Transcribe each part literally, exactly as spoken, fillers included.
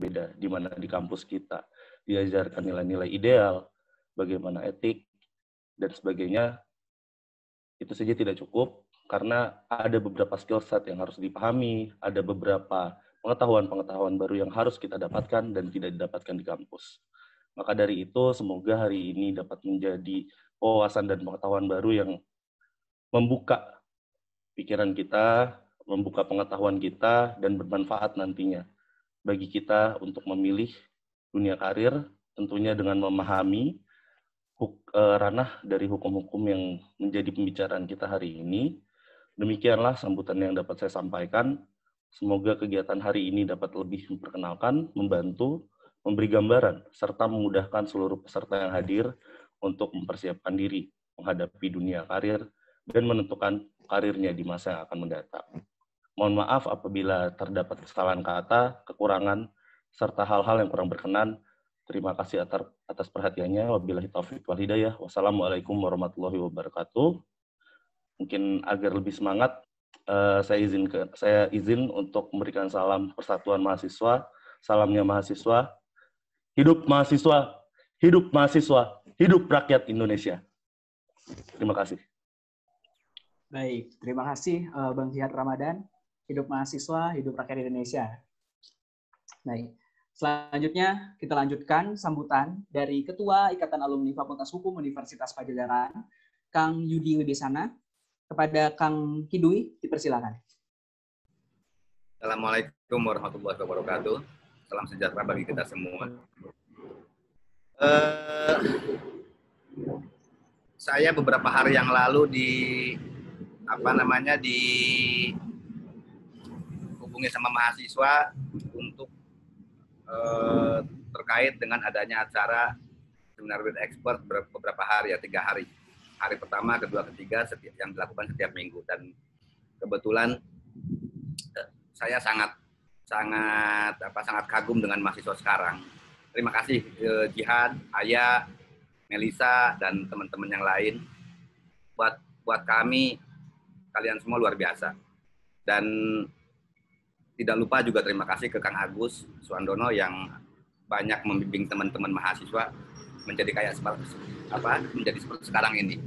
berbeda, di mana di kampus kita diajarkan nilai-nilai ideal, bagaimana etik, dan sebagainya, itu saja tidak cukup, karena ada beberapa skill set yang harus dipahami, ada beberapa pengetahuan-pengetahuan baru yang harus kita dapatkan dan tidak didapatkan di kampus. Maka dari itu, semoga hari ini dapat menjadi wawasan dan pengetahuan baru yang membuka pikiran kita, membuka pengetahuan kita, dan bermanfaat nantinya bagi kita untuk memilih dunia karir, tentunya dengan memahami huk, eh, ranah dari hukum-hukum yang menjadi pembicaraan kita hari ini. Demikianlah sambutan yang dapat saya sampaikan. Semoga kegiatan hari ini dapat lebih memperkenalkan, membantu, memberi gambaran, serta memudahkan seluruh peserta yang hadir untuk mempersiapkan diri menghadapi dunia karir dan menentukan karirnya di masa yang akan mendatang. Mohon maaf apabila terdapat kesalahan kata, kekurangan, serta hal-hal yang kurang berkenan. Terima kasih atas perhatiannya. Wabillahi taufiq wal hidayah. Wassalamualaikum warahmatullahi wabarakatuh. Mungkin agar lebih semangat, uh, saya izin ke, saya izin untuk memberikan salam persatuan mahasiswa. Salamnya mahasiswa. Hidup mahasiswa, hidup mahasiswa, hidup rakyat Indonesia. Terima kasih. Baik, terima kasih uh, Bang Jihad Ramadan. Hidup mahasiswa, hidup rakyat Indonesia. Baik, selanjutnya kita lanjutkan sambutan dari Ketua Ikatan Alumni Fakultas Hukum Universitas Padjadjaran, Kang Yudi Wibisana. Kepada Kang Kidui, dipersilakan. Assalamualaikum warahmatullahi wabarakatuh. Salam sejahtera bagi kita semua. Uh, saya beberapa hari yang lalu di apa namanya di hubungi sama mahasiswa untuk uh, terkait dengan adanya acara seminar with expert beberapa hari ya tiga hari. Hari pertama, kedua, ketiga setiap, yang dilakukan setiap minggu, dan kebetulan saya sangat sangat apa sangat kagum dengan mahasiswa sekarang. Terima kasih eh, Jihad, Ayah, Melisa, dan teman-teman yang lain. Buat buat kami kalian semua luar biasa. Dan tidak lupa juga terima kasih ke Kang Agus Suandono yang banyak membimbing teman-teman mahasiswa menjadi kayak seperti apa menjadi seperti sekarang ini.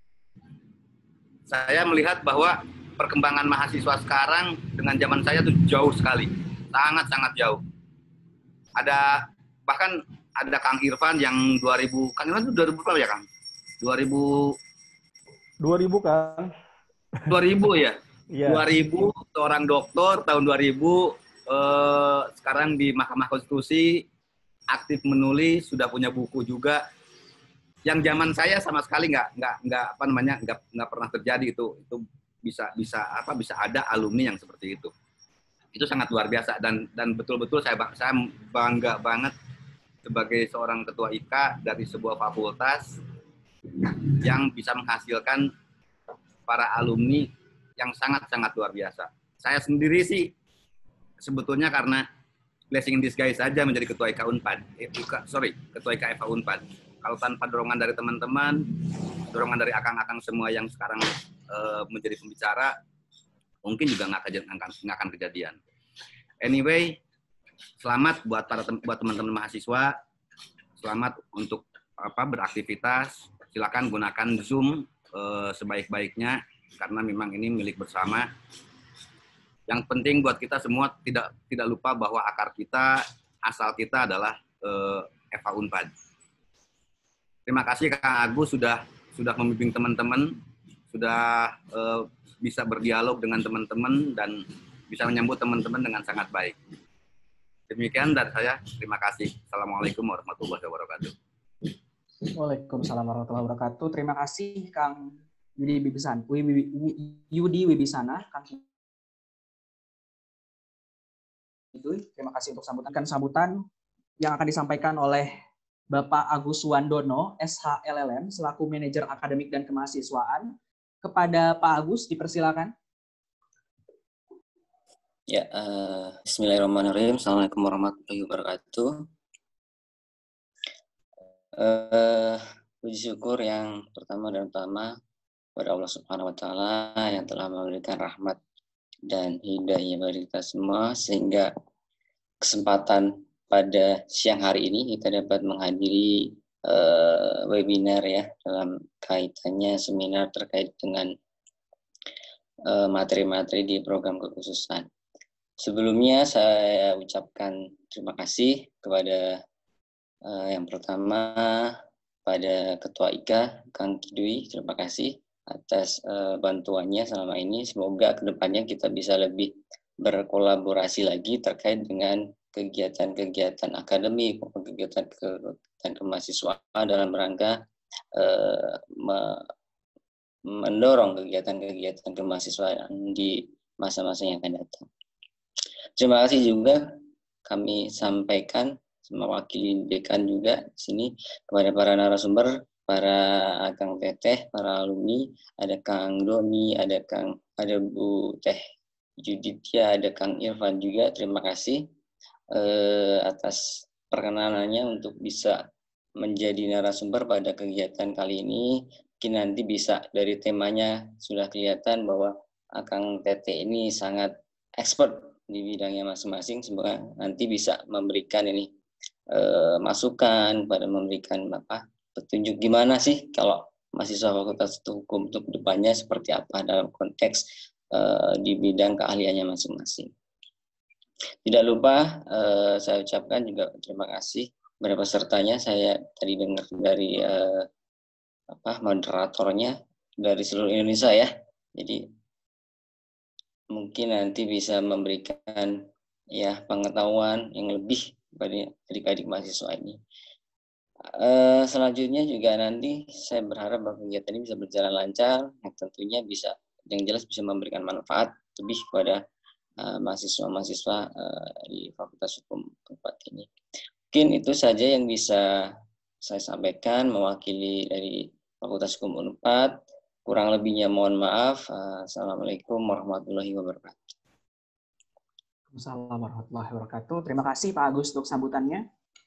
Saya melihat bahwa perkembangan mahasiswa sekarang dengan zaman saya itu jauh sekali, sangat-sangat jauh. Ada bahkan ada Kang Irfan yang dua ribu, Kang Irfan itu dua ribu berapa ya Kang? dua ribu dua ribu Kang. dua ribu ya? Yeah. dua ribu, seorang doktor tahun dua ribu, eh, sekarang di Mahkamah Konstitusi, aktif menulis, sudah punya buku juga. Yang zaman saya sama sekali nggak nggak nggak apa namanya nggak nggak pernah terjadi itu itu bisa bisa apa bisa ada alumni yang seperti itu. Itu sangat luar biasa, dan dan betul-betul saya saya bangga banget sebagai seorang ketua I K dari sebuah fakultas yang bisa menghasilkan para alumni yang sangat-sangat luar biasa. Saya sendiri sih sebetulnya karena blessing in disguise saja menjadi ketua I K Unpad, eh, sorry ketua I K F A Unpad. Kalau tanpa dorongan dari teman-teman, dorongan dari akang-akang semua yang sekarang uh, menjadi pembicara, mungkin juga nggak akan, akan kejadian. Anyway, selamat buat para tem buat teman-teman mahasiswa, selamat untuk apa beraktivitas. Silakan gunakan Zoom uh, sebaik-baiknya karena memang ini milik bersama. Yang penting buat kita semua tidak tidak lupa bahwa akar kita, asal kita adalah uh, F A Unpad. Terima kasih Kang Agus sudah sudah membimbing teman-teman, sudah uh, bisa berdialog dengan teman-teman dan bisa menyambut teman-teman dengan sangat baik. Demikian dari saya, terima kasih. Assalamualaikum warahmatullahi wabarakatuh. Waalaikumsalam warahmatullahi wabarakatuh. Terima kasih Kang Yudi Wibisana, Yudi Wibisana, Kang Terima kasih untuk sambutan. Sambutan yang akan disampaikan oleh Bapak Agus Suwandono, S H L L M, selaku Manajer Akademik dan Kemahasiswaan. Kepada Pak Agus, dipersilakan. Ya, uh, Bismillahirrahmanirrahim. Assalamualaikum warahmatullahi wabarakatuh. Uh, puji syukur yang pertama dan utama kepada Allah Subhanahu Wa Taala yang telah memberikan rahmat dan hidayah bagi kita semua sehingga kesempatan pada siang hari ini kita dapat menghadiri uh, webinar ya dalam kaitannya seminar terkait dengan materi-materi uh, di program kekhususan. Sebelumnya saya ucapkan terima kasih kepada uh, yang pertama pada Ketua I K A, Kang Kidui, terima kasih atas uh, bantuannya selama ini. Semoga kedepannya kita bisa lebih berkolaborasi lagi terkait dengan kegiatan-kegiatan akademik, kegiatan-kegiatan kemahasiswaan dalam rangka uh, me mendorong kegiatan-kegiatan kemahasiswaan di masa-masa yang akan datang. Terima kasih juga kami sampaikan mewakili dekan juga di sini kepada para narasumber, para Kang Teteh, para alumni, ada Kang Doni, ada Kang, ada Bu Teh Juditya, ada Kang Irfan juga. Terima kasih eh, atas perkenanannya untuk bisa menjadi narasumber pada kegiatan kali ini. Mungkin nanti bisa dari temanya sudah kelihatan bahwa Kang Teteh ini sangat expert di bidangnya masing-masing. Semoga nanti bisa memberikan ini eh, masukan pada memberikan apa petunjuk gimana sih kalau mahasiswa Fakultas Hukum untuk depannya seperti apa dalam konteks eh, di bidang keahliannya masing-masing. Tidak lupa eh, saya ucapkan juga terima kasih kepada pesertanya. Saya tadi dengar dari eh, apa moderatornya dari seluruh Indonesia ya. Jadi mungkin nanti bisa memberikan ya pengetahuan yang lebih pada adik-adik mahasiswa ini. Uh, selanjutnya juga nanti saya berharap bahwa kegiatan ini bisa berjalan lancar, yang tentunya bisa yang jelas bisa memberikan manfaat lebih kepada uh, mahasiswa-mahasiswa uh, di Fakultas Hukum tempat ini. Mungkin itu saja yang bisa saya sampaikan mewakili dari Fakultas Hukum Unpad. Kurang lebihnya mohon maaf. Assalamualaikum warahmatullahi wabarakatuh. Assalamualaikum warahmatullahi wabarakatuh. Terima kasih Pak Agus untuk sambutannya.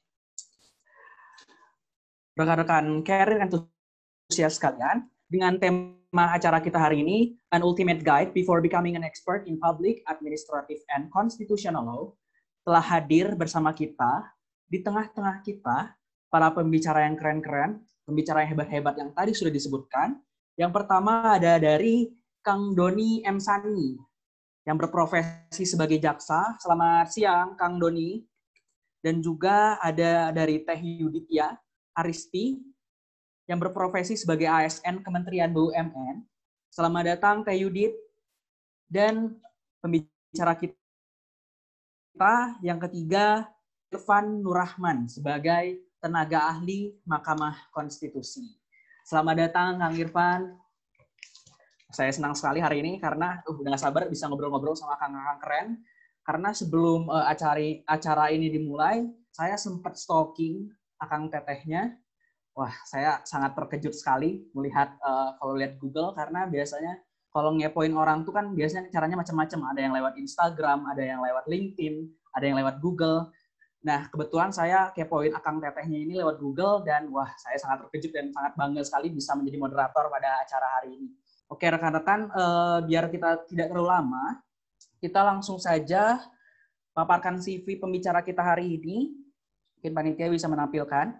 Rekan-rekan karir antusias sekalian, dengan tema acara kita hari ini, An Ultimate Guide Before Becoming an Expert in Public, Administrative, and Constitutional Law, telah hadir bersama kita, di tengah-tengah kita, para pembicara yang keren-keren, pembicara yang hebat-hebat yang tadi sudah disebutkan. Yang pertama ada dari Kang Doni M. Sani, yang berprofesi sebagai jaksa. Selamat siang, Kang Doni. Dan juga ada dari Teh Yuditya Aristi, yang berprofesi sebagai A S N Kementerian B U M N. Selamat datang, Teh Yudit. Dan pembicara kita yang ketiga, Irfan Nurrahman, sebagai tenaga ahli Mahkamah Konstitusi. Selamat datang, Kang Irfan. Saya senang sekali hari ini karena uh, udah gak sabar bisa ngobrol-ngobrol sama Kang-Kang keren. Karena sebelum uh, acara, acara ini dimulai, saya sempat stalking Akang Tetehnya. Wah, saya sangat terkejut sekali melihat uh, kalau lihat Google, karena biasanya kalau ngepoin orang tuh kan biasanya caranya macam-macam. Ada yang lewat Instagram, ada yang lewat LinkedIn, ada yang lewat Google. Nah, kebetulan saya kepoin Akang Tetehnya ini lewat Google, dan wah, saya sangat terkejut dan sangat bangga sekali bisa menjadi moderator pada acara hari ini. Oke, rekan-rekan, eh, biar kita tidak terlalu lama, kita langsung saja paparkan C V pembicara kita hari ini. Mungkin panitia bisa menampilkan.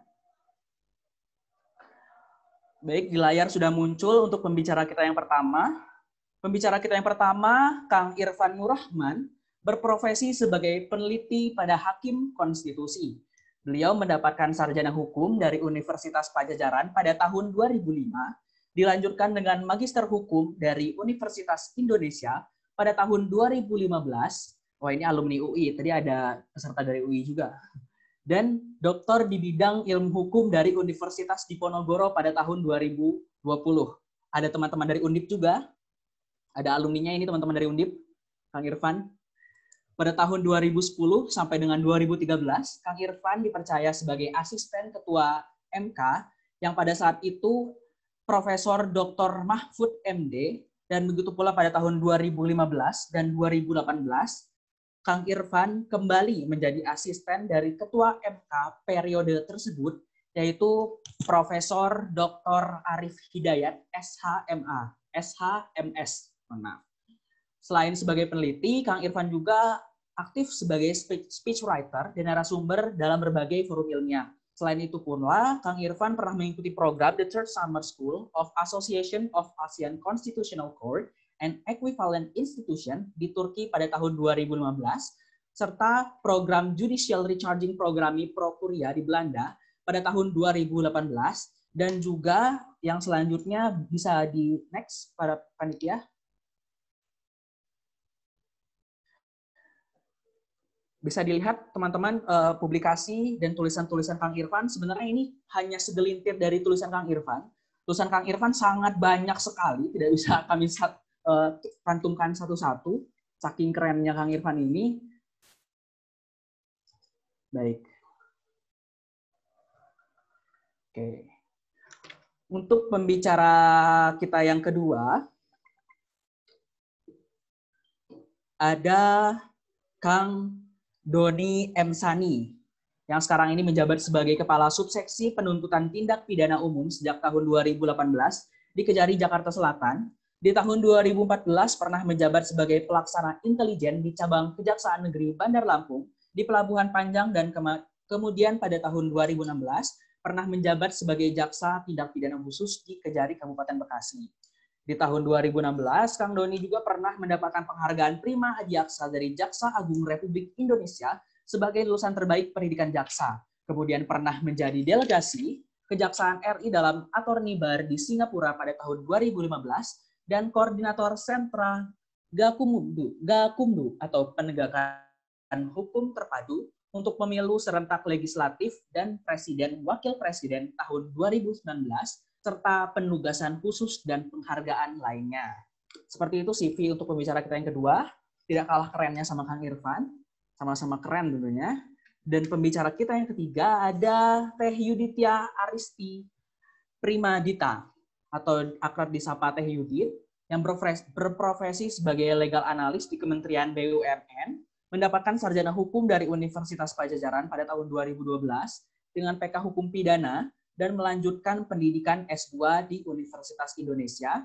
Baik, di layar sudah muncul untuk pembicara kita yang pertama. Pembicara kita yang pertama, Kang Irfan Nurrahman, berprofesi sebagai peneliti pada Hakim Konstitusi. Beliau mendapatkan sarjana hukum dari Universitas Padjadjaran pada tahun dua ribu lima, dilanjutkan dengan Magister Hukum dari Universitas Indonesia pada tahun dua ribu lima belas. Wah, ini alumni U I, tadi ada peserta dari U I juga. Dan doktor di bidang ilmu hukum dari Universitas Diponegoro pada tahun dua ribu dua puluh. Ada teman-teman dari Undip juga, ada alumninya ini teman-teman dari Undip, Kang Irfan. Pada tahun dua ribu sepuluh sampai dengan dua ribu tiga belas, Kang Irfan dipercaya sebagai asisten ketua M K yang pada saat itu Profesor Doktor Mahfud M D, dan begitu pula pada tahun dua ribu lima belas dan dua ribu delapan belas, Kang Irfan kembali menjadi asisten dari ketua M K periode tersebut, yaitu Profesor Doktor Arif Hidayat S H M A, S H M S. Maaf. Selain sebagai peneliti, Kang Irfan juga aktif sebagai speechwriter dan narasumber dalam berbagai forum ilmiah. Selain itu pula, Kang Irfan pernah mengikuti program The Third Summer School of Association of Asian Constitutional Court and Equivalent Institution di Turki pada tahun dua ribu lima belas, serta program Judicial Recharging Programi Prokuria di Belanda pada tahun dua ribu delapan belas, dan juga yang selanjutnya bisa di next pada panitia. Bisa dilihat teman-teman uh, publikasi dan tulisan-tulisan Kang Irfan, sebenarnya ini hanya segelintir dari tulisan Kang Irfan. Tulisan Kang Irfan sangat banyak sekali, tidak bisa kami uh, cantumkan satu-satu, saking kerennya Kang Irfan ini. Baik. Oke. Untuk pembicara kita yang kedua, ada Kang Doni M. Sani, yang sekarang ini menjabat sebagai Kepala Subseksi Penuntutan Tindak Pidana Umum sejak tahun dua ribu delapan belas di Kejari, Jakarta Selatan. Di tahun dua ribu empat belas pernah menjabat sebagai Pelaksana Intelijen di Cabang Kejaksaan Negeri Bandar Lampung di Pelabuhan Panjang, dan ke- kemudian pada tahun dua ribu enam belas pernah menjabat sebagai Jaksa Tindak Pidana Khusus di Kejari, Kabupaten Bekasi. Di tahun dua ribu enam belas, Kang Doni juga pernah mendapatkan penghargaan Prima Adiaksa dari Jaksa Agung Republik Indonesia sebagai lulusan terbaik pendidikan jaksa. Kemudian pernah menjadi delegasi Kejaksaan R I dalam Attorney Bar di Singapura pada tahun dua ribu lima belas dan koordinator sentra Gakumdu, Gakumdu atau Penegakan Hukum Terpadu untuk pemilu serentak legislatif dan presiden wakil presiden tahun dua ribu sembilan belas, serta penugasan khusus dan penghargaan lainnya. Seperti itu C V untuk pembicara kita yang kedua. Tidak kalah kerennya sama Kang Irfan. Sama-sama keren dulunya. Dan pembicara kita yang ketiga ada Teh Yuditya Aristi Primadita, atau akrab disapa Teh Yudit, yang berprofesi sebagai legal analis di Kementerian B U M N, mendapatkan sarjana hukum dari Universitas Pajajaran pada tahun dua ribu dua belas dengan P K Hukum Pidana, dan melanjutkan pendidikan S dua di Universitas Indonesia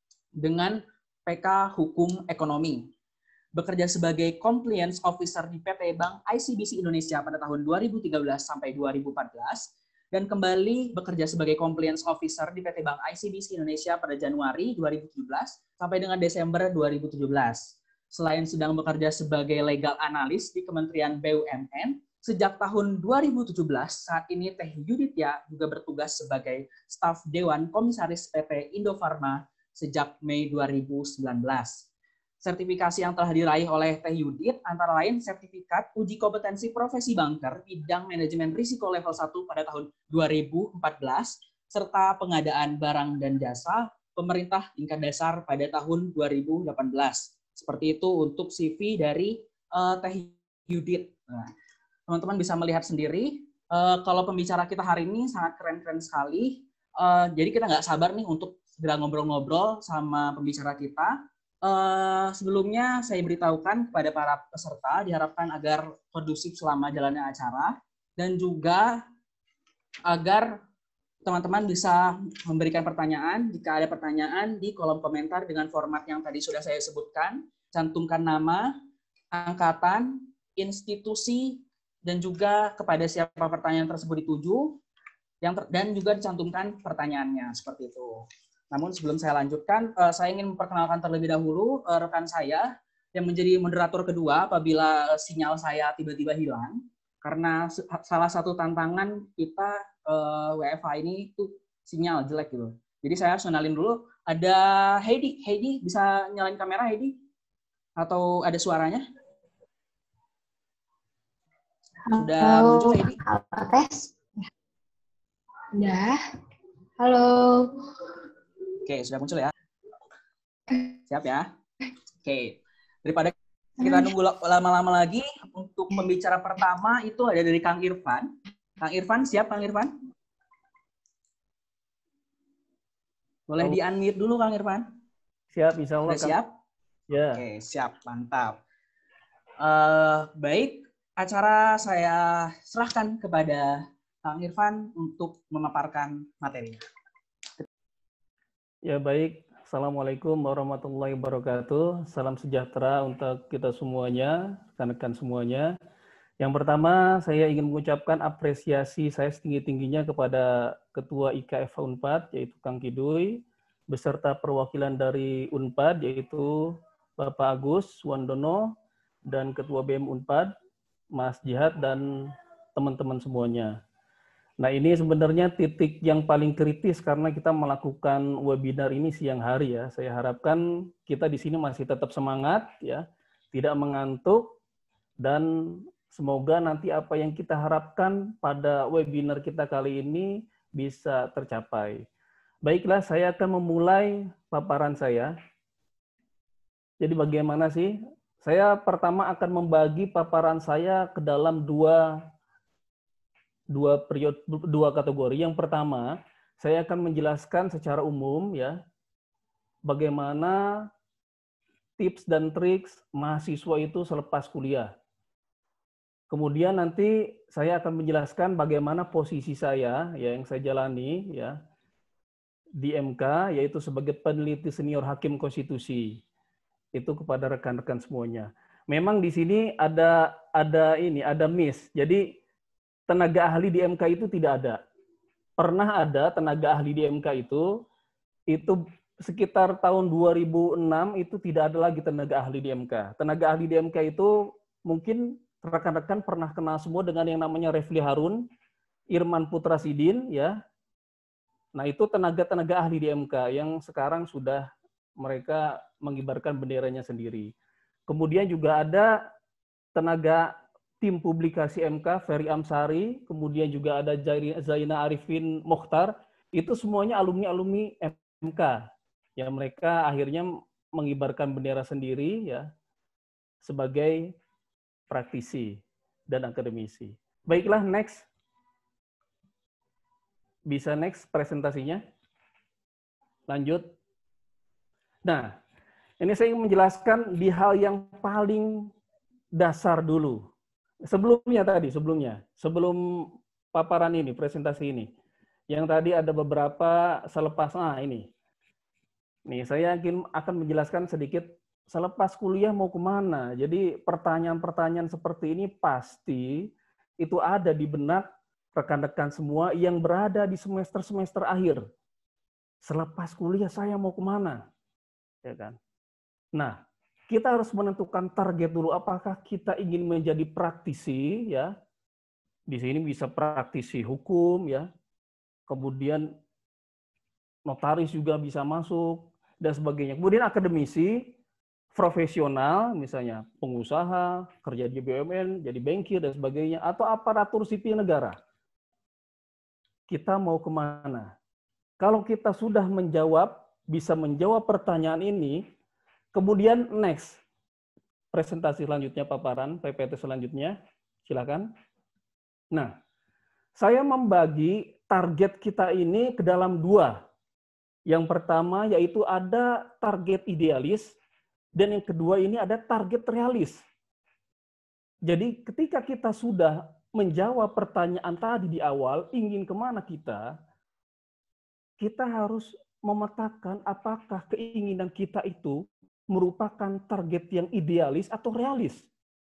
dengan P K Hukum Ekonomi. Bekerja sebagai Compliance Officer di P T Bank I C B C Indonesia pada tahun dua ribu tiga belas sampai dua ribu empat belas, dan kembali bekerja sebagai Compliance Officer di P T Bank I C B C Indonesia pada Januari dua ribu tujuh belas sampai dengan Desember dua ribu tujuh belas. Selain sedang bekerja sebagai legal analis di Kementerian B U M N, sejak tahun dua ribu tujuh belas, saat ini Teh Yuditya juga bertugas sebagai staf Dewan Komisaris P T Indofarma sejak Mei dua ribu sembilan belas. Sertifikasi yang telah diraih oleh Teh Yudit antara lain sertifikat uji kompetensi profesi banker bidang manajemen risiko level satu pada tahun dua ribu empat belas, serta pengadaan barang dan jasa pemerintah tingkat dasar pada tahun dua ribu delapan belas. Seperti itu untuk C V dari uh, Teh Yudit. Nah, teman-teman bisa melihat sendiri, uh, kalau pembicara kita hari ini sangat keren-keren sekali. Uh, jadi kita nggak sabar nih untuk segera ngobrol-ngobrol sama pembicara kita. Uh, sebelumnya saya beritahukan kepada para peserta, diharapkan agar kondusif selama jalannya acara, dan juga agar teman-teman bisa memberikan pertanyaan. Jika ada pertanyaan di kolom komentar dengan format yang tadi sudah saya sebutkan, cantumkan nama, angkatan, institusi, dan juga kepada siapa pertanyaan tersebut dituju, yang ter dan juga dicantumkan pertanyaannya, seperti itu. Namun sebelum saya lanjutkan, uh, saya ingin memperkenalkan terlebih dahulu uh, rekan saya yang menjadi moderator kedua apabila sinyal saya tiba-tiba hilang. Karena salah satu tantangan kita uh, W F H ini itu sinyal jelek gitu. Jadi saya harus kenalin dulu. Ada Heidi. Heidi, bisa nyalain kamera Heidi? Atau ada suaranya? Sudah Halo. muncul Heidi? Halo, tes. Udah. Halo. Oke, sudah muncul ya. Siap ya? Oke. Daripada kita nunggu lama-lama lagi, untuk pembicara pertama itu ada dari Kang Irfan. Kang Irfan, siap Kang Irfan? Boleh di-unmute dulu Kang Irfan? Siap, insya Allah. Sudah siap? Ya. Oke, siap. Mantap. Uh, baik, acara saya serahkan kepada Kang Irfan untuk memaparkan materinya. Ya baik, Assalamualaikum warahmatullahi wabarakatuh. Salam sejahtera untuk kita semuanya, rekan-rekan semuanya. Yang pertama, saya ingin mengucapkan apresiasi saya setinggi-tingginya kepada Ketua I K F Unpad, yaitu Kang Kiduy, beserta perwakilan dari Unpad, yaitu Bapak Agus Wandono, dan Ketua B M Unpad, Mas Jihad, dan teman-teman semuanya. Nah, ini sebenarnya titik yang paling kritis karena kita melakukan webinar ini siang hari ya. Saya harapkan kita di sini masih tetap semangat ya, tidak mengantuk, dan semoga nanti apa yang kita harapkan pada webinar kita kali ini bisa tercapai. Baiklah, saya akan memulai paparan saya. Jadi bagaimana sih? Saya pertama akan membagi paparan saya ke dalam dua dua periode, dua kategori. Yang pertama, saya akan menjelaskan secara umum ya bagaimana tips dan triks mahasiswa itu selepas kuliah. Kemudian nanti saya akan menjelaskan bagaimana posisi saya ya yang saya jalani ya di M K, yaitu sebagai peneliti senior hakim konstitusi. Itu kepada rekan-rekan semuanya. Memang di sini ada ada ini, ada miss. Jadi tenaga ahli di M K itu tidak ada. Pernah ada tenaga ahli di M K itu, itu sekitar tahun dua ribu enam itu tidak ada lagi tenaga ahli di M K. Tenaga ahli di M K itu mungkin rekan-rekan pernah kenal semua dengan yang namanya Refli Harun, Irman Putra Sidin, ya. Nah itu tenaga-tenaga ahli di M K yang sekarang sudah mereka mengibarkan benderanya sendiri. Kemudian juga ada tenaga tim publikasi M K, Ferry Amsari, kemudian juga ada Zaina Arifin Mokhtar, itu semuanya alumni-alumni M K, yang mereka akhirnya mengibarkan bendera sendiri ya sebagai praktisi dan akademisi. Baiklah, next. Bisa next presentasinya? Lanjut. Nah, ini saya ingin menjelaskan di hal yang paling dasar dulu. Sebelumnya tadi, sebelumnya, sebelum paparan ini, presentasi ini, yang tadi ada beberapa selepas, nah ini, nih saya ingin akan menjelaskan sedikit selepas kuliah mau kemana. Jadi pertanyaan-pertanyaan seperti ini pasti itu ada di benak rekan-rekan semua yang berada di semester-semester akhir. Selepas kuliah saya mau kemana, ya kan? Nah, kita harus menentukan target dulu. Apakah kita ingin menjadi praktisi, ya? Di sini bisa praktisi hukum, ya. Kemudian notaris juga bisa masuk dan sebagainya. Kemudian akademisi, profesional, misalnya pengusaha, kerja di B U M N, jadi bankir dan sebagainya, atau aparatur sipil negara. Kita mau kemana? Kalau kita sudah menjawab, bisa menjawab pertanyaan ini. Kemudian next, presentasi selanjutnya, paparan P P T selanjutnya, silakan. Nah, saya membagi target kita ini ke dalam dua. Yang pertama yaitu ada target idealis, dan yang kedua ini ada target realis. Jadi ketika kita sudah menjawab pertanyaan tadi di awal, ingin kemana kita, kita harus memetakan apakah keinginan kita itu merupakan target yang idealis atau realis.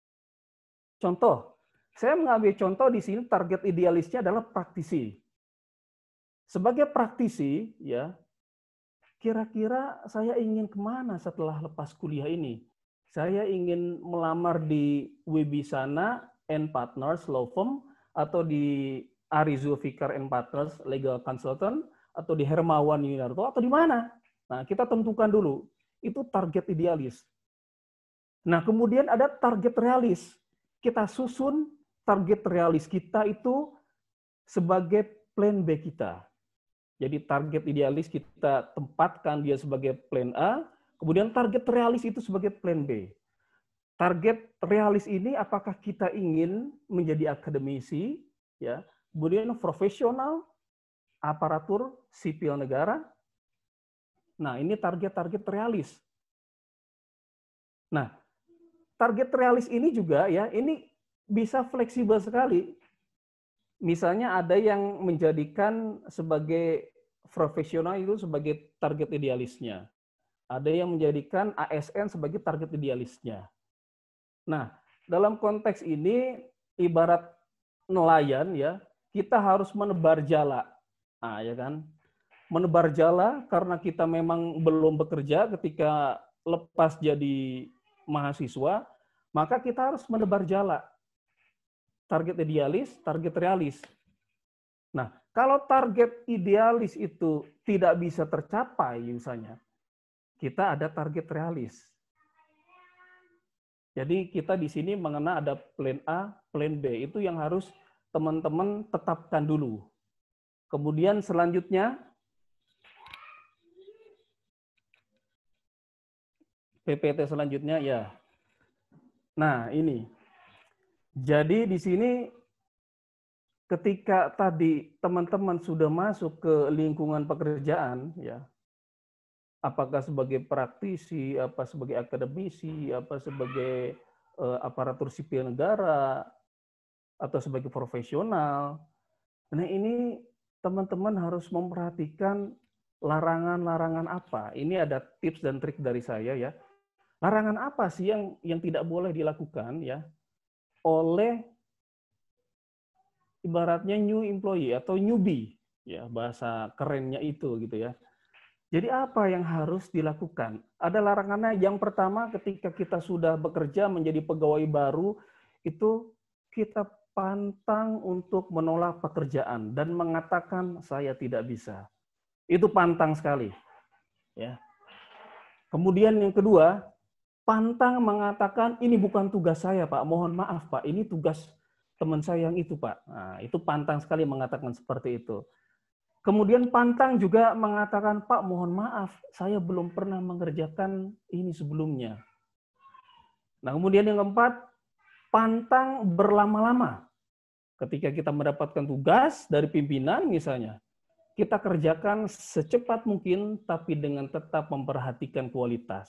Contoh, saya mengambil contoh di sini target idealisnya adalah praktisi. Sebagai praktisi, ya, kira-kira saya ingin kemana setelah lepas kuliah ini? Saya ingin melamar di Wibisana and Partners Law Firm, atau di Ari Zulfikar and Partners Legal Consultant, atau di Hermawan Yunarto, atau di mana? Nah, kita tentukan dulu. Itu target idealis. Nah, kemudian ada target realis. Kita susun target realis kita itu sebagai plan B kita. Jadi target idealis kita tempatkan dia sebagai plan A, kemudian target realis itu sebagai plan B. Target realis ini apakah kita ingin menjadi akademisi, ya, kemudian profesional, aparatur sipil negara. Nah, ini target-target realis. Nah, target realis ini juga ya, ini bisa fleksibel sekali. Misalnya ada yang menjadikan sebagai profesional itu sebagai target idealisnya. ada yang menjadikan A S N sebagai target idealisnya. Nah, dalam konteks ini ibarat nelayan ya, kita harus menebar jala. Nah, ya kan? Menebar jala karena kita memang belum bekerja ketika lepas jadi mahasiswa, maka kita harus menebar jala. Target idealis, target realis. Nah, kalau target idealis itu tidak bisa tercapai misalnya, kita ada target realis. Jadi kita di sini mengenal ada plan A, plan B. Itu yang harus teman-teman tetapkan dulu. Kemudian selanjutnya, P P T selanjutnya ya. Nah, ini. Jadi di sini ketika tadi teman-teman sudah masuk ke lingkungan pekerjaan ya, apakah sebagai praktisi, apa sebagai akademisi, apa sebagai uh, aparatur sipil negara, atau sebagai profesional. Nah, ini teman-teman harus memperhatikan larangan-larangan apa. Ini ada tips dan trik dari saya ya. Larangan apa sih yang yang tidak boleh dilakukan ya oleh ibaratnya new employee atau newbie ya, bahasa kerennya itu gitu ya. Jadi apa yang harus dilakukan? Ada larangannya. Yang pertama, ketika kita sudah bekerja menjadi pegawai baru, itu kita pantang untuk menolak pekerjaan dan mengatakan saya tidak bisa. Itu pantang sekali. Ya. Kemudian yang kedua, pantang mengatakan ini bukan tugas saya, Pak. Mohon maaf, Pak. Ini tugas teman saya yang itu, Pak. Nah, itu pantang sekali mengatakan seperti itu. Kemudian pantang juga mengatakan, Pak, mohon maaf, saya belum pernah mengerjakan ini sebelumnya. Nah, kemudian yang keempat, pantang berlama-lama. Ketika kita mendapatkan tugas dari pimpinan misalnya, kita kerjakan secepat mungkin, tapi dengan tetap memperhatikan kualitas.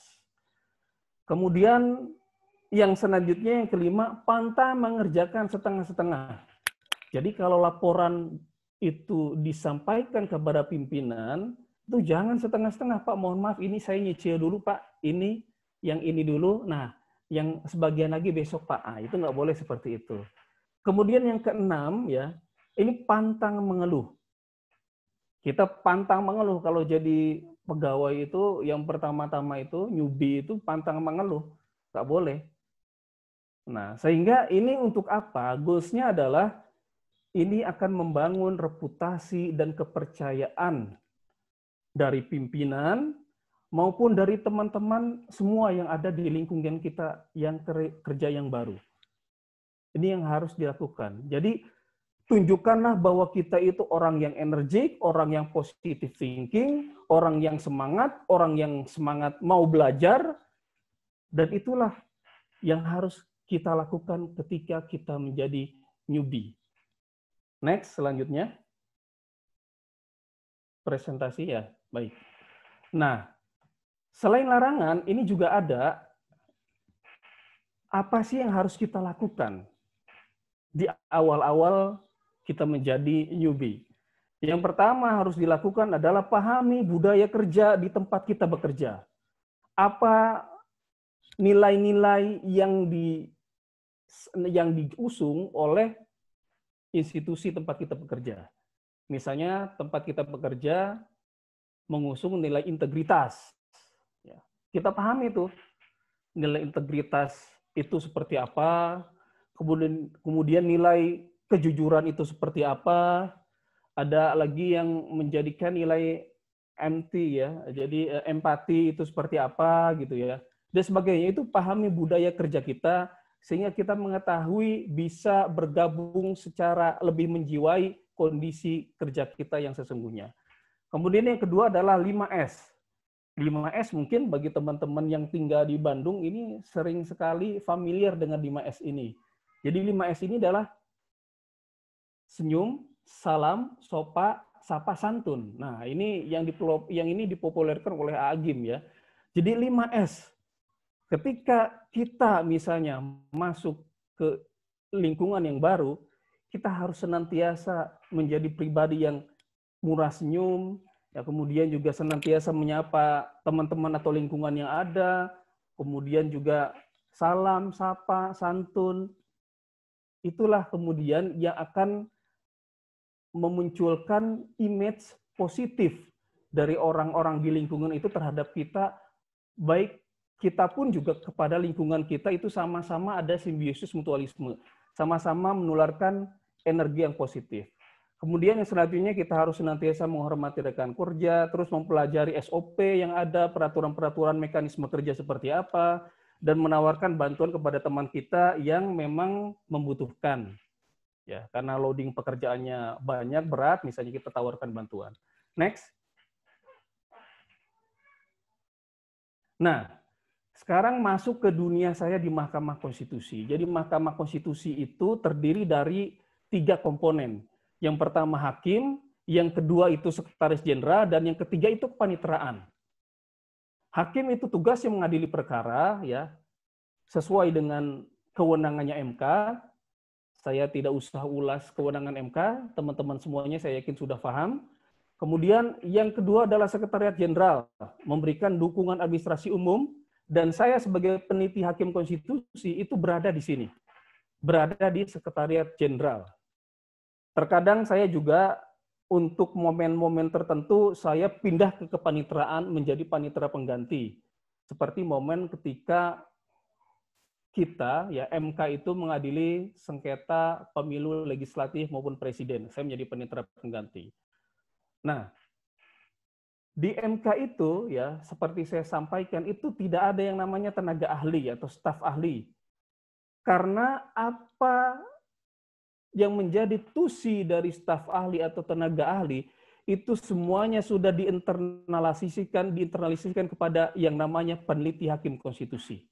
Kemudian yang selanjutnya, yang kelima, pantang mengerjakan setengah-setengah. Jadi kalau laporan itu disampaikan kepada pimpinan, itu jangan setengah-setengah, Pak, mohon maaf, ini saya nyicil dulu, Pak, ini, yang ini dulu, nah, yang sebagian lagi besok, Pak. Ah, itu nggak boleh seperti itu. Kemudian yang keenam, ya, ini pantang mengeluh. Kita pantang mengeluh, kalau jadi pegawai itu, yang pertama-tama itu, newbie itu pantang mengeluh, nggak boleh. Nah, sehingga ini untuk apa? Goals-nya adalah ini akan membangun reputasi dan kepercayaan dari pimpinan maupun dari teman-teman semua yang ada di lingkungan kita yang kerja yang baru. Ini yang harus dilakukan. Jadi tunjukkanlah bahwa kita itu orang yang energik, orang yang positive thinking, orang yang semangat, orang yang semangat mau belajar, dan itulah yang harus kita lakukan ketika kita menjadi newbie. Next, selanjutnya. Presentasi ya, baik. Nah, selain larangan, ini juga ada apa sih yang harus kita lakukan di awal-awal kita menjadi newbie. Yang pertama harus dilakukan adalah pahami budaya kerja di tempat kita bekerja. Apa nilai-nilai yang di yang diusung oleh institusi tempat kita bekerja. Misalnya tempat kita bekerja mengusung nilai integritas. Ya. Kita pahami itu nilai integritas itu seperti apa, kemudian kemudian nilai kejujuran itu seperti apa. Ada lagi yang menjadikan nilai M T ya, jadi empati itu seperti apa gitu ya. Dan sebagainya. Itu pahami budaya kerja kita sehingga kita mengetahui bisa bergabung secara lebih menjiwai kondisi kerja kita yang sesungguhnya. Kemudian yang kedua adalah lima S. lima S mungkin bagi teman-teman yang tinggal di Bandung ini sering sekali familiar dengan lima S ini. Jadi lima S ini adalah senyum, salam, sopa, sapa, santun. Nah, ini yang dipelop, yang ini dipopulerkan oleh Agim ya. Jadi lima S. Ketika kita misalnya masuk ke lingkungan yang baru, kita harus senantiasa menjadi pribadi yang murah senyum, Ya, kemudian juga senantiasa menyapa teman-teman atau lingkungan yang ada, kemudian juga salam, sapa, santun. Itulah kemudian yang akan memunculkan image positif dari orang-orang di lingkungan itu terhadap kita, baik kita pun juga kepada lingkungan kita itu sama-sama ada simbiosis mutualisme, sama-sama menularkan energi yang positif. Kemudian yang selanjutnya kita harus senantiasa menghormati rekan kerja, terus mempelajari S O P yang ada, peraturan-peraturan mekanisme kerja seperti apa, dan menawarkan bantuan kepada teman kita yang memang membutuhkan. Ya, karena loading pekerjaannya banyak, berat, misalnya kita tawarkan bantuan. Next. Nah, sekarang masuk ke dunia saya di Mahkamah Konstitusi. Jadi Mahkamah Konstitusi itu terdiri dari tiga komponen. Yang pertama hakim, yang kedua itu sekretaris jenderal, dan yang ketiga itu kepaniteraan. Hakim itu tugas yang mengadili perkara, ya, sesuai dengan kewenangannya M K. Saya tidak usah ulas kewenangan M K, teman-teman semuanya saya yakin sudah paham. Kemudian yang kedua adalah sekretariat jenderal, memberikan dukungan administrasi umum, dan saya sebagai peneliti hakim konstitusi itu berada di sini, berada di sekretariat jenderal. Terkadang saya juga untuk momen-momen tertentu saya pindah ke kepaniteraan menjadi panitera pengganti. Seperti momen ketika kita, ya M K itu mengadili sengketa pemilu legislatif maupun presiden. Saya menjadi panitera pengganti. Nah, di M K itu ya seperti saya sampaikan itu tidak ada yang namanya tenaga ahli atau staf ahli. Karena apa yang menjadi tusi dari staf ahli atau tenaga ahli itu semuanya sudah diinternalisasikan, diinternalisasikan kepada yang namanya peneliti hakim konstitusi.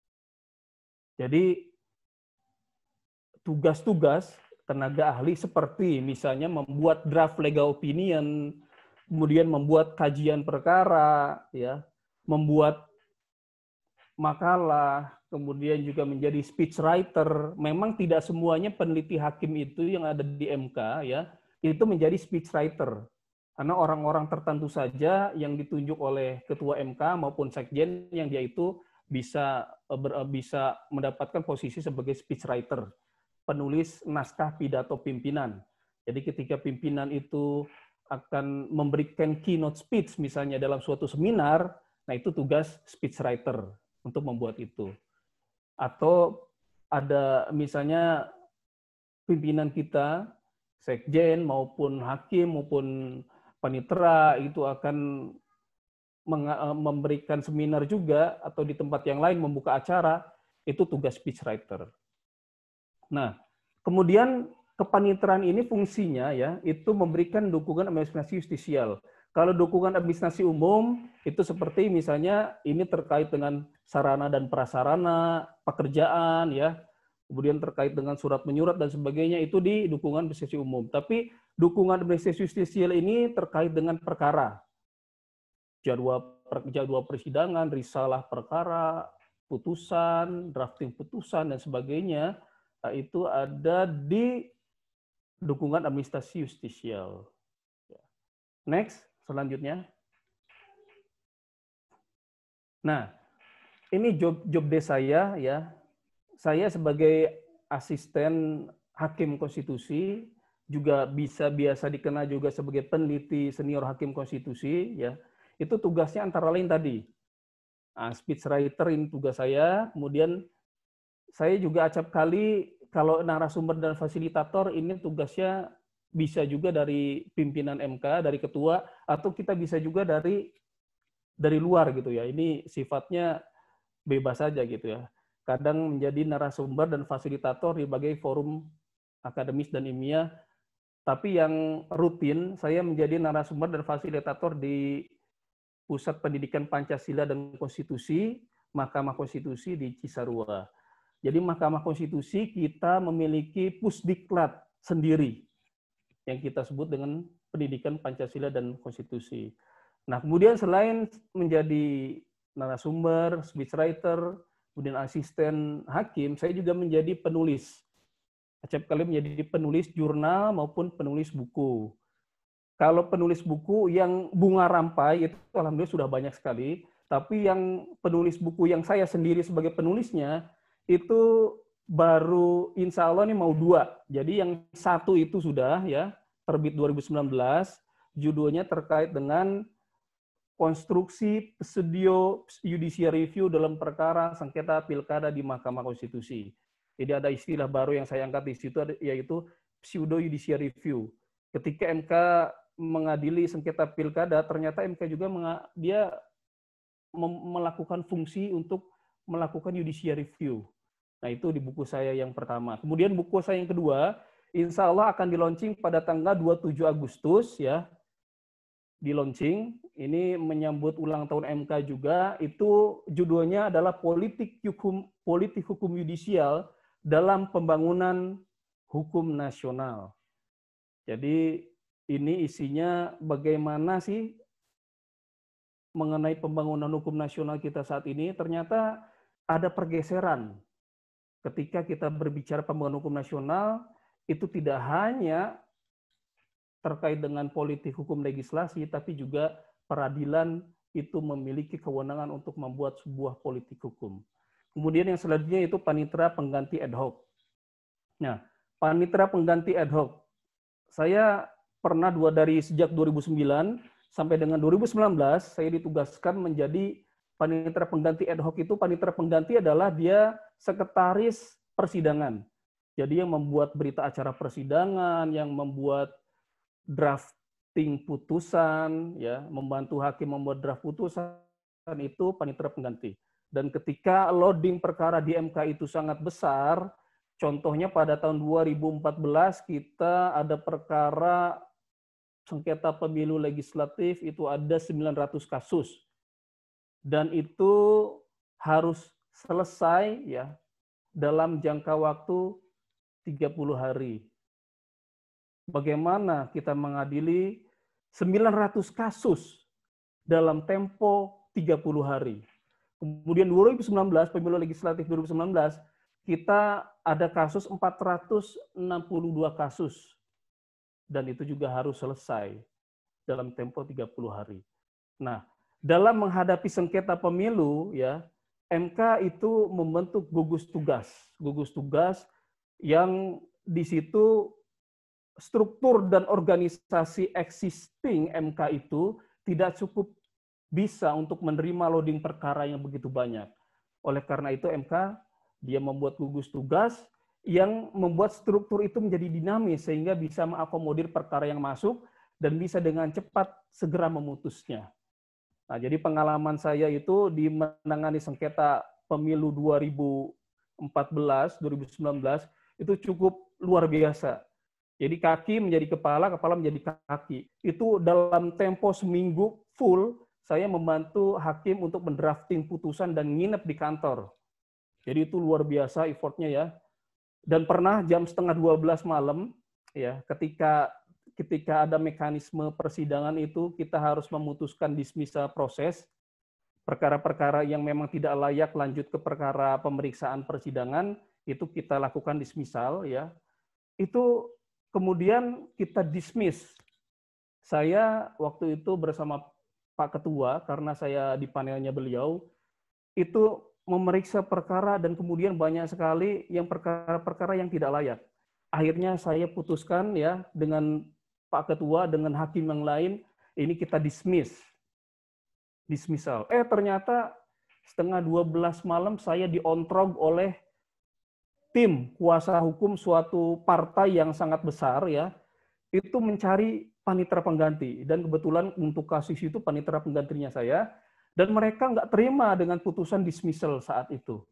Jadi tugas-tugas tenaga ahli seperti misalnya membuat draft legal opinion, kemudian membuat kajian perkara, ya, membuat makalah, kemudian juga menjadi speech writer. Memang tidak semuanya peneliti hakim itu yang ada di M K ya, itu menjadi speech writer. Karena orang-orang tertentu saja yang ditunjuk oleh ketua M K maupun sekjen yang dia itu bisa bisa mendapatkan posisi sebagai speech writer, penulis naskah pidato pimpinan. Jadi ketika pimpinan itu akan memberikan keynote speech misalnya dalam suatu seminar, nah itu tugas speech writer untuk membuat itu. Atau ada misalnya pimpinan kita, sekjen maupun hakim maupun panitera itu akan memberikan seminar juga atau di tempat yang lain membuka acara, itu tugas speech writer. Nah, kemudian kepaniteraan ini fungsinya ya itu memberikan dukungan administrasi justisial. Kalau dukungan administrasi umum itu seperti misalnya ini terkait dengan sarana dan prasarana pekerjaan ya, kemudian terkait dengan surat menyurat dan sebagainya itu di dukungan administrasi umum. Tapi dukungan administrasi justisial ini terkait dengan perkara, jadwal jadwal persidangan, risalah perkara, putusan, drafting putusan dan sebagainya, nah, itu ada di dukungan administrasi justisial. Next, selanjutnya. Nah, ini job job desk saya ya. Saya sebagai asisten hakim konstitusi juga bisa biasa dikenal juga sebagai peneliti senior hakim konstitusi ya. Itu tugasnya antara lain tadi. Nah, speech writer ini tugas saya, kemudian saya juga acap kali kalau narasumber dan fasilitator ini tugasnya bisa juga dari pimpinan M K, dari ketua, atau kita bisa juga dari dari luar gitu ya. Ini sifatnya bebas saja gitu ya. Kadang menjadi narasumber dan fasilitator di berbagai forum akademis dan ilmiah. Tapi yang rutin saya menjadi narasumber dan fasilitator di Pusat Pendidikan Pancasila dan Konstitusi, Mahkamah Konstitusi di Cisarua. Jadi Mahkamah Konstitusi kita memiliki pusdiklat sendiri yang kita sebut dengan Pendidikan Pancasila dan Konstitusi. Nah, kemudian selain menjadi narasumber, speechwriter, kemudian asisten hakim, saya juga menjadi penulis. Acap kali menjadi penulis jurnal maupun penulis buku. Kalau penulis buku yang bunga rampai itu alhamdulillah sudah banyak sekali, tapi yang penulis buku yang saya sendiri sebagai penulisnya itu baru insya Allah ini mau dua. Jadi yang satu itu sudah ya terbit dua ribu sembilan belas, judulnya terkait dengan konstruksi pseudo judicial review dalam perkara sengketa pilkada di Mahkamah Konstitusi. Jadi ada istilah baru yang saya angkat di situ yaitu pseudo judicial review. Ketika M K mengadili sengketa pilkada, ternyata M K juga dia melakukan fungsi untuk melakukan judicial review. Nah, itu di buku saya yang pertama. Kemudian buku saya yang kedua, insya Allah akan di-launching pada tanggal dua puluh tujuh Agustus, ya. Di-launching, ini menyambut ulang tahun M K juga, itu judulnya adalah Politik Hukum, Politik Hukum Yudisial dalam Pembangunan Hukum Nasional. Jadi, ini isinya bagaimana sih mengenai pembangunan hukum nasional kita saat ini, ternyata ada pergeseran. Ketika kita berbicara pembangunan hukum nasional, itu tidak hanya terkait dengan politik hukum legislasi, tapi juga peradilan itu memiliki kewenangan untuk membuat sebuah politik hukum. Kemudian yang selanjutnya itu panitera pengganti ad hoc. Nah, panitera pengganti ad hoc. Saya pernah dua dari sejak dua ribu sembilan sampai dengan dua ribu sembilan belas saya ditugaskan menjadi panitera pengganti ad hoc. Itu panitera pengganti adalah dia sekretaris persidangan. Jadi yang membuat berita acara persidangan, yang membuat drafting putusan, ya, membantu hakim membuat draft putusan, itu panitera pengganti. Dan ketika loading perkara di M K itu sangat besar, contohnya pada tahun dua ribu empat belas kita ada perkara sengketa pemilu legislatif itu ada sembilan ratus kasus. Dan itu harus selesai ya dalam jangka waktu tiga puluh hari. Bagaimana kita mengadili sembilan ratus kasus dalam tempo tiga puluh hari. Kemudian dua ribu sembilan belas, pemilu legislatif dua ribu sembilan belas, kita ada kasus empat ratus enam puluh dua kasus. Dan itu juga harus selesai dalam tempo tiga puluh hari. Nah, dalam menghadapi sengketa pemilu, ya, M K itu membentuk gugus tugas. Gugus tugas yang di situ struktur dan organisasi existing M K itu tidak cukup bisa untuk menerima loading perkara yang begitu banyak. Oleh karena itu M K dia membuat gugus tugas yang membuat struktur itu menjadi dinamis sehingga bisa mengakomodir perkara yang masuk dan bisa dengan cepat segera memutusnya. Nah, jadi pengalaman saya itu di menangani sengketa pemilu dua ribu empat belas, dua ribu sembilan belas itu cukup luar biasa. Jadi kaki menjadi kepala, kepala menjadi kaki. Itu dalam tempo seminggu full saya membantu hakim untuk mendrafting putusan dan nginep di kantor. Jadi itu luar biasa effortnya ya. Dan pernah jam setengah dua belas malam, ya, ketika ketika ada mekanisme persidangan itu kita harus memutuskan dismissal proses perkara-perkara yang memang tidak layak lanjut ke perkara pemeriksaan persidangan itu kita lakukan dismissal, ya. Itu kemudian kita dismiss. Saya waktu itu bersama Pak Ketua karena saya di panelnya beliau itu memeriksa perkara dan kemudian banyak sekali yang perkara-perkara yang tidak layak. Akhirnya saya putuskan ya dengan Pak Ketua, dengan hakim yang lain, ini kita dismiss. Dismissal. Eh ternyata setengah dua belas malam saya diontrog oleh tim kuasa hukum suatu partai yang sangat besar ya, itu mencari panitera pengganti. Dan kebetulan untuk kasus itu panitera penggantinya saya, dan mereka nggak terima dengan putusan dismissal saat itu.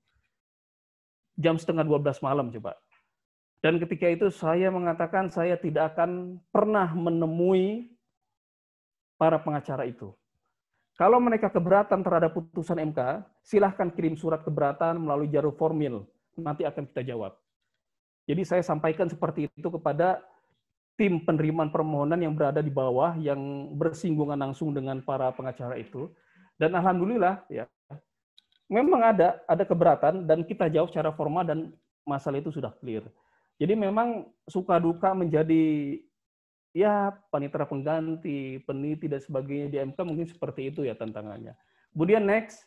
Jam setengah dua belas malam coba. Dan ketika itu saya mengatakan saya tidak akan pernah menemui para pengacara itu. Kalau mereka keberatan terhadap putusan M K, silahkan kirim surat keberatan melalui jalur formil. Nanti akan kita jawab. Jadi saya sampaikan seperti itu kepada tim penerimaan permohonan yang berada di bawah, yang bersinggungan langsung dengan para pengacara itu. Dan alhamdulillah ya, memang ada ada keberatan dan kita jawab secara formal dan masalah itu sudah clear. Jadi memang suka duka menjadi ya panitera pengganti, peneliti dan sebagainya di M K mungkin seperti itu ya tantangannya. Kemudian next.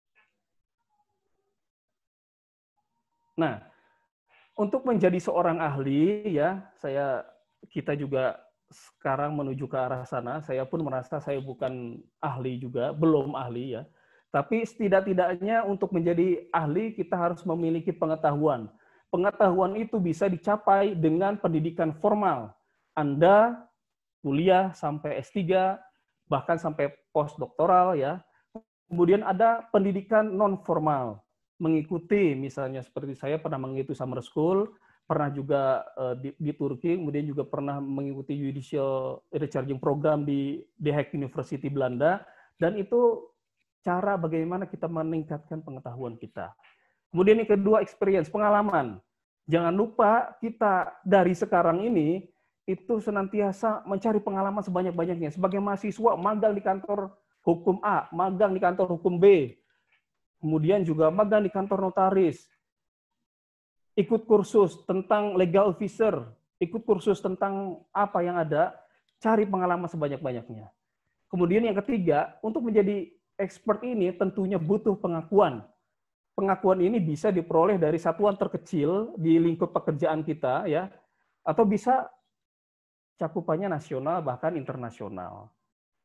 Nah, untuk menjadi seorang ahli ya, saya kita juga sekarang menuju ke arah sana. Saya pun merasa saya bukan ahli juga, belum ahli ya. Tapi setidak-tidaknya untuk menjadi ahli kita harus memiliki pengetahuan. Pengetahuan itu bisa dicapai dengan pendidikan formal. Anda kuliah sampai S tiga, bahkan sampai postdoktoral ya. Kemudian ada pendidikan non formal, mengikuti misalnya seperti saya pernah mengikuti summer school, pernah juga uh, di, di Turki, kemudian juga pernah mengikuti judicial recharging program di The Hague University Belanda, dan itu cara bagaimana kita meningkatkan pengetahuan kita. Kemudian yang kedua, experience, pengalaman. Jangan lupa kita dari sekarang ini itu senantiasa mencari pengalaman sebanyak-banyaknya. Sebagai mahasiswa, magang di kantor hukum A, magang di kantor hukum B, kemudian juga magang di kantor notaris, ikut kursus tentang legal officer, ikut kursus tentang apa yang ada, cari pengalaman sebanyak-banyaknya. Kemudian yang ketiga, untuk menjadi expert ini tentunya butuh pengakuan. Pengakuan ini bisa diperoleh dari satuan terkecil di lingkup pekerjaan kita, ya, atau bisa cakupannya nasional bahkan internasional.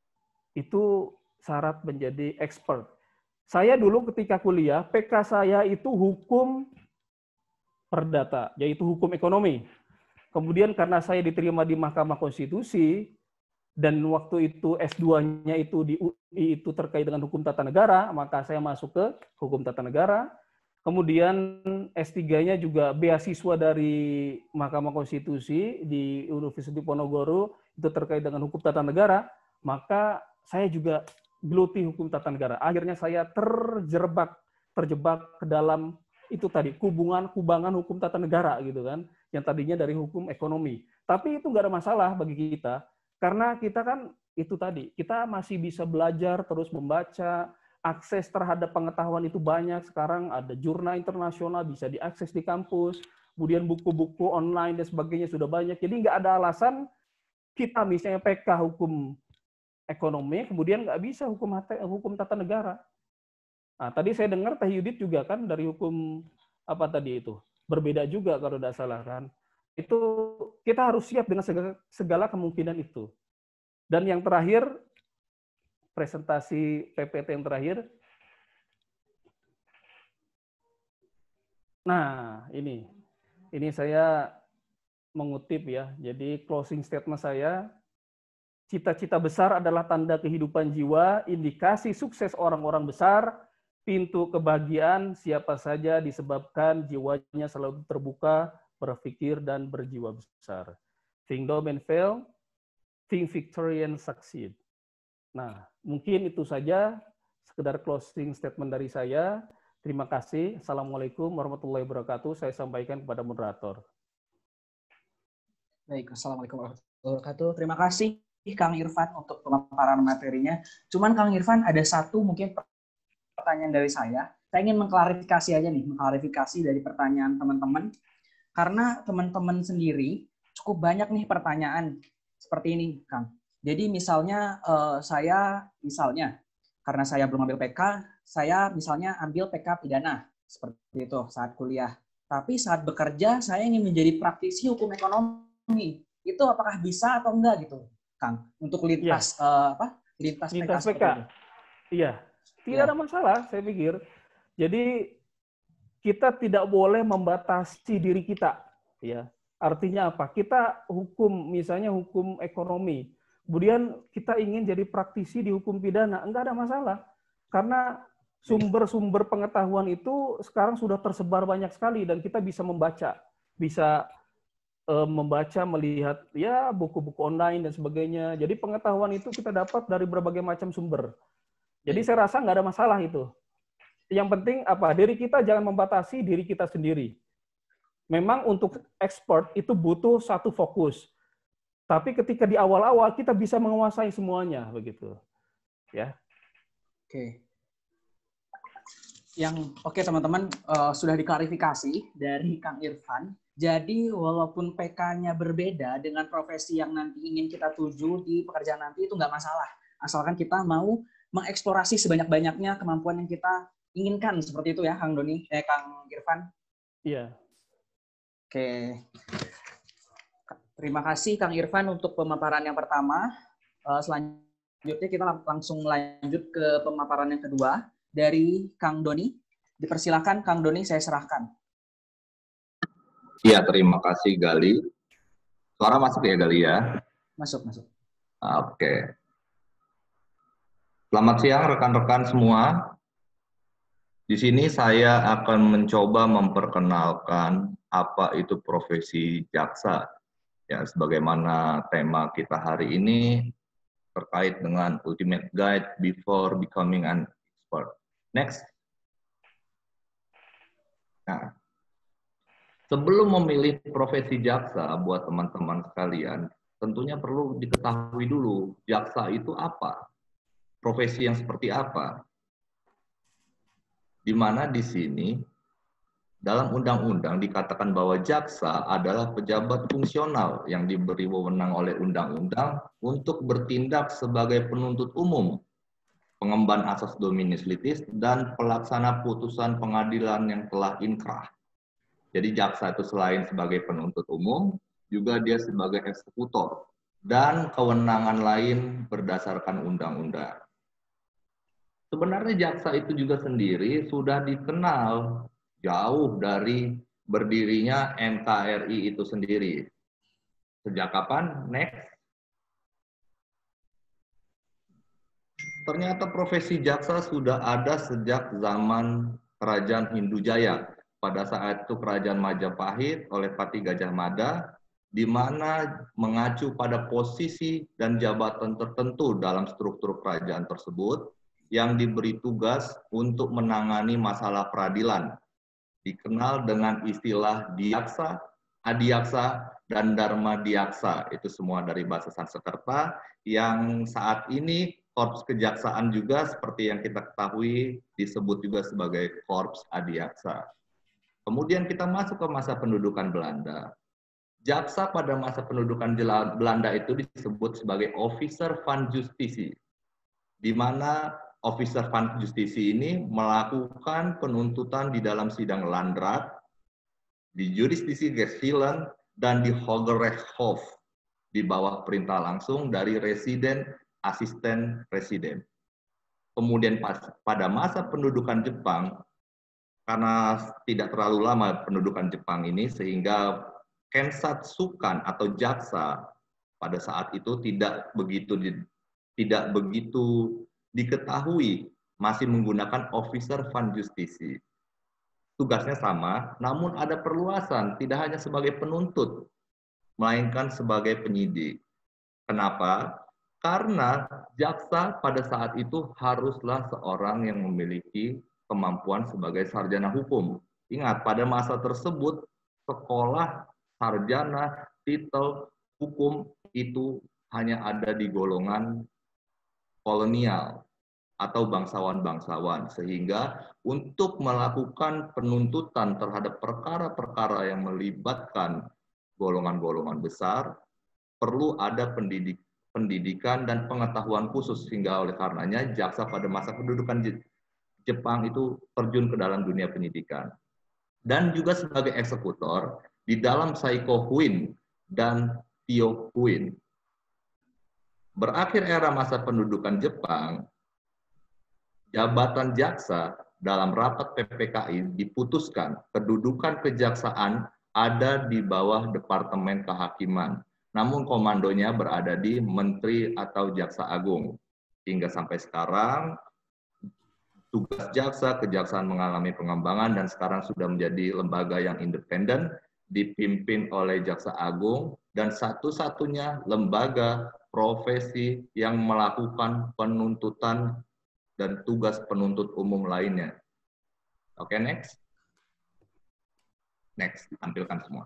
Itu syarat menjadi expert. Saya dulu ketika kuliah, P K saya itu hukum perdata, yaitu hukum ekonomi. Kemudian karena saya diterima di Mahkamah Konstitusi, dan waktu itu S dua-nya itu di U I itu terkait dengan hukum tata negara, maka saya masuk ke hukum tata negara. Kemudian S tiga-nya juga beasiswa dari Mahkamah Konstitusi di Universitas Diponegoro, itu terkait dengan hukum tata negara, maka saya juga geluti hukum tata negara. Akhirnya saya terjebak terjebak ke dalam itu tadi kubungan kubangan hukum tata negara gitu kan, yang tadinya dari hukum ekonomi. Tapi itu nggak ada masalah bagi kita karena kita kan itu tadi kita masih bisa belajar terus membaca, akses terhadap pengetahuan itu banyak. Sekarang ada jurnal internasional bisa diakses di kampus, kemudian buku-buku online dan sebagainya sudah banyak. Jadi nggak ada alasan kita misalnya P K hukum ekonomi, kemudian nggak bisa hukum hukum tata negara. Nah, tadi saya dengar Teh Yudit juga kan dari hukum apa tadi itu berbeda juga kalau tidak salah kan. Itu kita harus siap dengan segala, segala kemungkinan itu. Dan yang terakhir presentasi P P T yang terakhir. Nah, ini ini saya mengutip ya. Jadi closing statement saya, cita-cita besar adalah tanda kehidupan jiwa, indikasi sukses orang-orang besar, pintu kebahagiaan siapa saja disebabkan jiwanya selalu terbuka, berpikir, dan berjiwa besar. Think down and fail, think victory and succeed. Nah, mungkin itu saja sekedar closing statement dari saya. Terima kasih. Assalamualaikum warahmatullahi wabarakatuh. Saya sampaikan kepada moderator. Baik, Assalamualaikum warahmatullahi wabarakatuh. Terima kasih Kang Irfan untuk pemaparan materinya. Cuman Kang Irfan ada satu mungkin pertanyaan dari saya. Saya ingin mengklarifikasi aja nih, mengklarifikasi dari pertanyaan teman-teman. Karena teman-teman sendiri cukup banyak nih pertanyaan seperti ini, Kang. Jadi misalnya uh, saya, misalnya, karena saya belum ambil P K, saya misalnya ambil P K pidana, seperti itu saat kuliah. Tapi saat bekerja, saya ingin menjadi praktisi hukum ekonomi. Itu apakah bisa atau enggak gitu, Kang? Untuk lintas, ya. uh, apa? Lintas, lintas P K. P K. Iya, tidak ya. Ada masalah, saya pikir. Jadi, kita tidak boleh membatasi diri kita. Ya. Artinya apa? Kita hukum, misalnya hukum ekonomi, kemudian kita ingin jadi praktisi di hukum pidana, enggak ada masalah. Karena sumber-sumber pengetahuan itu sekarang sudah tersebar banyak sekali dan kita bisa membaca, bisa e, membaca, melihat ya buku-buku online dan sebagainya. Jadi pengetahuan itu kita dapat dari berbagai macam sumber. Jadi saya rasa nggak ada masalah itu. Yang penting apa? Diri kita jangan membatasi diri kita sendiri. Memang untuk expert itu butuh satu fokus. Tapi ketika di awal-awal kita bisa menguasai semuanya begitu. Ya. Oke. Yang oke teman-teman uh, sudah diklarifikasi dari Kang Irfan Jadi walaupun P K-nya berbeda dengan profesi yang nanti ingin kita tuju di pekerjaan nanti itu nggak masalah. Asalkan kita mau mengeksplorasi sebanyak-banyaknya kemampuan yang kita inginkan. Seperti itu ya, Kang Doni, eh Kang Irfan. Iya. Oke. Terima kasih Kang Irfan untuk pemaparan yang pertama. Selanjutnya kita langsung lanjut ke pemaparan yang kedua dari Kang Doni. Dipersilakan Kang Doni, saya serahkan. Iya, terima kasih Gali. Suara masuk ya Gali ya? Masuk, masuk. Oke. Selamat siang rekan-rekan semua. Di sini saya akan mencoba memperkenalkan apa itu profesi jaksa. Ya, sebagaimana tema kita hari ini terkait dengan Ultimate Guide Before Becoming an Expert. Next. Nah, sebelum memilih profesi jaksa buat teman-teman sekalian, tentunya perlu diketahui dulu jaksa itu apa, profesi yang seperti apa. Di mana di sini dalam undang-undang dikatakan bahwa jaksa adalah pejabat fungsional yang diberi wewenang oleh undang-undang untuk bertindak sebagai penuntut umum, pengemban asas dominis litis, dan pelaksana putusan pengadilan yang telah inkrah. Jadi jaksa itu selain sebagai penuntut umum, juga dia sebagai eksekutor dan kewenangan lain berdasarkan undang-undang. Sebenarnya jaksa itu juga sendiri sudah dikenal jauh dari berdirinya N K R I itu sendiri. Sejak kapan? Next. Ternyata profesi jaksa sudah ada sejak zaman Kerajaan Hindu Jaya. Pada saat itu Kerajaan Majapahit oleh Pati Gajah Mada, di mana mengacu pada posisi dan jabatan tertentu dalam struktur kerajaan tersebut yang diberi tugas untuk menangani masalah peradilan. Dikenal dengan istilah diaksa, adiaksa, dan dharma diaksa. Itu semua dari bahasa Sanskerta yang saat ini Korps Kejaksaan juga seperti yang kita ketahui disebut juga sebagai Korps Adiaksa. Kemudian kita masuk ke masa pendudukan Belanda. Jaksa pada masa pendudukan Belanda itu disebut sebagai Officer van Justitie, di mana Officer van Justitie ini melakukan penuntutan di dalam sidang Landrat, di jurisdiksi Geestvilen, dan di Hogerrechtshof, di bawah perintah langsung dari residen, asisten presiden. Kemudian pas, pada masa pendudukan Jepang, karena tidak terlalu lama pendudukan Jepang ini, sehingga Kensatsukan atau jaksa pada saat itu tidak begitu tidak begitu diketahui, masih menggunakan Officer van Justitie. Tugasnya sama, namun ada perluasan, tidak hanya sebagai penuntut, melainkan sebagai penyidik. Kenapa? Karena jaksa pada saat itu haruslah seorang yang memiliki kemampuan sebagai sarjana hukum. Ingat, pada masa tersebut, sekolah, sarjana, titel, hukum itu hanya ada di golongan kolonial atau bangsawan-bangsawan, sehingga untuk melakukan penuntutan terhadap perkara-perkara yang melibatkan golongan-golongan besar, perlu ada pendidik, pendidikan dan pengetahuan khusus, sehingga oleh karenanya jaksa pada masa pendudukan Jepang itu terjun ke dalam dunia pendidikan. Dan juga sebagai eksekutor di dalam Saiko Huin dan Tio Huin. Berakhir era masa pendudukan Jepang, jabatan jaksa dalam rapat P P K I diputuskan kedudukan kejaksaan ada di bawah Departemen Kehakiman. Namun komandonya berada di Menteri atau Jaksa Agung. Hingga sampai sekarang, tugas jaksa, kejaksaan mengalami pengembangan dan sekarang sudah menjadi lembaga yang independen, dipimpin oleh Jaksa Agung, dan satu-satunya lembaga profesi yang melakukan penuntutan dan tugas penuntut umum lainnya. Oke, next. Next, tampilkan semua.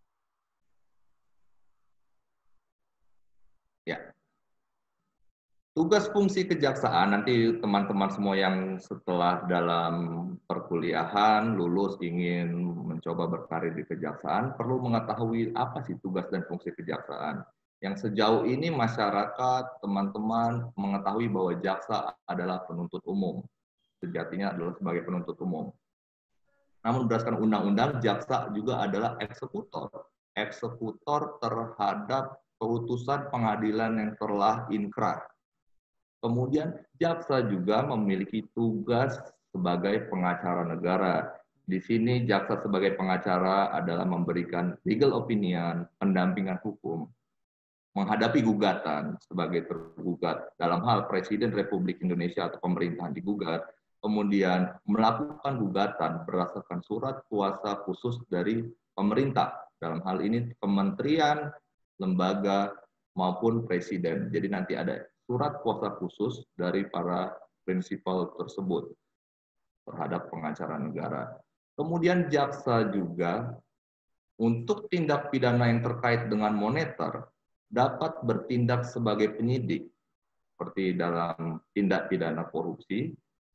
Ya. Tugas fungsi kejaksaan, nanti teman-teman semua yang setelah dalam perkuliahan, lulus, ingin mencoba berkarir di kejaksaan, perlu mengetahui apa sih tugas dan fungsi kejaksaan. Yang sejauh ini masyarakat, teman-teman mengetahui bahwa jaksa adalah penuntut umum. Sejatinya adalah sebagai penuntut umum. Namun berdasarkan undang-undang, jaksa juga adalah eksekutor. Eksekutor terhadap keputusan pengadilan yang telah inkrah. Kemudian jaksa juga memiliki tugas sebagai pengacara negara. Di sini jaksa sebagai pengacara adalah memberikan legal opinion, pendampingan hukum, menghadapi gugatan sebagai tergugat dalam hal Presiden Republik Indonesia atau pemerintahan digugat, kemudian melakukan gugatan berdasarkan surat kuasa khusus dari pemerintah. Dalam hal ini kementerian, lembaga, maupun presiden. Jadi nanti ada surat kuasa khusus dari para prinsipal tersebut terhadap pengacara negara. Kemudian jaksa juga untuk tindak pidana yang terkait dengan moneter dapat bertindak sebagai penyidik. Seperti dalam tindak pidana korupsi,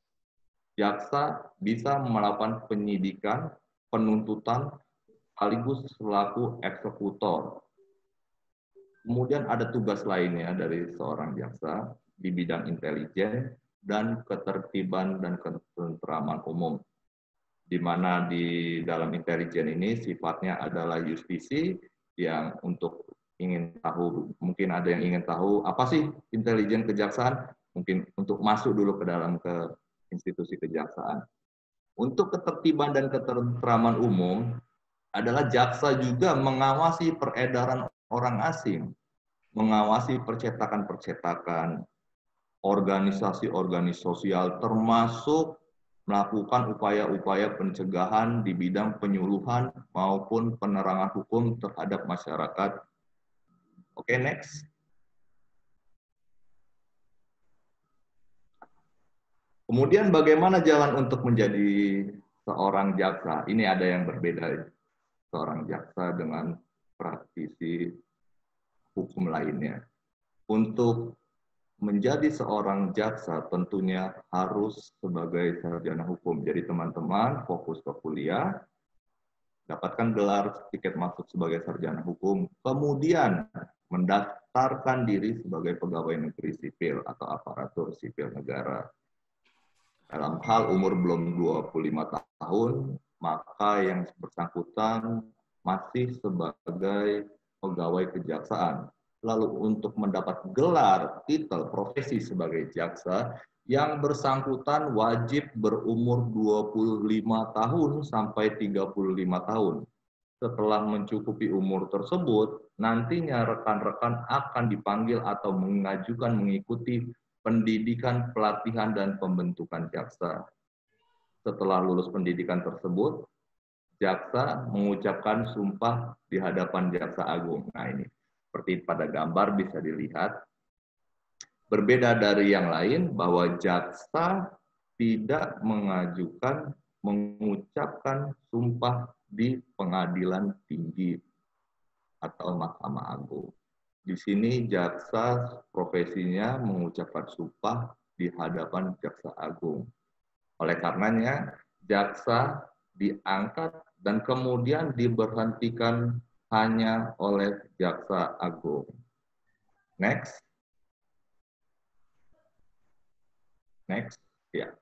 jaksa bisa melakukan penyidikan, penuntutan, sekaligus selaku eksekutor. Kemudian ada tugas lainnya dari seorang jaksa di bidang intelijen dan ketertiban dan ketentraman umum. Di mana di dalam intelijen ini sifatnya adalah justisi yang untuk ingin tahu, mungkin ada yang ingin tahu apa sih intelijen kejaksaan, mungkin untuk masuk dulu ke dalam ke institusi kejaksaan. Untuk ketertiban dan ketentraman umum adalah jaksa juga mengawasi peredaran orang asing, mengawasi percetakan-percetakan, organisasi-organisasi sosial, termasuk melakukan upaya-upaya pencegahan di bidang penyuluhan maupun penerangan hukum terhadap masyarakat. Oke, next. Kemudian bagaimana jalan untuk menjadi seorang jaksa? Ini ada yang berbeda. Seorang jaksa dengan praktisi hukum lainnya. Untuk menjadi seorang jaksa tentunya harus sebagai sarjana hukum. Jadi teman-teman fokus ke kuliah, dapatkan gelar tiket masuk sebagai sarjana hukum, kemudian mendaftarkan diri sebagai pegawai negeri sipil atau aparatur sipil negara. Dalam hal umur belum dua puluh lima tahun, maka yang bersangkutan masih sebagai pegawai kejaksaan. Lalu untuk mendapat gelar titel profesi sebagai jaksa, yang bersangkutan wajib berumur dua puluh lima tahun sampai tiga puluh lima tahun. Setelah mencukupi umur tersebut, nantinya rekan-rekan akan dipanggil atau mengajukan mengikuti pendidikan, pelatihan, dan pembentukan jaksa. Setelah lulus pendidikan tersebut, jaksa mengucapkan sumpah di hadapan Jaksa Agung. Nah ini, seperti pada gambar bisa dilihat, berbeda dari yang lain bahwa jaksa tidak mengajukan, mengucapkan sumpah di pengadilan tinggi atau Mahkamah Agung. Di sini jaksa profesinya mengucapkan sumpah di hadapan Jaksa Agung. Oleh karenanya, jaksa diangkat dan kemudian diberhentikan hanya oleh Jaksa Agung. Next. Next. Ya.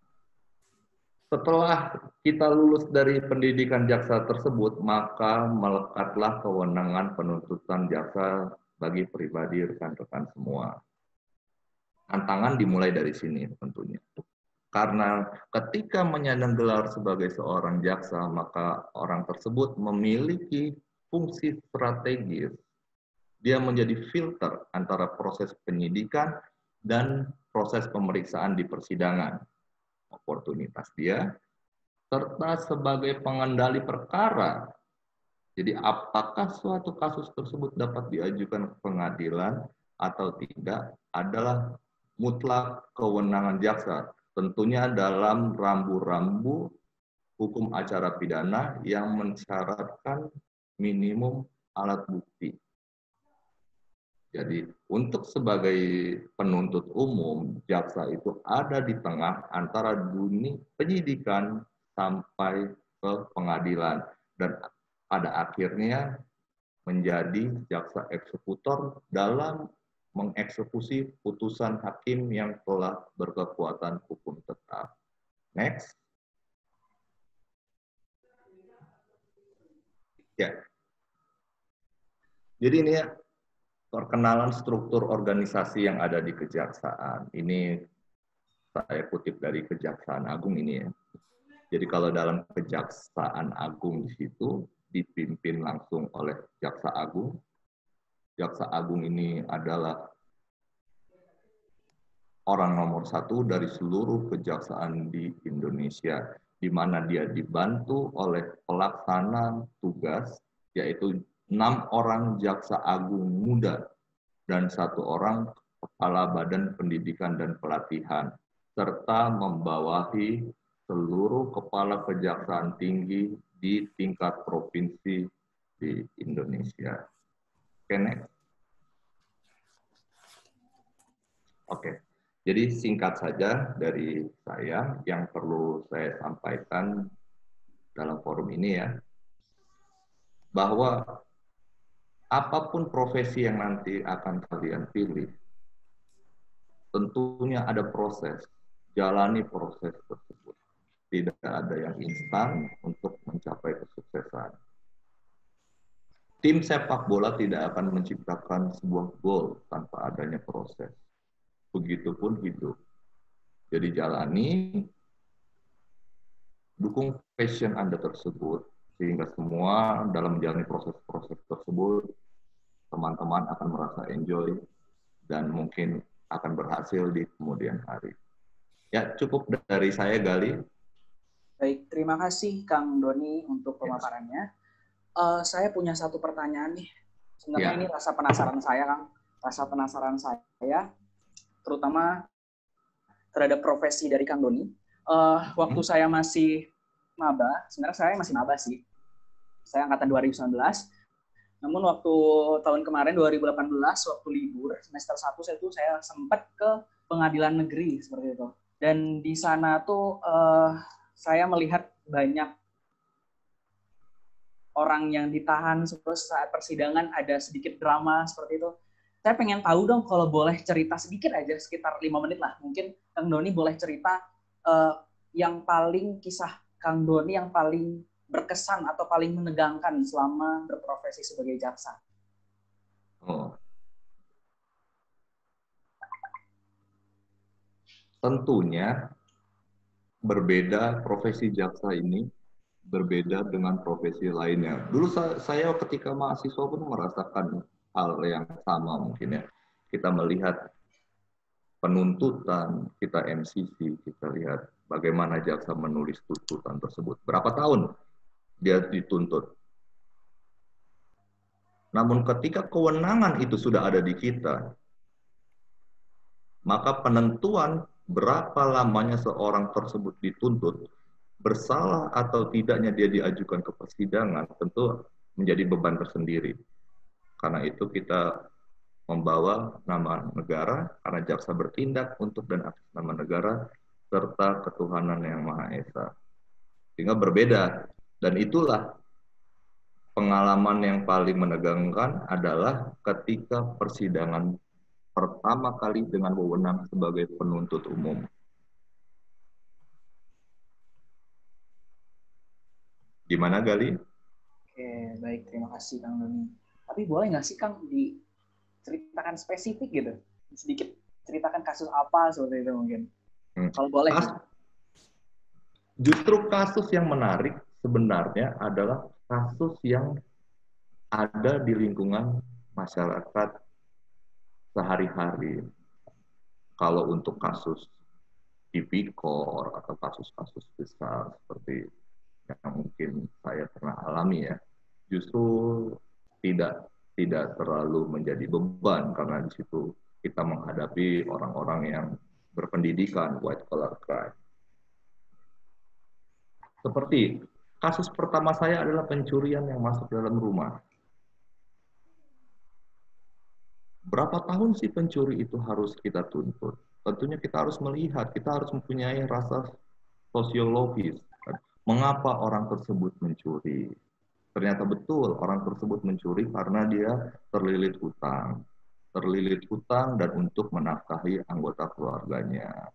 Setelah kita lulus dari pendidikan jaksa tersebut, maka melekatlah kewenangan penuntutan jaksa bagi pribadi rekan-rekan semua. Tantangan dimulai dari sini tentunya. Karena ketika menyandang gelar sebagai seorang jaksa, maka orang tersebut memiliki fungsi strategis. Dia menjadi filter antara proses penyidikan dan proses pemeriksaan di persidangan. Oportunitas dia, serta sebagai pengendali perkara. Jadi apakah suatu kasus tersebut dapat diajukan ke pengadilan atau tidak adalah mutlak kewenangan jaksa. Tentunya dalam rambu-rambu hukum acara pidana yang mensyaratkan minimum alat bukti. Jadi untuk sebagai penuntut umum, jaksa itu ada di tengah antara dunia penyidikan sampai ke pengadilan. Dan pada akhirnya menjadi jaksa eksekutor dalam mengeksekusi putusan hakim yang telah berkekuatan hukum tetap. Next. Ya. Jadi ini ya, perkenalan struktur organisasi yang ada di kejaksaan. Ini saya kutip dari Kejaksaan Agung ini ya. Jadi kalau dalam Kejaksaan Agung di situ dipimpin langsung oleh Jaksa Agung. Jaksa Agung ini adalah orang nomor satu dari seluruh kejaksaan di Indonesia, di mana dia dibantu oleh pelaksana tugas, yaitu enam orang jaksa agung muda dan satu orang kepala badan pendidikan dan pelatihan, serta membawahi seluruh kepala kejaksaan tinggi di tingkat provinsi di Indonesia. Oke, next. Oke, jadi singkat saja dari saya yang perlu saya sampaikan dalam forum ini ya, bahwa apapun profesi yang nanti akan kalian pilih, tentunya ada proses, jalani proses tersebut. Tidak ada yang instan untuk mencapai kesuksesan. Tim sepak bola tidak akan menciptakan sebuah gol tanpa adanya proses. Begitupun hidup. Jadi jalani, dukung passion Anda tersebut, sehingga semua dalam menjalani proses-proses tersebut, teman-teman akan merasa enjoy dan mungkin akan berhasil di kemudian hari. Ya, cukup dari saya, Gali. Baik, terima kasih Kang Doni untuk pemaparannya. Uh, saya punya satu pertanyaan nih. Sebenarnya ya. Ini rasa penasaran saya, Kang. Rasa penasaran saya, terutama terhadap profesi dari Kang Doni. Uh, waktu hmm. saya masih maba, sebenarnya saya masih maba sih. Saya angkatan dua ribu sembilan belas. Namun waktu tahun kemarin dua ribu delapan belas, waktu libur semester satu saya tuh saya sempat ke pengadilan negeri seperti itu. Dan di sana tuh uh, saya melihat banyak orang yang ditahan terus saat persidangan ada sedikit drama seperti itu. Saya pengen tahu dong kalau boleh cerita sedikit aja, sekitar lima menit lah. Mungkin Kang Doni boleh cerita uh, yang paling kisah Kang Doni yang paling berkesan atau paling menegangkan selama berprofesi sebagai jaksa. Oh. Tentunya berbeda profesi jaksa ini berbeda dengan profesi lainnya. Dulu saya ketika mahasiswa pun merasakan hal yang sama mungkin ya. Kita melihat penuntutan, kita M C C, kita lihat bagaimana jaksa menulis tuntutan tersebut. Berapa tahun dia dituntut. Namun ketika kewenangan itu sudah ada di kita, maka penentuan berapa lamanya seorang tersebut dituntut, bersalah atau tidaknya dia diajukan ke persidangan, tentu menjadi beban tersendiri. Karena itu kita membawa nama negara, karena jaksa bertindak untuk dan atas nama negara, serta ketuhanan yang Maha Esa. Sehingga berbeda. Dan itulah pengalaman yang paling menegangkan adalah ketika persidangan pertama kali dengan wewenang sebagai penuntut umum. Gimana, Gali? Oke, baik. Terima kasih, Kang Doni. Tapi boleh nggak sih, Kang, diceritakan spesifik gitu? Sedikit ceritakan kasus apa seperti itu mungkin. Hmm. Kalau boleh. Kas, justru kasus yang menarik sebenarnya adalah kasus yang ada di lingkungan masyarakat sehari-hari. Kalau untuk kasus tipikor atau kasus-kasus besar seperti yang mungkin saya pernah alami ya, justru tidak tidak terlalu menjadi beban karena di situ kita menghadapi orang-orang yang berpendidikan, white collar crime. Seperti kasus pertama saya adalah pencurian yang masuk dalam rumah. Berapa tahun sih pencuri itu harus kita tuntut? Tentunya kita harus melihat, kita harus mempunyai rasa sosiologis. Mengapa orang tersebut mencuri? Ternyata betul orang tersebut mencuri karena dia terlilit hutang. Terlilit hutang dan untuk menafkahi anggota keluarganya.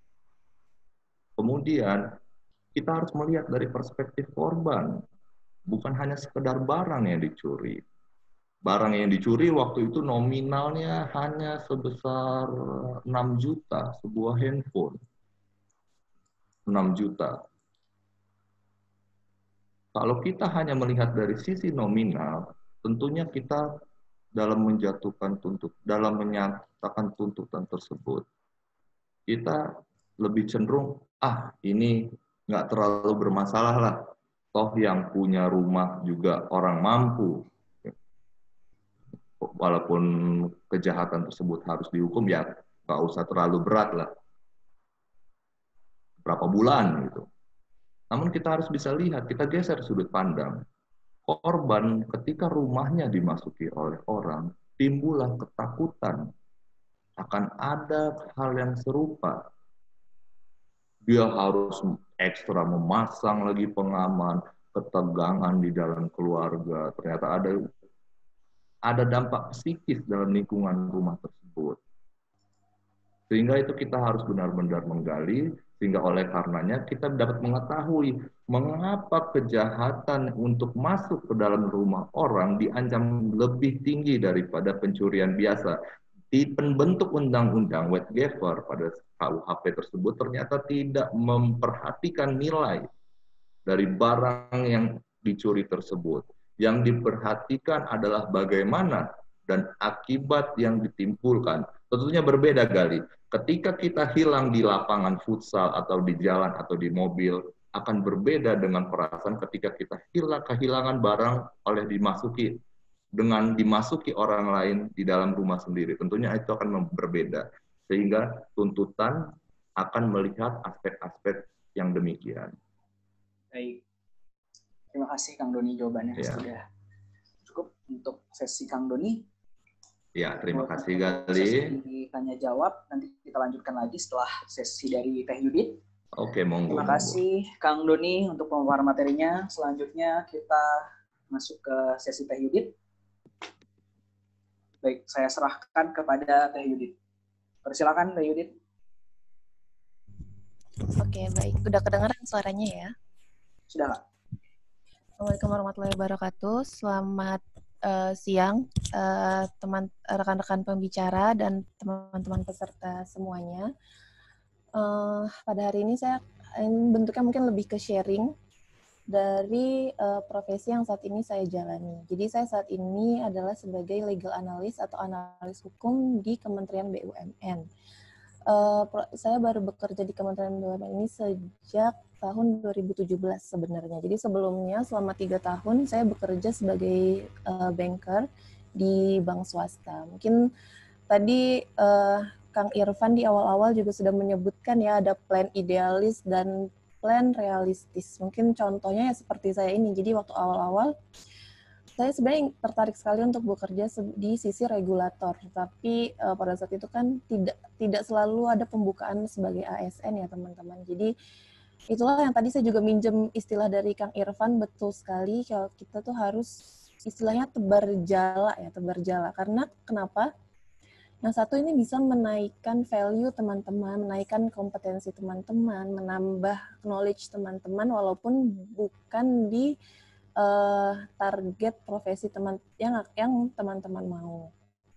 Kemudian kita harus melihat dari perspektif korban. Bukan hanya sekedar barang yang dicuri. Barang yang dicuri waktu itu nominalnya hanya sebesar enam juta, sebuah handphone. enam juta. Kalau kita hanya melihat dari sisi nominal, tentunya kita dalam menjatuhkan tuntut, dalam menyatakan tuntutan tersebut, kita lebih cenderung, ah ini nggak terlalu bermasalah lah. Toh yang punya rumah juga orang mampu. Walaupun kejahatan tersebut harus dihukum, ya nggak usah terlalu berat lah. Berapa bulan gitu. Namun kita harus bisa lihat, kita geser sudut pandang. Korban ketika rumahnya dimasuki oleh orang, timbullah ketakutan akan ada hal yang serupa. Dia harus ekstra memasang lagi pengaman, ketegangan di dalam keluarga. Ternyata ada ada dampak psikis dalam lingkungan rumah tersebut. Sehingga itu kita harus benar-benar menggali, sehingga oleh karenanya kita dapat mengetahui mengapa kejahatan untuk masuk ke dalam rumah orang diancam lebih tinggi daripada pencurian biasa. Di pembentuk undang-undang Wetgever pada K U H P tersebut ternyata tidak memperhatikan nilai dari barang yang dicuri tersebut. Yang diperhatikan adalah bagaimana dan akibat yang ditimbulkan. Tentunya berbeda, Gali. Ketika kita hilang di lapangan futsal atau di jalan atau di mobil, akan berbeda dengan perasaan ketika kita hilang kehilangan barang oleh dimasuki dengan dimasuki orang lain di dalam rumah sendiri. Tentunya itu akan berbeda. Sehingga tuntutan akan melihat aspek-aspek yang demikian. Baik. Terima kasih Kang Doni jawabannya. Ya. Sudah cukup untuk sesi Kang Doni. Ya, terima kasih Gali. Sesi tanya jawab nanti kita lanjutkan lagi setelah sesi dari Teh Yudit. Oke, monggo. Terima kasih Kang Doni untuk pemaparan materinya. Selanjutnya kita masuk ke sesi Teh Yudit. Baik, saya serahkan kepada Teh Yudit. Persilakan Teh Yudit. Oke, baik. Udah kedengaran suaranya ya? Sudah, Kak. Assalamualaikum warahmatullahi wabarakatuh. Selamat uh, siang, uh, teman rekan-rekan pembicara dan teman-teman peserta semuanya. Uh, pada hari ini saya ini bentuknya mungkin lebih ke sharing dari uh, profesi yang saat ini saya jalani. Jadi saya saat ini adalah sebagai legal analyst atau analis hukum di Kementerian B U M N. Uh, saya baru bekerja di Kementerian B U M N ini sejak tahun dua ribu tujuh belas sebenarnya. Jadi sebelumnya selama tiga tahun saya bekerja sebagai uh, banker di bank swasta. Mungkin tadi uh, Kang Irfan di awal-awal juga sudah menyebutkan ya ada plan idealis dan plan realistis. Mungkin contohnya ya seperti saya ini. Jadi waktu awal-awal saya sebenarnya tertarik sekali untuk bekerja di sisi regulator, tapi uh, pada saat itu kan tidak tidak selalu ada pembukaan sebagai A S N ya teman-teman. Jadi itulah yang tadi saya juga minjem istilah dari Kang Irfan, betul sekali kalau kita tuh harus istilahnya tebar jala ya, tebar jala. Karena kenapa? Yang satu ini bisa menaikkan value teman-teman, menaikkan kompetensi teman-teman, menambah knowledge teman-teman walaupun bukan di uh, target profesi teman yang yang teman-teman mau.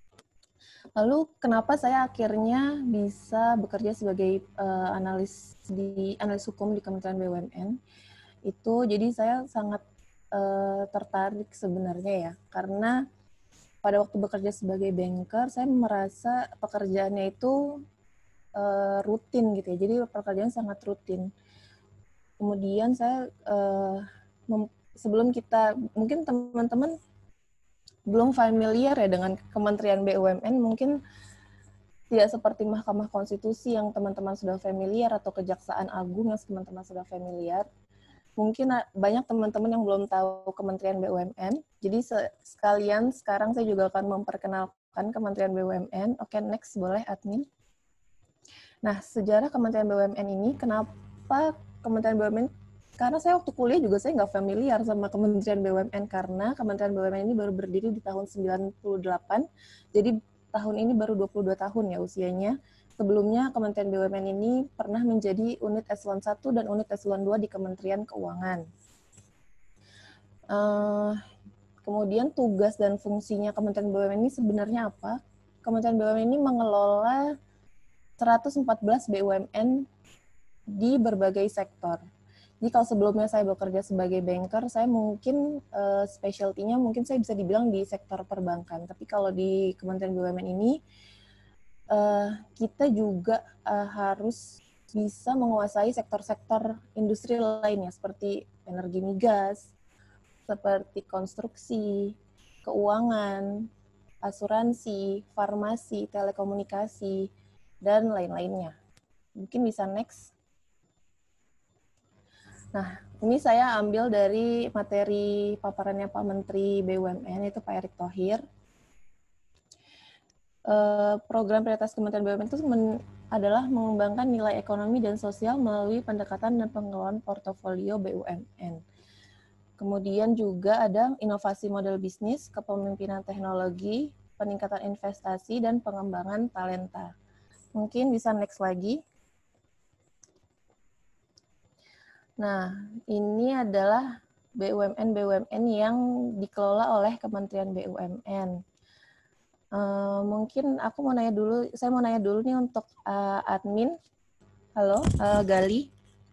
Lalu kenapa saya akhirnya bisa bekerja sebagai uh, analis di analis hukum di Kementerian B U M N? Itu jadi saya sangat uh, tertarik sebenarnya ya, karena pada waktu bekerja sebagai banker saya merasa pekerjaannya itu uh, rutin gitu ya. Jadi pekerjaan sangat rutin. Kemudian saya uh, mem- sebelum kita mungkin teman-teman belum familiar ya dengan Kementerian B U M N, mungkin tidak seperti Mahkamah Konstitusi yang teman-teman sudah familiar atau Kejaksaan Agung yang teman-teman sudah familiar. mungkin banyak teman-teman yang belum tahu Kementerian B U M N. Jadi sekalian sekarang saya juga akan memperkenalkan Kementerian B U M N. Oke, next boleh admin. Nah, sejarah Kementerian B U M N ini, kenapa Kementerian B U M N? Karena saya waktu kuliah juga saya nggak familiar sama Kementerian B U M N, karena Kementerian B U M N ini baru berdiri di tahun sembilan puluh delapan. Jadi tahun ini baru dua puluh dua tahun ya usianya. Sebelumnya Kementerian B U M N ini pernah menjadi unit eselon satu dan unit eselon dua di Kementerian Keuangan. Uh, kemudian tugas dan fungsinya Kementerian B U M N ini sebenarnya apa? Kementerian B U M N ini mengelola seratus empat belas B U M N di berbagai sektor. Jadi kalau sebelumnya saya bekerja sebagai banker, saya mungkin uh, specialty-nya mungkin saya bisa dibilang di sektor perbankan. Tapi kalau di Kementerian B U M N ini, Uh, kita juga uh, harus bisa menguasai sektor-sektor industri lainnya seperti energi migas, seperti konstruksi, keuangan, asuransi, farmasi, telekomunikasi, dan lain-lainnya. Mungkin bisa next. Nah, ini saya ambil dari materi paparannya Pak Menteri B U M N, yaitu Pak Erick Thohir. Program prioritas Kementerian B U M N itu men, adalah mengembangkan nilai ekonomi dan sosial melalui pendekatan dan pengelolaan portofolio B U M N. Kemudian juga ada inovasi model bisnis, kepemimpinan teknologi, peningkatan investasi, dan pengembangan talenta. Mungkin bisa next lagi. Nah, ini adalah B U M N-B U M N yang dikelola oleh Kementerian B U M N. Uh, mungkin aku mau nanya dulu, saya mau nanya dulu nih untuk uh, admin. Halo, uh, Gali.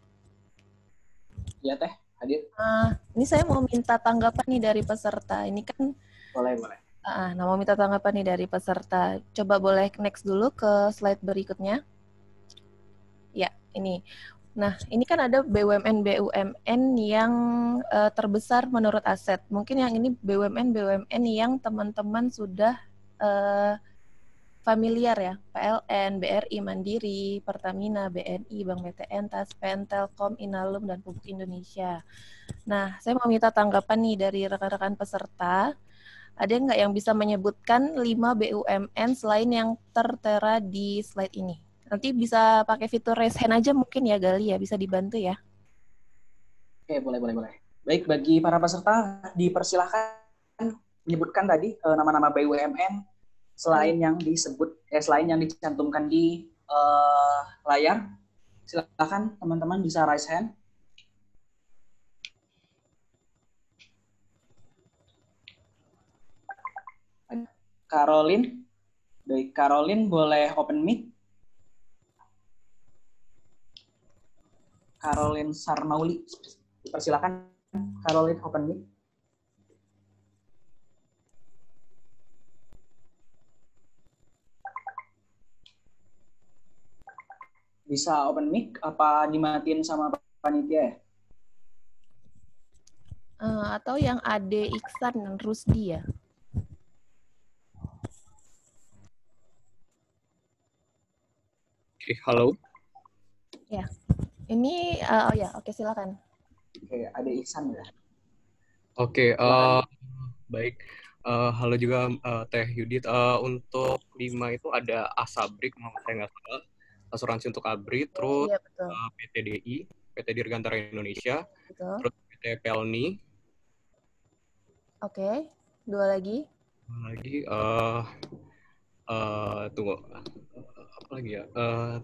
Iya Teh, hadir. Uh, ini saya mau minta tanggapan nih dari peserta. Ini kan. Boleh, boleh. Uh, nah, mau minta tanggapan nih dari peserta. Coba boleh next dulu ke slide berikutnya. Ya, ini. Nah, ini kan ada B U M N-B U M N yang uh, terbesar menurut aset. Mungkin yang ini B U M N-B U M N yang teman-teman sudah Uh, familiar ya, P L N, B R I, Mandiri, Pertamina, B N I, Bank B T N, Taspen, Telkom, Inalum, dan Pupuk Indonesia. Nah, saya mau minta tanggapan nih dari rekan-rekan peserta. Ada nggak yang bisa menyebutkan lima B U M N selain yang tertera di slide ini? Nanti bisa pakai fitur raise hand aja mungkin ya, Gali ya, bisa dibantu ya. Oke, boleh, boleh, boleh. Baik, bagi para peserta, dipersilahkan menyebutkan tadi nama-nama B U M N selain yang disebut, eh, selain yang dicantumkan di uh, layar. Silakan teman-teman bisa raise hand. Caroline, baik Caroline boleh open mic. Caroline Sarmauli, persilakan Caroline open mic. Bisa open mic apa dimatiin sama panitia ya? Uh, atau yang Ade Iksan dan Rusdi ya? Oke, okay, halo. Ya, ini uh, oh ya, oke okay, silakan. Oke, okay, Ade Iksan ya. Oke, okay, uh, baik. Uh, halo juga uh, Teh Yudit. Uh, untuk lima itu ada Asabrik, kalau saya nggak salah. Asuransi untuk ABRI, terus iya, betul. uh, P T D I, P T Dirgantara Indonesia, betul. Terus P T Pelni. Oke, okay. Dua lagi. Dua lagi, uh, uh, tunggu, apa lagi ya? Uh,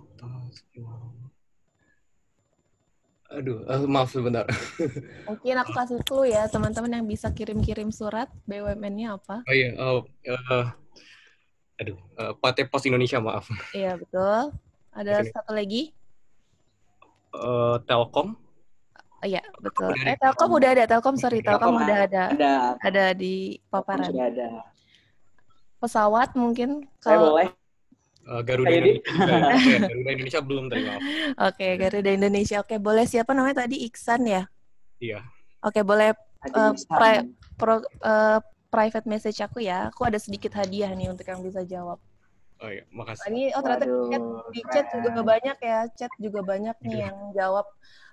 aduh, uh, maaf sebentar. Mungkin aku kasih clue ya, teman-teman yang bisa kirim-kirim surat, B U M N-nya apa? Oh iya, uh, uh, aduh, uh, P T Pos Indonesia, maaf. Iya, betul. Ada satu lagi? Uh, Telkom. Oh, iya, betul. Eh, Telkom udah ada. Telkom, sorry. Telkom, Telkom udah ada. Ada. Ada di paparan. Sudah ada. Pesawat mungkin? Saya kalau... boleh. Uh, Garuda Indonesia juga ya. Okay, Garuda Indonesia belum terima. Oke, okay, Garuda Indonesia. Oke, okay, boleh siapa namanya tadi? Iksan ya? Iya. Oke, okay, boleh uh, pri pro, uh, private message aku ya. Aku ada sedikit hadiah nih untuk yang bisa jawab. Oh iya, makasih. Ini oh ternyata Waduh, chat, di chat juga banyak ya, chat juga banyak nih yang jawab.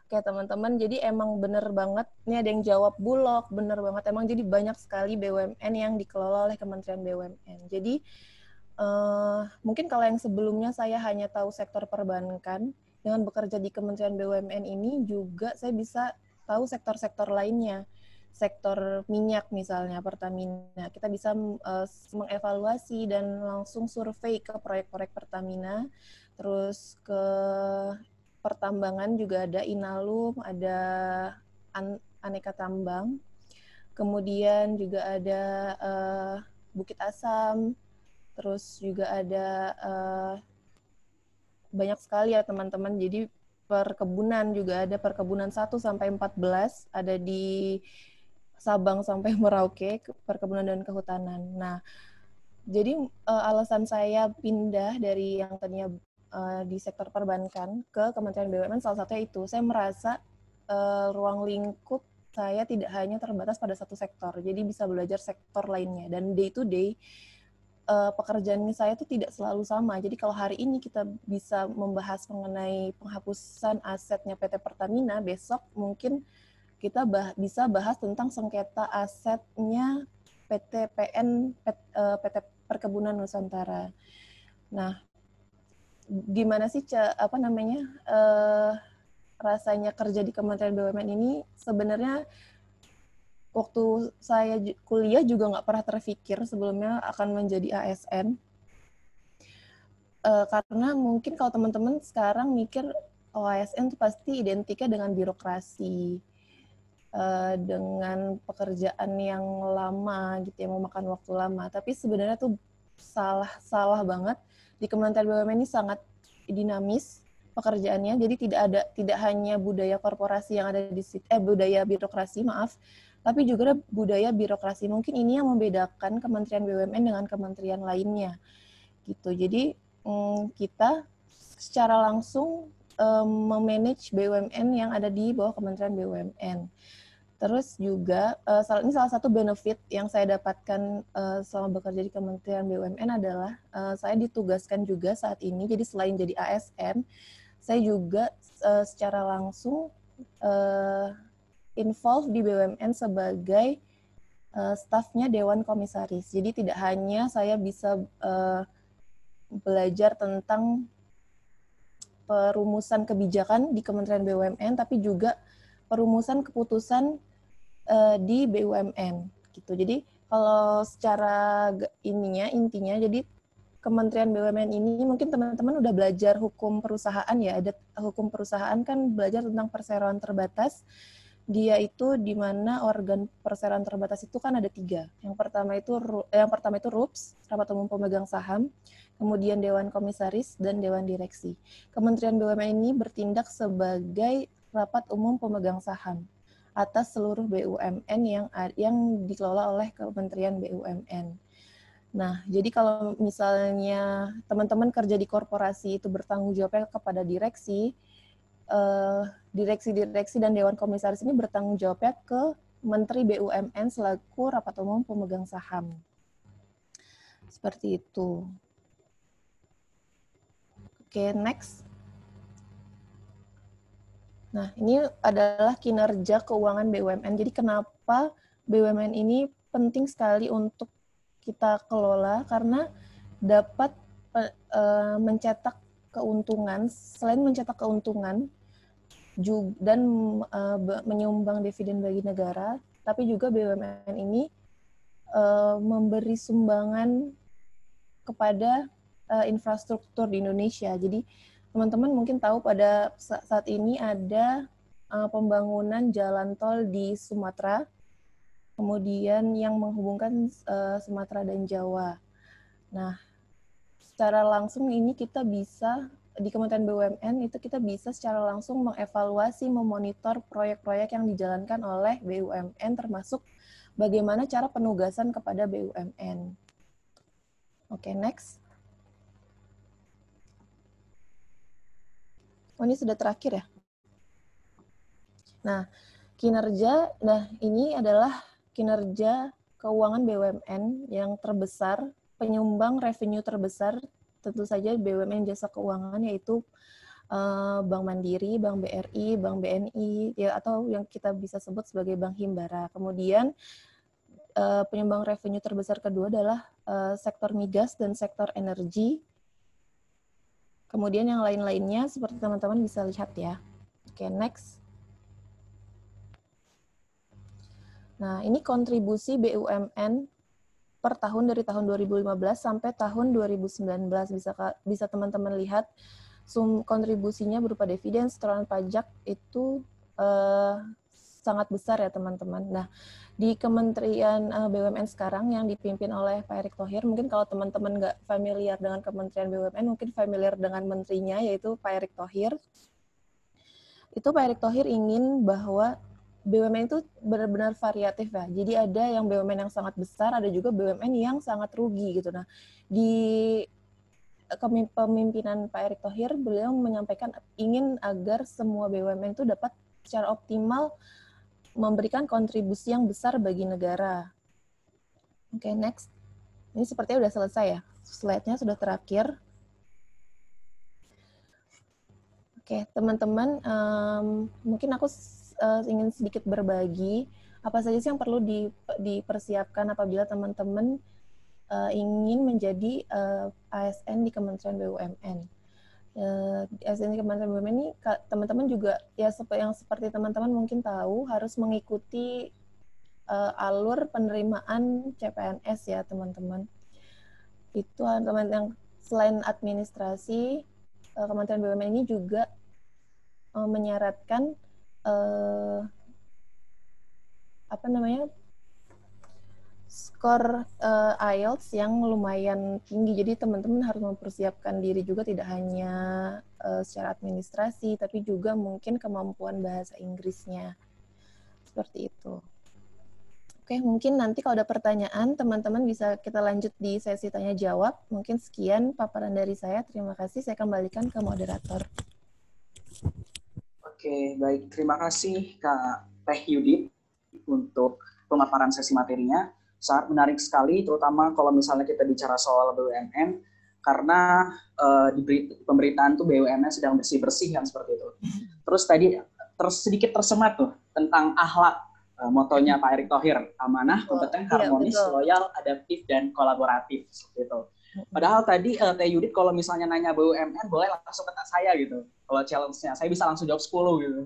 Oke teman-teman, jadi emang bener banget, ini ada yang jawab Bulog, bener banget, emang jadi banyak sekali B U M N yang dikelola oleh Kementerian B U M N. Jadi uh, mungkin kalau yang sebelumnya saya hanya tahu sektor perbankan, dengan bekerja di Kementerian B U M N ini juga saya bisa tahu sektor-sektor lainnya. Sektor minyak misalnya, Pertamina. Kita bisa uh, mengevaluasi dan langsung survei ke proyek-proyek Pertamina, terus ke pertambangan juga ada Inalum, ada An Aneka Tambang, kemudian juga ada uh, Bukit Asam, terus juga ada uh, banyak sekali ya teman-teman. Jadi perkebunan juga ada perkebunan satu sampai empat belas, ada di Sabang sampai Merauke, perkebunan dan kehutanan. Nah, jadi uh, alasan saya pindah dari yang tadinya Uh, di sektor perbankan ke Kementerian B U M N salah satunya itu saya merasa uh, ruang lingkup saya tidak hanya terbatas pada satu sektor, jadi bisa belajar sektor lainnya dan day to day uh, pekerjaan saya itu tidak selalu sama. Jadi kalau hari ini kita bisa membahas mengenai penghapusan asetnya P T Pertamina, besok mungkin kita bah bisa bahas tentang sengketa asetnya P T P N P T, uh, P T Perkebunan Nusantara. Nah, gimana sih apa namanya uh, rasanya kerja di Kementerian B U M N ini? Sebenarnya waktu saya kuliah juga nggak pernah terpikir sebelumnya akan menjadi A S N, uh, karena mungkin kalau teman-teman sekarang mikir oh, A S N itu pasti identiknya dengan birokrasi, uh, dengan pekerjaan yang lama gitu ya, memakan waktu lama. Tapi sebenarnya tuh salah salah banget. Di Kementerian B U M N ini sangat dinamis pekerjaannya, jadi tidak ada tidak hanya budaya korporasi yang ada di eh budaya birokrasi maaf, tapi juga ada budaya birokrasi. Mungkin ini yang membedakan Kementerian B U M N dengan kementerian lainnya, gitu. Jadi hmm, kita secara langsung um, memanage B U M N yang ada di bawah Kementerian B U M N. Terus juga, uh, ini salah satu benefit yang saya dapatkan uh, selama bekerja di Kementerian B U M N adalah uh, saya ditugaskan juga saat ini, jadi selain jadi A S N, saya juga uh, secara langsung uh, involved di B U M N sebagai uh, stafnya Dewan Komisaris. Jadi tidak hanya saya bisa uh, belajar tentang perumusan kebijakan di Kementerian B U M N, tapi juga perumusan keputusan uh, di B U M N gitu. Jadi kalau secara ininya intinya, jadi Kementerian B U M N ini mungkin teman-teman udah belajar hukum perusahaan ya. Ada hukum perusahaan kan belajar tentang perseroan terbatas. Dia itu di mana organ perseroan terbatas itu kan ada tiga. Yang pertama itu yang pertama itu R U P S, Rapat Umum Pemegang Saham, kemudian Dewan Komisaris dan Dewan Direksi. Kementerian B U M N ini bertindak sebagai Rapat Umum Pemegang Saham atas seluruh B U M N yang yang dikelola oleh Kementerian B U M N. Nah, jadi kalau misalnya teman-teman kerja di korporasi itu bertanggung jawabnya kepada direksi, eh, direksi-direksi dan Dewan Komisaris ini bertanggung jawabnya ke Menteri B U M N selaku Rapat Umum Pemegang Saham. Seperti itu. Oke, next. Nah, ini adalah kinerja keuangan B U M N. Jadi kenapa B U M N ini penting sekali untuk kita kelola, karena dapat uh, mencetak keuntungan, selain mencetak keuntungan juga, dan uh, menyumbang dividen bagi negara, tapi juga B U M N ini uh, memberi sumbangan kepada uh, infrastruktur di Indonesia. Jadi teman-teman mungkin tahu pada saat ini ada uh, pembangunan jalan tol di Sumatera, kemudian yang menghubungkan uh, Sumatera dan Jawa. Nah, secara langsung ini kita bisa, di Kementerian B U M N itu kita bisa secara langsung mengevaluasi, memonitor proyek-proyek yang dijalankan oleh B U M N, termasuk bagaimana cara penugasan kepada B U M N. Oke, next. Oh, ini sudah terakhir ya. Nah, kinerja, nah ini adalah kinerja keuangan B U M N yang terbesar, penyumbang revenue terbesar, tentu saja B U M N Jasa Keuangan, yaitu uh, Bank Mandiri, Bank B R I, Bank B N I, ya, atau yang kita bisa sebut sebagai Bank Himbara. Kemudian uh, penyumbang revenue terbesar kedua adalah uh, sektor migas dan sektor energi. Kemudian yang lain-lainnya seperti teman-teman bisa lihat ya. Oke, next. Nah, ini kontribusi B U M N per tahun dari tahun dua ribu lima belas sampai tahun dua ribu sembilan belas. Bisa bisa teman-teman lihat sum kontribusinya berupa dividen, setoran pajak itu eh, sangat besar ya teman-teman. Nah, di Kementerian uh, B U M N sekarang yang dipimpin oleh Pak Erick Thohir, mungkin kalau teman-teman nggak familiar dengan Kementerian B U M N, mungkin familiar dengan menterinya, yaitu Pak Erick Thohir. Itu Pak Erick Thohir ingin bahwa B U M N itu benar-benar variatif ya. Jadi ada yang B U M N yang sangat besar, ada juga B U M N yang sangat rugi gitu. Nah, di kepemimpinan Pak Erick Thohir, beliau menyampaikan ingin agar semua B U M N itu dapat secara optimal memberikan kontribusi yang besar bagi negara. Oke, okay, next. Ini sepertinya sudah selesai ya. Slide-nya sudah terakhir. Oke, okay, teman-teman, um, mungkin aku uh, ingin sedikit berbagi apa saja sih yang perlu di, dipersiapkan apabila teman-teman uh, ingin menjadi uh, A S N di Kementerian B U M N. Uh, A S N di Kementerian B U M N ini teman-teman juga ya yang seperti teman-teman mungkin tahu harus mengikuti uh, alur penerimaan C P N S ya teman-teman. Itu teman-teman yang selain administrasi uh, Kementerian B U M N ini juga uh, menyaratkan uh, apa namanya skor uh, I E L T S yang lumayan tinggi. Jadi teman-teman harus mempersiapkan diri juga tidak hanya uh, secara administrasi, tapi juga mungkin kemampuan bahasa Inggrisnya. Seperti itu. Oke, mungkin nanti kalau ada pertanyaan, teman-teman bisa kita lanjut di sesi tanya-jawab. Mungkin sekian paparan dari saya. Terima kasih. Saya kembalikan ke moderator. Oke, baik. Terima kasih Kak Teh Yudit untuk pemaparan sesi materinya. Sangat menarik sekali, terutama kalau misalnya kita bicara soal B U M N, karena uh, di pemberitaan tuh B U M N sedang bersih-bersih kan seperti itu. Terus tadi terus sedikit tersemat tuh tentang akhlak, uh, motonya Pak Erick Thohir, amanah, kompeten, harmonis, ya, loyal, adaptif, dan kolaboratif seperti itu. Padahal tadi uh, Teh Yudit kalau misalnya nanya B U M N boleh langsung ke saya gitu. Kalau challenge-nya saya bisa langsung jawab sepuluh gitu.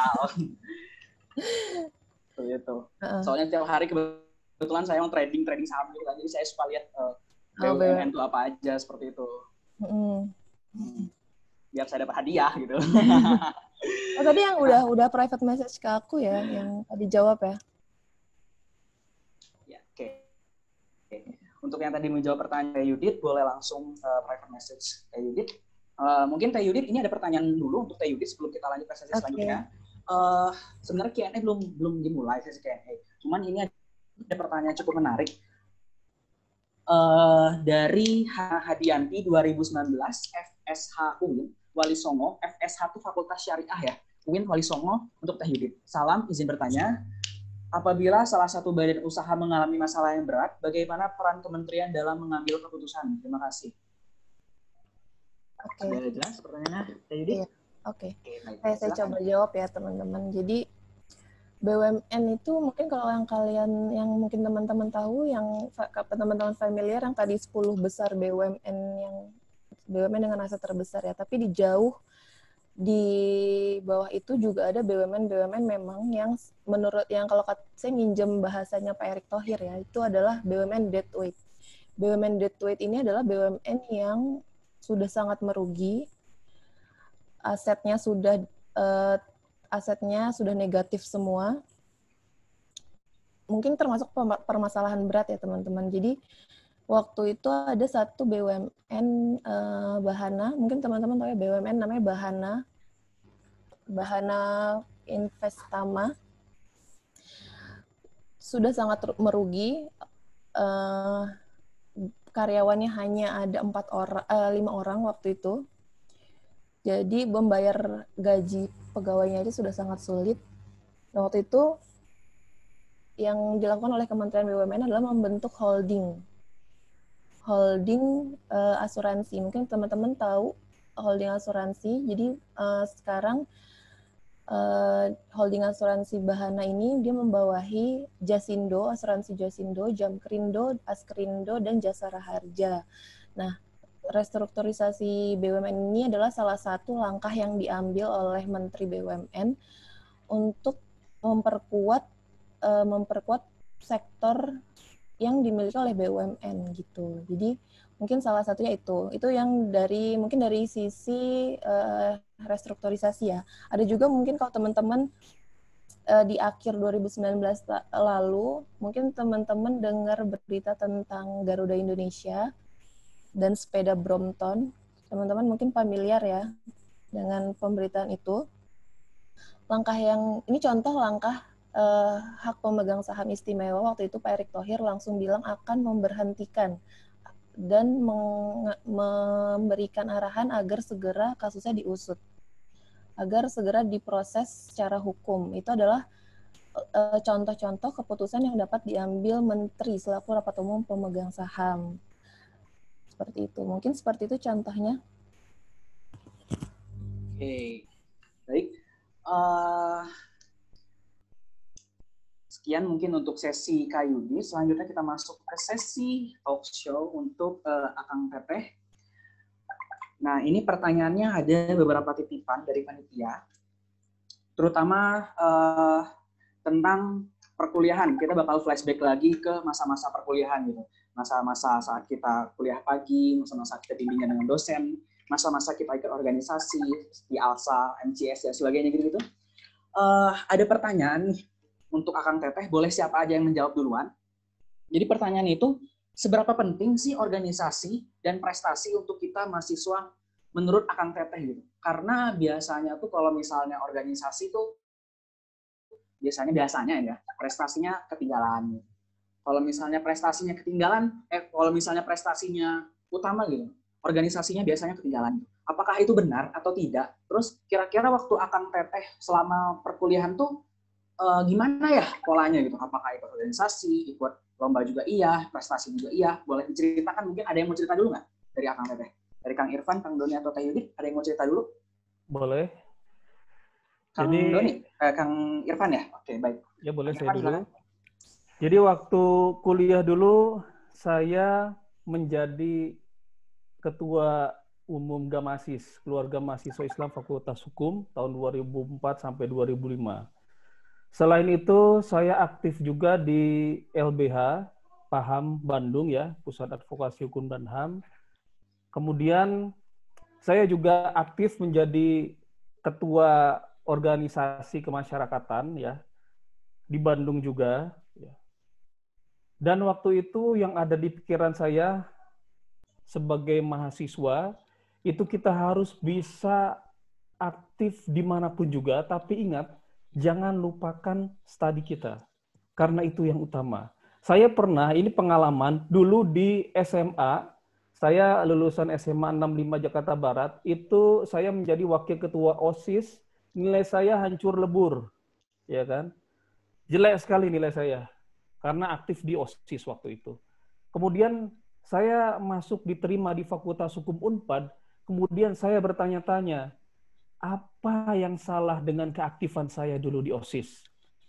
Seperti itu. Soalnya tiap hari kebetulan saya mau trading trading saham gitu, jadi saya suka lihat uh, B U M N itu apa aja seperti itu. Mm. Biar saya dapat hadiah gitu. Oh, tadi yang udah udah private message ke aku ya, yang tadi jawab ya. Ya, oke. Okay. Okay. Untuk yang tadi menjawab pertanyaan Teh Yudit, boleh langsung uh, private message Teh Yudit. Uh, mungkin Teh Yudit, ini ada pertanyaan dulu untuk Teh Yudit sebelum kita lanjut ke sesi okay. selanjutnya. Uh, sebenarnya Q and A belum belum dimulai sesi Q and A. Cuman ini ada pertanyaan cukup menarik uh, dari Hadianti dua ribu sembilan belas F S H U I N Wali Songo. F S H itu Fakultas Syariah ya, U I N Wali Songo. Untuk Teh Yudit, salam, izin bertanya, apabila salah satu badan usaha mengalami masalah yang berat, bagaimana peran kementerian dalam mengambil keputusan? Terima kasih. Oke. Sudah jelas pertanyaannya, Teh Yudit? Iya. Oke, okay. Saya coba jawab ya teman-teman. Jadi B U M N itu mungkin kalau yang kalian, yang mungkin teman-teman tahu, yang teman-teman familiar yang tadi sepuluh besar B U M N, yang B U M N dengan aset terbesar ya, tapi di jauh di bawah itu juga ada B U M N B U M N memang yang menurut yang kalau saya minjem bahasanya Pak Erick Thohir ya, itu adalah B U M N deadweight. B U M N deadweight ini adalah B U M N yang sudah sangat merugi, asetnya sudah uh, asetnya sudah negatif semua. Mungkin termasuk permasalahan berat ya teman-teman. Jadi waktu itu ada satu B U M N uh, Bahana, mungkin teman-teman tahu ya B U M N namanya Bahana, Bahana Investama, sudah sangat merugi. Uh, karyawannya hanya ada empat orang, uh, lima orang waktu itu. Jadi membayar gaji pegawainya aja sudah sangat sulit. Nah, waktu itu yang dilakukan oleh Kementerian B U M N adalah membentuk holding. Holding uh, asuransi. Mungkin teman-teman tahu holding asuransi. Jadi uh, sekarang uh, holding asuransi Bahana ini dia membawahi Jasindo, asuransi Jasindo, Jamkrindo, Askrindo, dan Jasara Harja. Nah, restrukturisasi B U M N ini adalah salah satu langkah yang diambil oleh Menteri B U M N untuk memperkuat uh, memperkuat sektor yang dimiliki oleh B U M N gitu. Jadi mungkin salah satunya itu. Itu yang dari mungkin dari sisi uh, restrukturisasi ya. Ada juga mungkin kalau teman-teman uh, di akhir dua ribu sembilan belas lalu, mungkin teman-teman dengar berita tentang Garuda Indonesia dan sepeda Brompton. Teman-teman mungkin familiar ya dengan pemberitaan itu. Langkah yang ini contoh langkah uh, hak pemegang saham istimewa waktu itu Pak Erick Thohir langsung bilang akan memberhentikan dan memberikan arahan agar segera kasusnya diusut, agar segera diproses secara hukum. Itu adalah uh, contoh-contoh keputusan yang dapat diambil Menteri selaku Rapat Umum pemegang saham. Seperti itu. Mungkin seperti itu contohnya. Oke, baik. Uh, sekian mungkin untuk sesi Kak Yudi. Selanjutnya kita masuk ke sesi talk show untuk uh, Akang Teteh. Nah, ini pertanyaannya ada beberapa titipan dari panitia, terutama uh, tentang perkuliahan. Kita bakal flashback lagi ke masa-masa perkuliahan gitu, masa-masa saat kita kuliah pagi, masa-masa kita bimbingan dengan dosen, masa-masa kita ikut organisasi di ALSA, M C S, dan sebagainya gitu-gitu. Uh, ada pertanyaan nih untuk Akang Teteh, boleh siapa aja yang menjawab duluan. Jadi pertanyaan itu, seberapa penting sih organisasi dan prestasi untuk kita mahasiswa menurut Akang Teteh gitu? Karena biasanya tuh kalau misalnya organisasi tuh, biasanya biasanya ya, prestasinya ketinggalan. Kalau misalnya prestasinya ketinggalan, eh kalau misalnya prestasinya utama gitu, organisasinya biasanya ketinggalan. Apakah itu benar atau tidak? Terus kira-kira waktu Akang Teteh selama perkuliahan tuh eh, gimana ya polanya gitu? Apakah ikut organisasi, ikut lomba juga iya, prestasi juga iya? Boleh diceritakan, mungkin ada yang mau cerita dulu nggak dari Akang Teteh? Dari Kang Irfan, Kang Doni, atau Teh Yudit, ada yang mau cerita dulu? Boleh. Kang Jadi, Doni, eh, Kang Irfan ya? Oke, baik. Ya boleh Kang saya Irfan, dulu. silakan. Jadi waktu kuliah dulu, saya menjadi Ketua Umum Gamasis, Keluarga Mahasiswa Islam Fakultas Hukum, tahun dua ribu empat sampai dua ribu lima. Selain itu, saya aktif juga di L B H, P A H A M Bandung ya, Pusat Advokasi Hukum dan H A M. Kemudian, saya juga aktif menjadi Ketua Organisasi Kemasyarakatan ya, di Bandung juga. Ya. Dan waktu itu yang ada di pikiran saya, sebagai mahasiswa, itu kita harus bisa aktif dimanapun juga, tapi ingat, jangan lupakan studi kita. Karena itu yang utama. Saya pernah, ini pengalaman, dulu di S M A, saya lulusan S M A enam puluh lima Jakarta Barat, itu saya menjadi wakil ketua OSIS, nilai saya hancur lebur. Ya kan? Jelek sekali nilai saya, karena aktif di OSIS waktu itu. Kemudian, saya masuk diterima di Fakultas Hukum Unpad, kemudian saya bertanya-tanya, apa yang salah dengan keaktifan saya dulu di OSIS?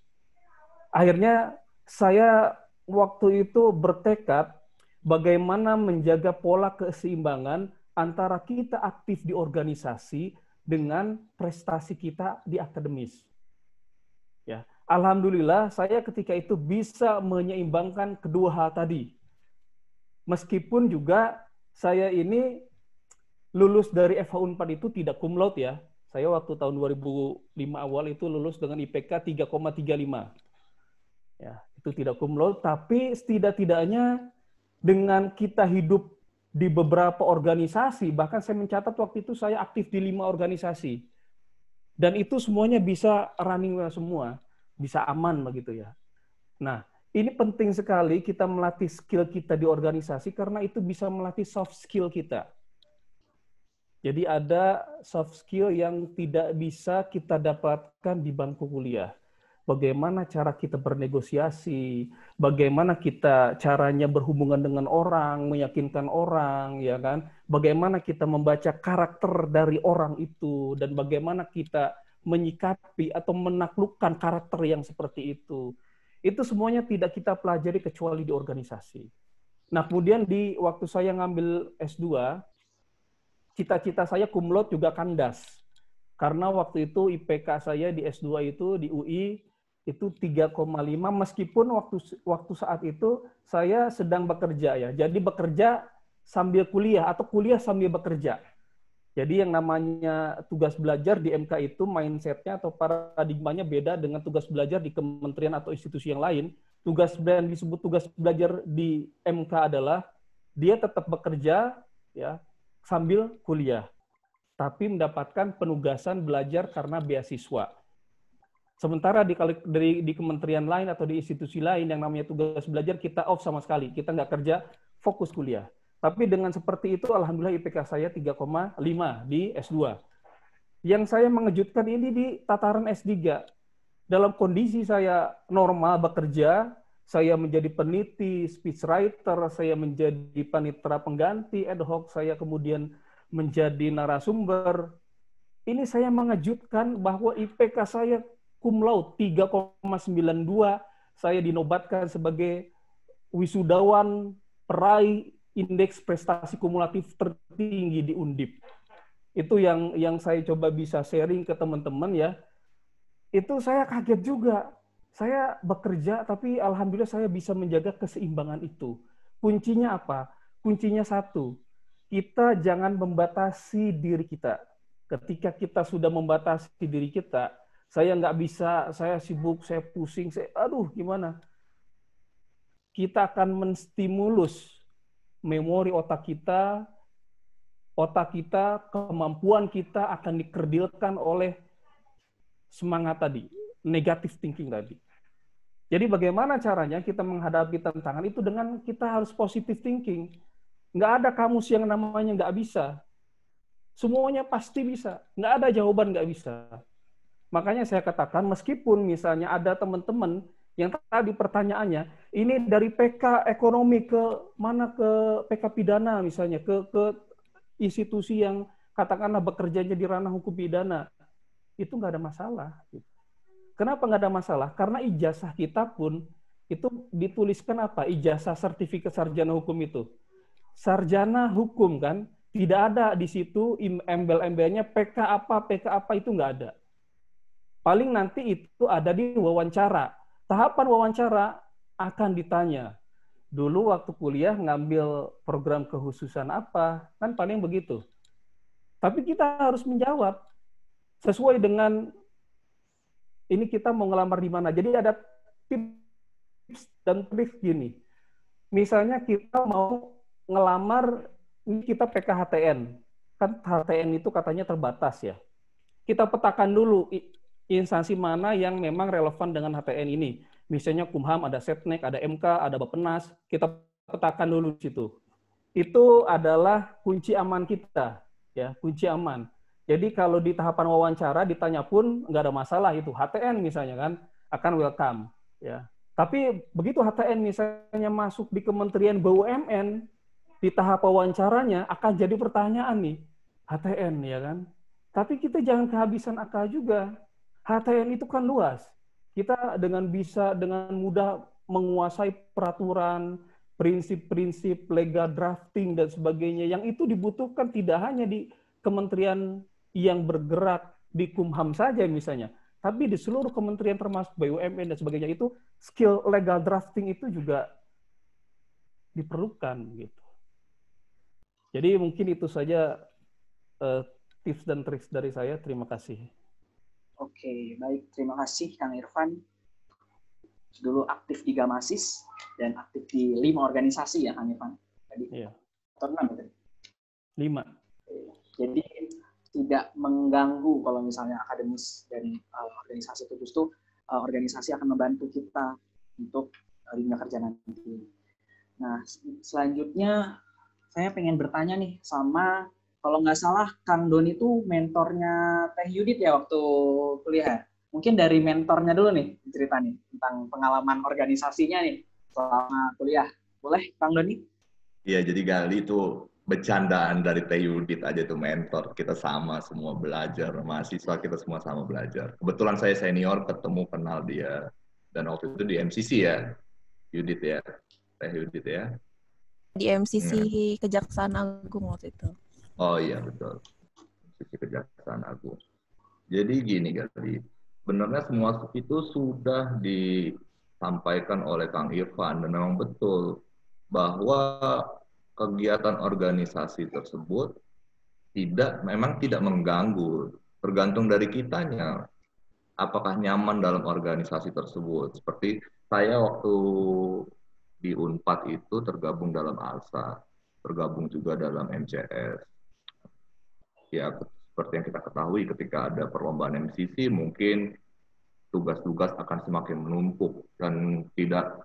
Akhirnya saya waktu itu bertekad bagaimana menjaga pola keseimbangan antara kita aktif di organisasi dengan prestasi kita di akademis. Ya, alhamdulillah saya ketika itu bisa menyeimbangkan kedua hal tadi. Meskipun juga saya ini lulus dari F H Unpad itu tidak cum laude ya. Saya waktu tahun dua ribu lima awal itu lulus dengan I P K tiga koma tiga lima. Ya, itu tidak cum laude, tapi setidak-tidaknya dengan kita hidup di beberapa organisasi, bahkan saya mencatat waktu itu saya aktif di lima organisasi. Dan itu semuanya bisa running semua, bisa aman begitu ya. Nah, ini penting sekali kita melatih skill kita di organisasi karena itu bisa melatih soft skill kita. Jadi ada soft skill yang tidak bisa kita dapatkan di bangku kuliah. bagaimana cara kita bernegosiasi, bagaimana kita caranya berhubungan dengan orang, meyakinkan orang, ya kan? Bagaimana kita membaca karakter dari orang itu, dan bagaimana kita menyikapi atau menaklukkan karakter yang seperti itu. Itu semuanya tidak kita pelajari kecuali di organisasi. Nah, kemudian di waktu saya ngambil S dua, cita-cita saya cum laude juga kandas. Karena waktu itu I P K saya di S dua itu di U I itu tiga koma lima, meskipun waktu waktu saat itu saya sedang bekerja ya. Jadi bekerja sambil kuliah atau kuliah sambil bekerja. Jadi yang namanya tugas belajar di M K itu mindset-nya atau paradigmanya beda dengan tugas belajar di kementerian atau institusi yang lain. Tugas yang disebut tugas belajar di M K adalah dia tetap bekerja ya sambil kuliah, tapi mendapatkan penugasan belajar karena beasiswa. Sementara di, di, di kementerian lain atau di institusi lain yang namanya tugas belajar kita off sama sekali, kita nggak kerja, fokus kuliah. Tapi dengan seperti itu, alhamdulillah I P K saya tiga koma lima di S dua. Yang saya mengejutkan ini di tataran S tiga. Dalam kondisi saya normal bekerja, saya menjadi peneliti, speechwriter, saya menjadi panitera pengganti ad hoc, saya kemudian menjadi narasumber. Ini saya mengejutkan bahwa I P K saya cum laude tiga koma sembilan dua, saya dinobatkan sebagai wisudawan peraih indeks prestasi kumulatif tertinggi di Undip. Itu yang yang saya coba bisa sharing ke teman-teman ya. Itu saya kaget juga. Saya bekerja tapi alhamdulillah saya bisa menjaga keseimbangan itu. Kuncinya apa? Kuncinya satu. Kita jangan membatasi diri kita. Ketika kita sudah membatasi diri kita, saya nggak bisa, saya sibuk, saya pusing, saya aduh gimana? Kita akan menstimulus memori otak kita, otak kita, kemampuan kita akan dikerdilkan oleh semangat tadi, negative thinking tadi. Jadi bagaimana caranya kita menghadapi tantangan itu dengan kita harus positive thinking. Nggak ada kamus yang namanya nggak bisa. Semuanya pasti bisa. Nggak ada jawaban nggak bisa. Makanya saya katakan meskipun misalnya ada teman-teman yang tadi pertanyaannya, ini dari P K ekonomi ke mana ke P K pidana misalnya, ke ke institusi yang katakanlah bekerjanya di ranah hukum pidana, itu nggak ada masalah. Kenapa nggak ada masalah? Karena ijazah kita pun itu dituliskan apa? Ijazah sertifikat sarjana hukum itu. Sarjana hukum kan, tidak ada di situ embel-embelnya P K apa, P K apa itu nggak ada. Paling nanti itu ada di wawancara. Tahapan wawancara akan ditanya. Dulu waktu kuliah ngambil program kekhususan apa, kan paling begitu. Tapi kita harus menjawab sesuai dengan ini kita mau ngelamar di mana. Jadi ada tips dan trik gini. Misalnya kita mau ngelamar, ini kita P K H T N. Kan H T N itu katanya terbatas ya. Kita petakan dulu instansi mana yang memang relevan dengan H T N ini. Misalnya Kumham, ada Setnek, ada M K, ada Bappenas. Kita petakan dulu di situ. Itu adalah kunci aman kita, ya, kunci aman. Jadi kalau di tahapan wawancara ditanya pun nggak ada masalah itu. H T N misalnya kan akan welcome, ya. Tapi begitu H T N misalnya masuk di Kementerian B U M N, di tahap wawancaranya akan jadi pertanyaan nih, H T N ya kan. Tapi kita jangan kehabisan akal juga. H T N itu kan luas. Kita dengan bisa dengan mudah menguasai peraturan, prinsip-prinsip legal drafting dan sebagainya yang itu dibutuhkan tidak hanya di kementerian yang bergerak di Kumham saja misalnya, tapi di seluruh kementerian termasuk B U M N dan sebagainya itu skill legal drafting itu juga diperlukan gitu. Jadi mungkin itu saja uh, tips dan trik dari saya. Terima kasih. Oke, baik. Terima kasih Kang Irfan. Dulu aktif di Gamasis dan aktif di lima organisasi ya Kang Irfan. Tadi. Iya. Atau enam tadi? Lima. Jadi tidak mengganggu kalau misalnya akademis dan uh, organisasi itu justru uh, organisasi akan membantu kita untuk uh, dunia kerja nanti. Nah, selanjutnya saya pengen bertanya nih sama, kalau nggak salah Kang Doni itu mentornya Teh Yudit ya waktu kuliah. Mungkin dari mentornya dulu nih cerita nih tentang pengalaman organisasinya nih selama kuliah. Boleh, Kang Doni? Iya, jadi Gali itu bercandaan dari Teh Yudit aja tuh mentor. Kita sama semua belajar, mahasiswa kita semua sama belajar. Kebetulan saya senior, ketemu kenal dia. Dan waktu itu di M C C ya, Yudit ya, Teh Yudit ya. Di M C C Hmm. Kejaksaan Agung waktu itu. Oh iya, betul. M C C Kejaksaan Agung. Jadi gini Gali, sebenarnya semua itu sudah disampaikan oleh Kang Irfan, dan memang betul bahwa kegiatan organisasi tersebut tidak memang tidak mengganggu, tergantung dari kitanya apakah nyaman dalam organisasi tersebut. Seperti saya waktu di Unpad itu tergabung dalam ALSA, tergabung juga dalam M C S. Ya seperti yang kita ketahui, ketika ada perlombaan M C C mungkin tugas-tugas akan semakin menumpuk dan tidak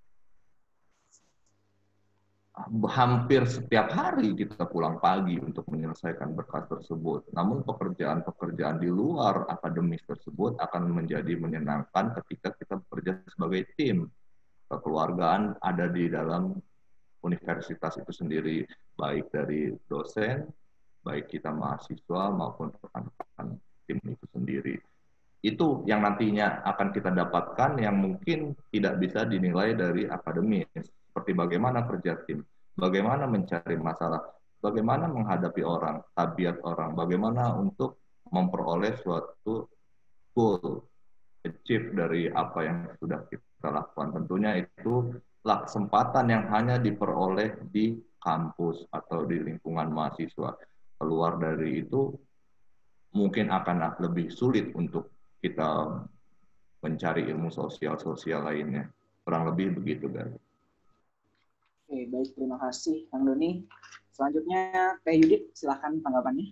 hampir setiap hari kita pulang pagi untuk menyelesaikan berkas tersebut. Namun pekerjaan-pekerjaan di luar akademis tersebut akan menjadi menyenangkan ketika kita bekerja sebagai tim. Kekeluargaan ada di dalam universitas itu sendiri, baik dari dosen, baik kita mahasiswa maupun rekan-rekan tim itu sendiri. Itu yang nantinya akan kita dapatkan yang mungkin tidak bisa dinilai dari akademis. Seperti bagaimana kerja tim, bagaimana mencari masalah, bagaimana menghadapi orang, tabiat orang, bagaimana untuk memperoleh suatu goal, achieve dari apa yang sudah kita lakukan. Tentunya itu kesempatan yang hanya diperoleh di kampus atau di lingkungan mahasiswa. Keluar dari itu mungkin akan lebih sulit untuk kita mencari ilmu sosial-sosial lainnya. Kurang lebih begitu, guys. Oke, baik. Terima kasih, Kang Doni. Selanjutnya, Teh Yudit, silakan tanggapannya.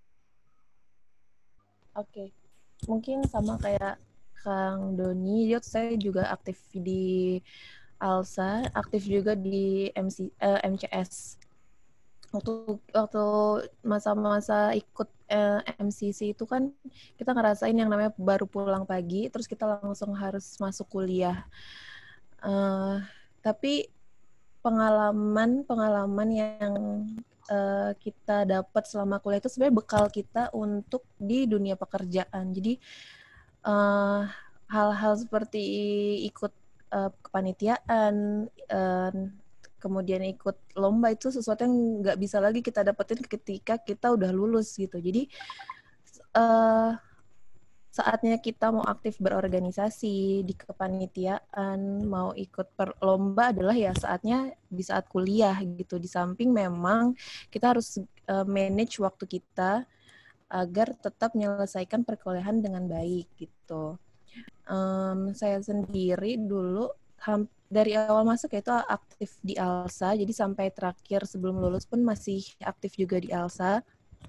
Oke, mungkin sama kayak Kang Doni, saya juga aktif di ALSA, aktif juga di M C, eh, M C S. Waktu waktu masa-masa ikut eh, M C C itu kan kita ngerasain yang namanya baru pulang pagi, terus kita langsung harus masuk kuliah. Uh, tapi pengalaman-pengalaman yang uh, kita dapat selama kuliah itu sebenarnya bekal kita untuk di dunia pekerjaan. Jadi uh, hal-hal seperti ikut uh, kepanitiaan, uh, kemudian ikut lomba itu sesuatu yang nggak bisa lagi kita dapetin ketika kita udah lulus gitu. Jadi uh, saatnya kita mau aktif berorganisasi di kepanitiaan, mau ikut per lomba adalah ya saatnya di saat kuliah gitu. Di samping memang kita harus uh, manage waktu kita agar tetap menyelesaikan perkuliahan dengan baik gitu. Um, saya sendiri dulu dari awal masuk itu aktif di ALSA, jadi sampai terakhir sebelum lulus pun masih aktif juga di ALSA.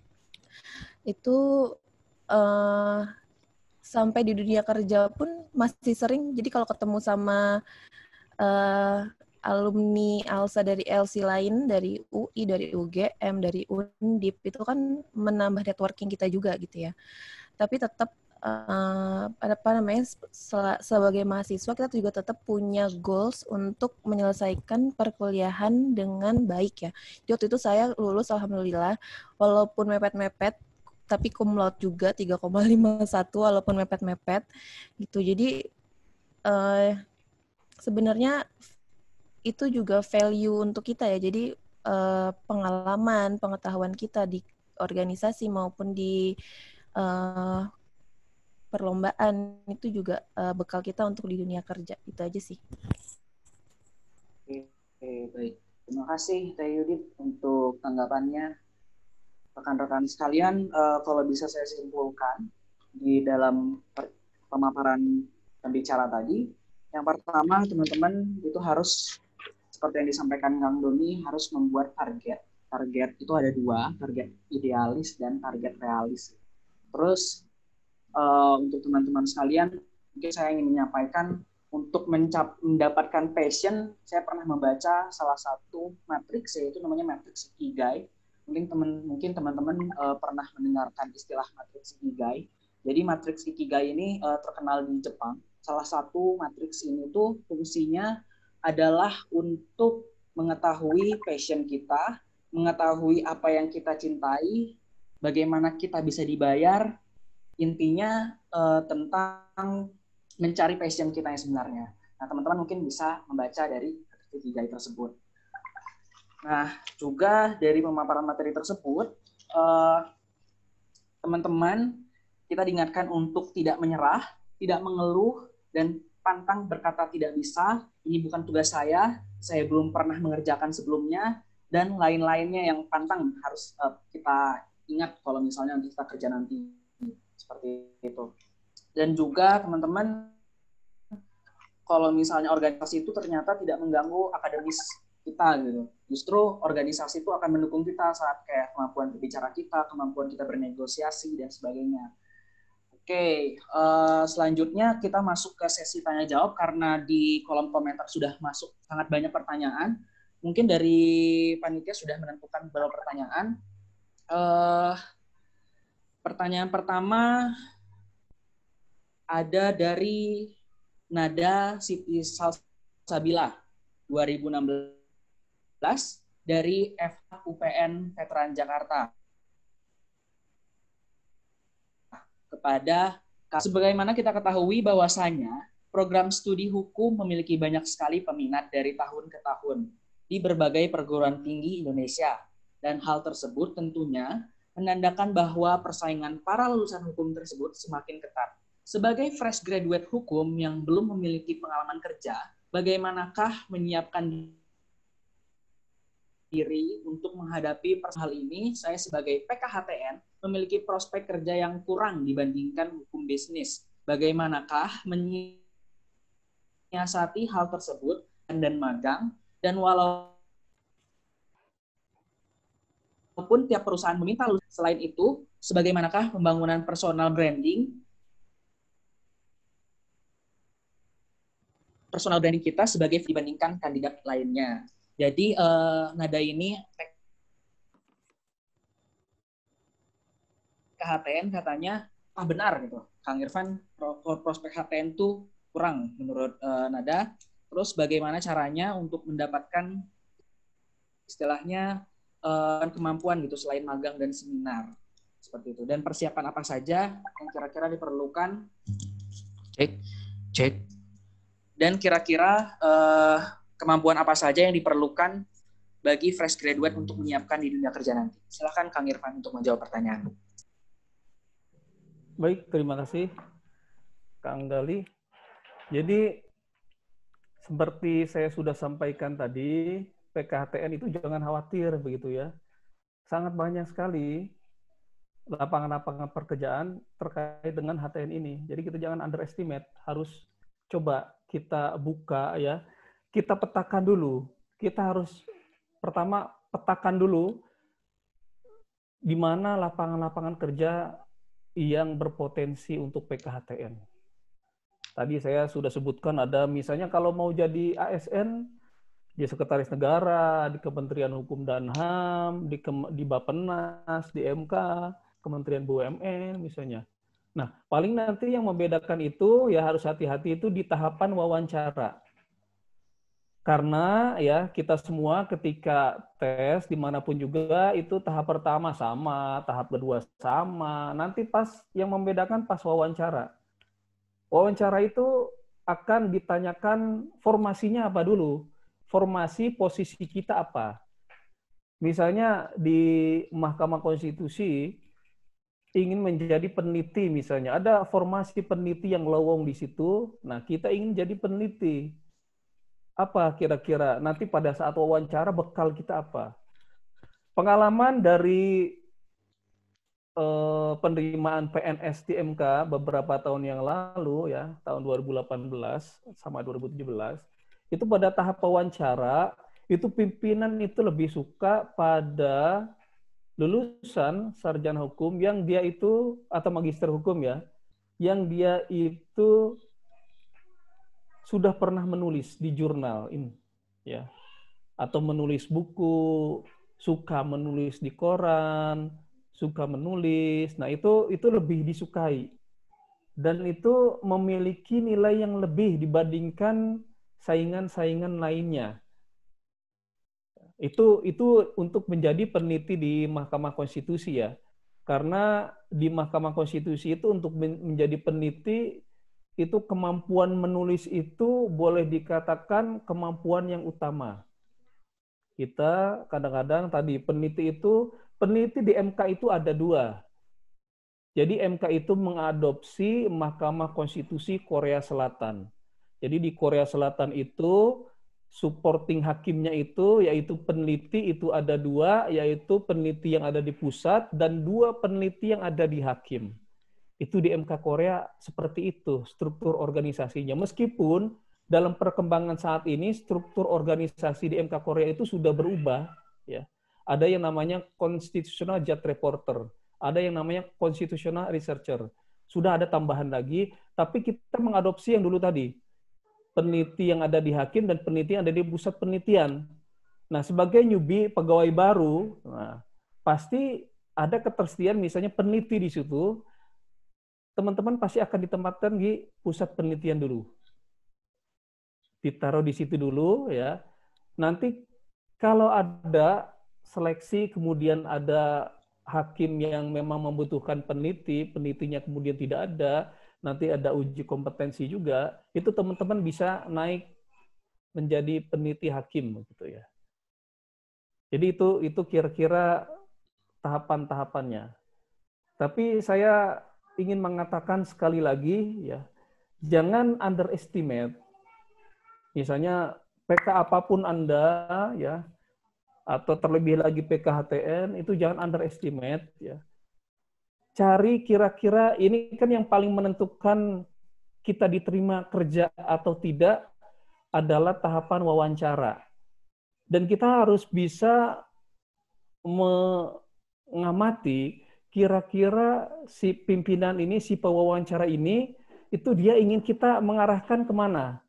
Itu uh, sampai di dunia kerja pun masih sering, jadi kalau ketemu sama uh, alumni ALSA dari L C lain, dari U I, dari U G M, dari Undip, itu kan menambah networking kita juga gitu ya. Tapi tetap uh, apa namanya, sebagai mahasiswa kita juga tetap punya goals untuk menyelesaikan perkuliahan dengan baik ya. Jadi waktu itu saya lulus alhamdulillah, walaupun mepet-mepet, tapi cum laude juga tiga koma lima satu walaupun mepet-mepet gitu. Jadi uh, sebenarnya itu juga value untuk kita ya. Jadi uh, pengalaman, pengetahuan kita di organisasi maupun di uh, perlombaan itu juga uh, bekal kita untuk di dunia kerja. Itu aja sih. Oke, oke, baik. Terima kasih Teh Yudit untuk tanggapannya. Rekan-rekan sekalian, uh, kalau bisa saya simpulkan di dalam pemaparan pembicara tadi, yang pertama teman-teman itu harus seperti yang disampaikan Kang Doni, harus membuat target. Target itu ada dua, target idealis dan target realis. Terus uh, untuk teman-teman sekalian, mungkin saya ingin menyampaikan untuk mencap, mendapatkan passion, saya pernah membaca salah satu matriks, yaitu namanya matriks Ikigai. Mungkin teman mungkin teman-teman uh, pernah mendengarkan istilah matriks Ikigai. Jadi matriks Ikigai ini uh, terkenal di Jepang. Salah satu matriks ini tuh fungsinya adalah untuk mengetahui passion kita, mengetahui apa yang kita cintai, bagaimana kita bisa dibayar, intinya uh, tentang mencari passion kita yang sebenarnya. Nah, teman-teman mungkin bisa membaca dari Ikigai tersebut. Nah, juga dari pemaparan materi tersebut, uh, teman-teman kita diingatkan untuk tidak menyerah, tidak mengeluh, dan pantang berkata tidak bisa, ini bukan tugas saya, saya belum pernah mengerjakan sebelumnya, dan lain-lainnya yang pantang harus uh, kita ingat kalau misalnya kita kerja nanti. Seperti itu. Dan juga teman-teman, kalau misalnya organisasi itu ternyata tidak mengganggu akademis kita gitu. Justru organisasi itu akan mendukung kita saat kayak kemampuan berbicara kita, kemampuan kita bernegosiasi, dan sebagainya. Oke, uh, selanjutnya kita masuk ke sesi tanya-jawab karena di kolom komentar sudah masuk sangat banyak pertanyaan. Mungkin dari panitia sudah menentukan beberapa pertanyaan. Uh, pertanyaan pertama ada dari Nada Siti Salsabila dua ribu enam belas dari F H U P N Veteran Jakarta. Kepada, sebagaimana kita ketahui bahwasanya program studi hukum memiliki banyak sekali peminat dari tahun ke tahun di berbagai perguruan tinggi Indonesia. Dan hal tersebut tentunya menandakan bahwa persaingan para lulusan hukum tersebut semakin ketat. Sebagai fresh graduate hukum yang belum memiliki pengalaman kerja, bagaimanakah menyiapkan diri untuk menghadapi hal ini? Saya sebagai P K H T N memiliki prospek kerja yang kurang dibandingkan hukum bisnis. Bagaimanakah menyiasati hal tersebut dan magang? Dan walaupun tiap perusahaan meminta lulusan, selain itu, sebagaimanakah pembangunan personal branding personal branding kita sebagai dibandingkan kandidat lainnya. Jadi uh, Nada ini K H T N katanya ah benar gitu. Kang Irfan prospek H T N itu kurang menurut uh, Nada. Terus bagaimana caranya untuk mendapatkan istilahnya uh, kemampuan gitu selain magang dan seminar seperti itu. Dan persiapan apa saja yang kira-kira diperlukan? Cek, cek. Dan kira-kira uh, kemampuan apa saja yang diperlukan bagi fresh graduate untuk menyiapkan di dunia kerja nanti? Silakan Kang Irfan untuk menjawab pertanyaan. Baik, terima kasih Kang Gali. Jadi seperti saya sudah sampaikan tadi, P K H T N itu jangan khawatir begitu ya. Sangat banyak sekali lapangan-lapangan pekerjaan terkait dengan H T N ini. Jadi kita jangan underestimate, harus coba kita buka ya. Kita petakan dulu. Kita harus pertama petakan dulu di mana lapangan-lapangan kerja yang berpotensi untuk P K H T N. Tadi saya sudah sebutkan ada misalnya kalau mau jadi A S N, di Sekretaris Negara, di Kementerian Hukum dan H A M, di, di Bappenas, di M K, Kementerian B U M N misalnya. Nah, paling nanti yang membedakan itu ya harus hati-hati itu di tahapan wawancara. Karena ya kita semua ketika tes dimanapun juga itu tahap pertama sama, tahap kedua sama. Nanti pas yang membedakan pas wawancara. Wawancara itu akan ditanyakan formasinya apa dulu. Formasi posisi kita apa. Misalnya di Mahkamah Konstitusi ingin menjadi peneliti misalnya. Ada formasi peneliti yang lowong di situ. Nah kita ingin jadi peneliti. Apa kira-kira nanti pada saat wawancara bekal kita apa? Pengalaman dari eh, penerimaan P N S di M K beberapa tahun yang lalu ya, tahun dua ribu delapan belas sama dua ribu tujuh belas, itu pada tahap wawancara, itu pimpinan itu lebih suka pada lulusan sarjana hukum yang dia itu, atau magister hukum ya, yang dia itu sudah pernah menulis di jurnal ini, ya, atau menulis buku, suka menulis di koran, suka menulis. Nah itu itu lebih disukai dan itu memiliki nilai yang lebih dibandingkan saingan-saingan lainnya. Itu itu untuk menjadi peneliti di Mahkamah Konstitusi ya. Karena di Mahkamah Konstitusi itu untuk menjadi peneliti itu kemampuan menulis itu boleh dikatakan kemampuan yang utama. Kita kadang-kadang tadi peneliti itu, peneliti di M K itu ada dua. Jadi M K itu mengadopsi Mahkamah Konstitusi Korea Selatan. Jadi di Korea Selatan itu supporting hakimnya itu, yaitu peneliti itu ada dua, yaitu peneliti yang ada di pusat dan dua peneliti yang ada di hakim. Itu di M K Korea seperti itu struktur organisasinya. Meskipun dalam perkembangan saat ini struktur organisasi di M K Korea itu sudah berubah, ya. Ada yang namanya Constitutional Judge Reporter, ada yang namanya Constitutional Researcher. Sudah ada tambahan lagi, tapi kita mengadopsi yang dulu tadi. Peneliti yang ada di hakim dan peneliti yang ada di pusat penelitian. Nah, sebagai newbie, pegawai baru, nah, pasti ada ketersediaan misalnya peneliti di situ, teman-teman pasti akan ditempatkan di pusat penelitian dulu. Ditaruh di situ dulu ya. Nanti kalau ada seleksi kemudian ada hakim yang memang membutuhkan peneliti, penelitinya kemudian tidak ada, nanti ada uji kompetensi juga, itu teman-teman bisa naik menjadi peneliti hakim gitu ya. Jadi itu itu kira-kira tahapan-tahapannya. Tapi saya ingin mengatakan sekali lagi ya, jangan underestimate. Misalnya P K apapun Anda ya, atau terlebih lagi P K H T N itu jangan underestimate ya. Cari kira-kira ini kan yang paling menentukan kita diterima kerja atau tidak adalah tahapan wawancara. Dan kita harus bisa mengamati kira-kira si pimpinan ini, si pewawancara ini, itu dia ingin kita mengarahkan kemana.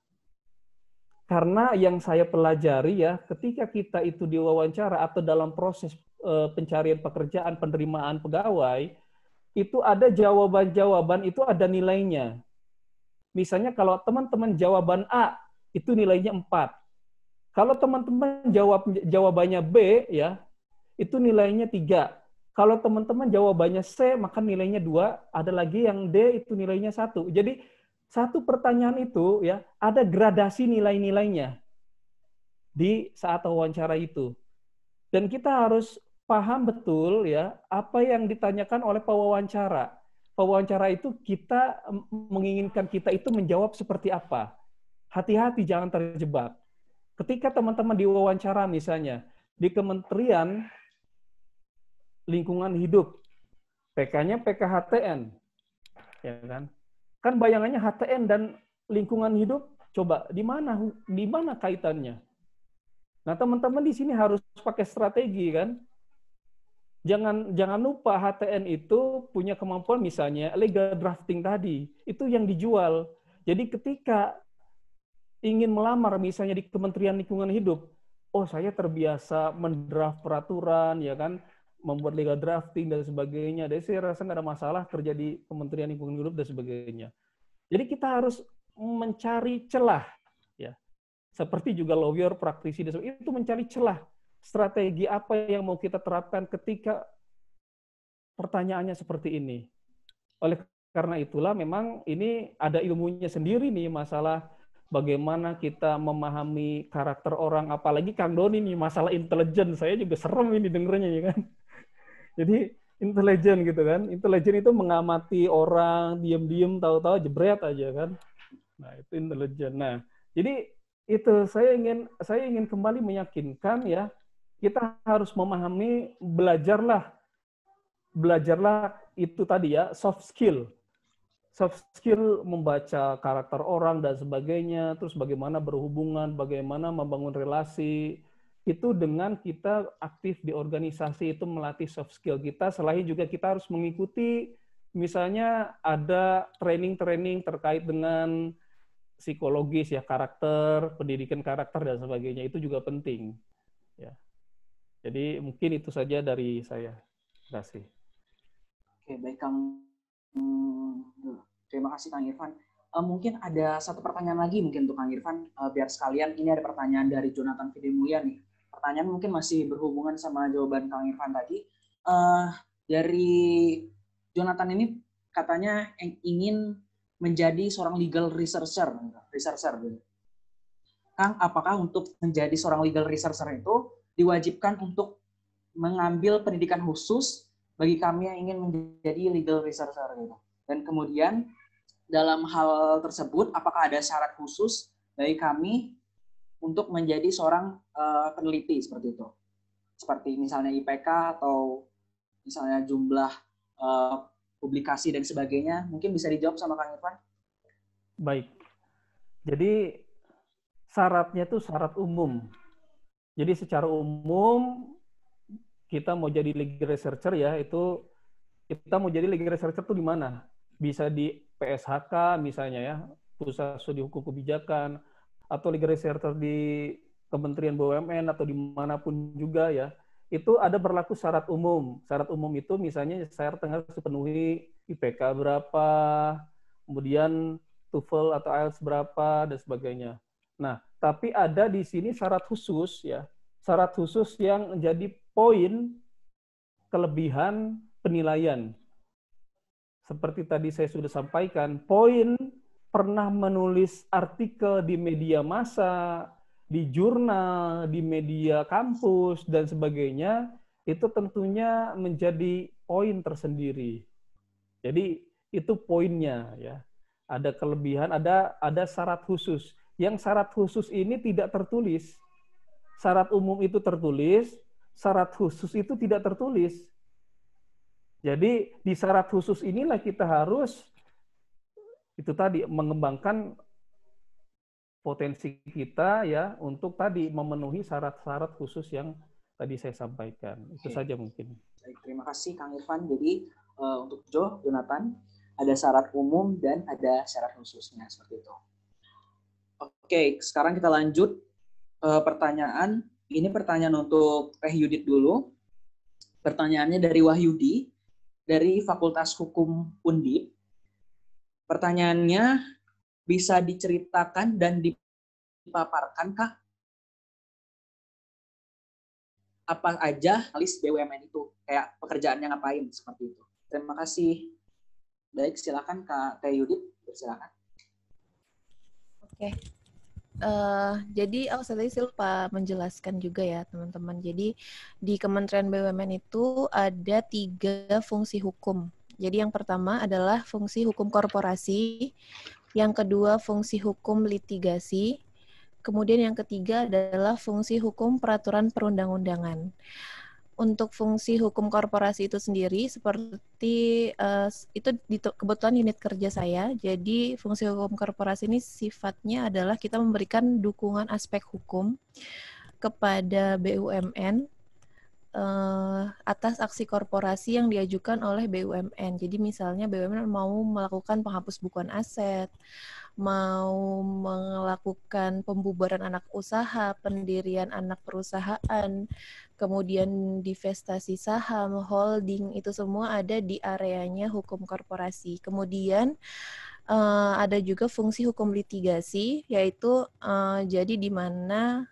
Karena yang saya pelajari ya, ketika kita itu diwawancara atau dalam proses pencarian pekerjaan, penerimaan pegawai, itu ada jawaban-jawaban, itu ada nilainya. Misalnya kalau teman-teman jawaban A, itu nilainya empat. Kalau teman-teman jawab jawabannya B, ya itu nilainya tiga. Kalau teman-teman jawabannya C, maka nilainya dua. Ada lagi yang D, itu nilainya satu. Jadi, satu pertanyaan itu ya ada gradasi nilai-nilainya di saat wawancara itu. Dan kita harus paham betul ya apa yang ditanyakan oleh pewawancara. Pewawancara itu kita menginginkan kita itu menjawab seperti apa. Hati-hati jangan terjebak. Ketika teman-teman diwawancara misalnya di Kementerian Lingkungan Hidup, P K-nya P K H T N, ya kan? Kan bayangannya H T N dan lingkungan hidup, coba di mana di mana kaitannya? Nah, teman-teman di sini harus pakai strategi kan. Jangan jangan lupa H T N itu punya kemampuan misalnya legal drafting tadi, itu yang dijual. Jadi ketika ingin melamar misalnya di Kementerian Lingkungan Hidup, oh saya terbiasa mendraft peraturan ya kan, membuat legal drafting dan sebagainya. Jadi saya rasa nggak ada masalah kerja di Kementerian Lingkungan Hidup dan sebagainya. Jadi kita harus mencari celah, ya. Seperti juga lawyer, praktisi, dan sebagainya, itu mencari celah. Strategi apa yang mau kita terapkan ketika pertanyaannya seperti ini. Oleh karena itulah memang ini ada ilmunya sendiri nih masalah bagaimana kita memahami karakter orang, apalagi Kang Doni nih masalah intelijen. Saya juga serem ini dengernya ya kan. Jadi intelijen gitu kan. Intelijen itu mengamati orang, diam-diam, tahu-tahu jebret aja kan. Nah, itu intelijen. Nah, jadi itu saya ingin saya ingin kembali meyakinkan ya, kita harus memahami, belajarlah belajarlah itu tadi ya, soft skill. Soft skill membaca karakter orang dan sebagainya, terus bagaimana berhubungan, bagaimana membangun relasi, itu dengan kita aktif di organisasi itu melatih soft skill kita. Selain juga kita harus mengikuti, misalnya ada training-training terkait dengan psikologis ya, karakter, pendidikan karakter dan sebagainya, itu juga penting. Ya. Jadi mungkin itu saja dari saya. Terima kasih. Oke, baik Kang. Hmm, terima kasih Kang Irfan. Uh, mungkin ada satu pertanyaan lagi mungkin untuk Kang Irfan, uh, biar sekalian ini ada pertanyaan dari Jonathan Videmulya nih. Pertanyaan mungkin masih berhubungan sama jawaban Kang Irfan tadi. Uh, dari Jonathan ini katanya ingin menjadi seorang legal researcher, researcher. Kang, apakah untuk menjadi seorang legal researcher itu diwajibkan untuk mengambil pendidikan khusus bagi kami yang ingin menjadi legal researcher gitu? Dan kemudian dalam hal tersebut, apakah ada syarat khusus bagi kami untuk menjadi seorang uh, peneliti seperti itu? Seperti misalnya I P K atau misalnya jumlah uh, publikasi dan sebagainya. Mungkin bisa dijawab sama Kang Irfan? Baik. Jadi syaratnya itu syarat umum. Jadi secara umum kita mau jadi legal researcher ya, itu kita mau jadi legal researcher itu di mana? Bisa di P S H K misalnya ya, Pusat Studi Hukum Kebijakan, atau legal researcher di Kementerian B U M N atau dimanapun juga ya, itu ada berlaku syarat umum. Syarat umum itu misalnya syarat harus dipenuhi I P K berapa, kemudian TOEFL atau I E L T S berapa, dan sebagainya. Nah, tapi ada di sini syarat khusus ya, syarat khusus yang menjadi poin kelebihan penilaian. Seperti tadi saya sudah sampaikan, poin pernah menulis artikel di media massa, di jurnal, di media kampus, dan sebagainya, itu tentunya menjadi poin tersendiri. Jadi itu poinnya ya. Ada kelebihan, ada ada syarat khusus. Yang syarat khusus ini tidak tertulis. Syarat umum itu tertulis, syarat khusus itu tidak tertulis. Jadi di syarat khusus inilah kita harus itu tadi mengembangkan potensi kita ya untuk tadi memenuhi syarat-syarat khusus yang tadi saya sampaikan. Itu Oke. saja mungkin. Baik, terima kasih Kang Irfan. Jadi uh, untuk Jo, Jonathan, ada syarat umum dan ada syarat khususnya seperti itu. Oke, sekarang kita lanjut uh, pertanyaan. Ini pertanyaan untuk Teh Yudit dulu. Pertanyaannya dari Wahyudi dari Fakultas Hukum Undip. Pertanyaannya, bisa diceritakan dan dipaparkan Kak, apa aja list B U M N itu, kayak pekerjaannya ngapain, seperti itu. Terima kasih. Baik, silakan Kak Teh Yudit, silakan. Oke. Uh, jadi, oh tadi saya lupa menjelaskan juga ya teman-teman. Jadi di Kementerian B U M N itu ada tiga fungsi hukum. Jadi yang pertama adalah fungsi hukum korporasi, yang kedua fungsi hukum litigasi, kemudian yang ketiga adalah fungsi hukum peraturan perundang-undangan. Untuk fungsi hukum korporasi itu sendiri seperti uh, itu di, kebetulan unit kerja saya. Jadi fungsi hukum korporasi ini sifatnya adalah kita memberikan dukungan aspek hukum kepada B U M N uh, atas aksi korporasi yang diajukan oleh B U M N. Jadi misalnya B U M N mau melakukan penghapus bukuan aset, mau melakukan pembubaran anak usaha, pendirian anak perusahaan, kemudian divestasi saham, holding, itu semua ada di areanya hukum korporasi. Kemudian uh, ada juga fungsi hukum litigasi, yaitu uh, jadi di mana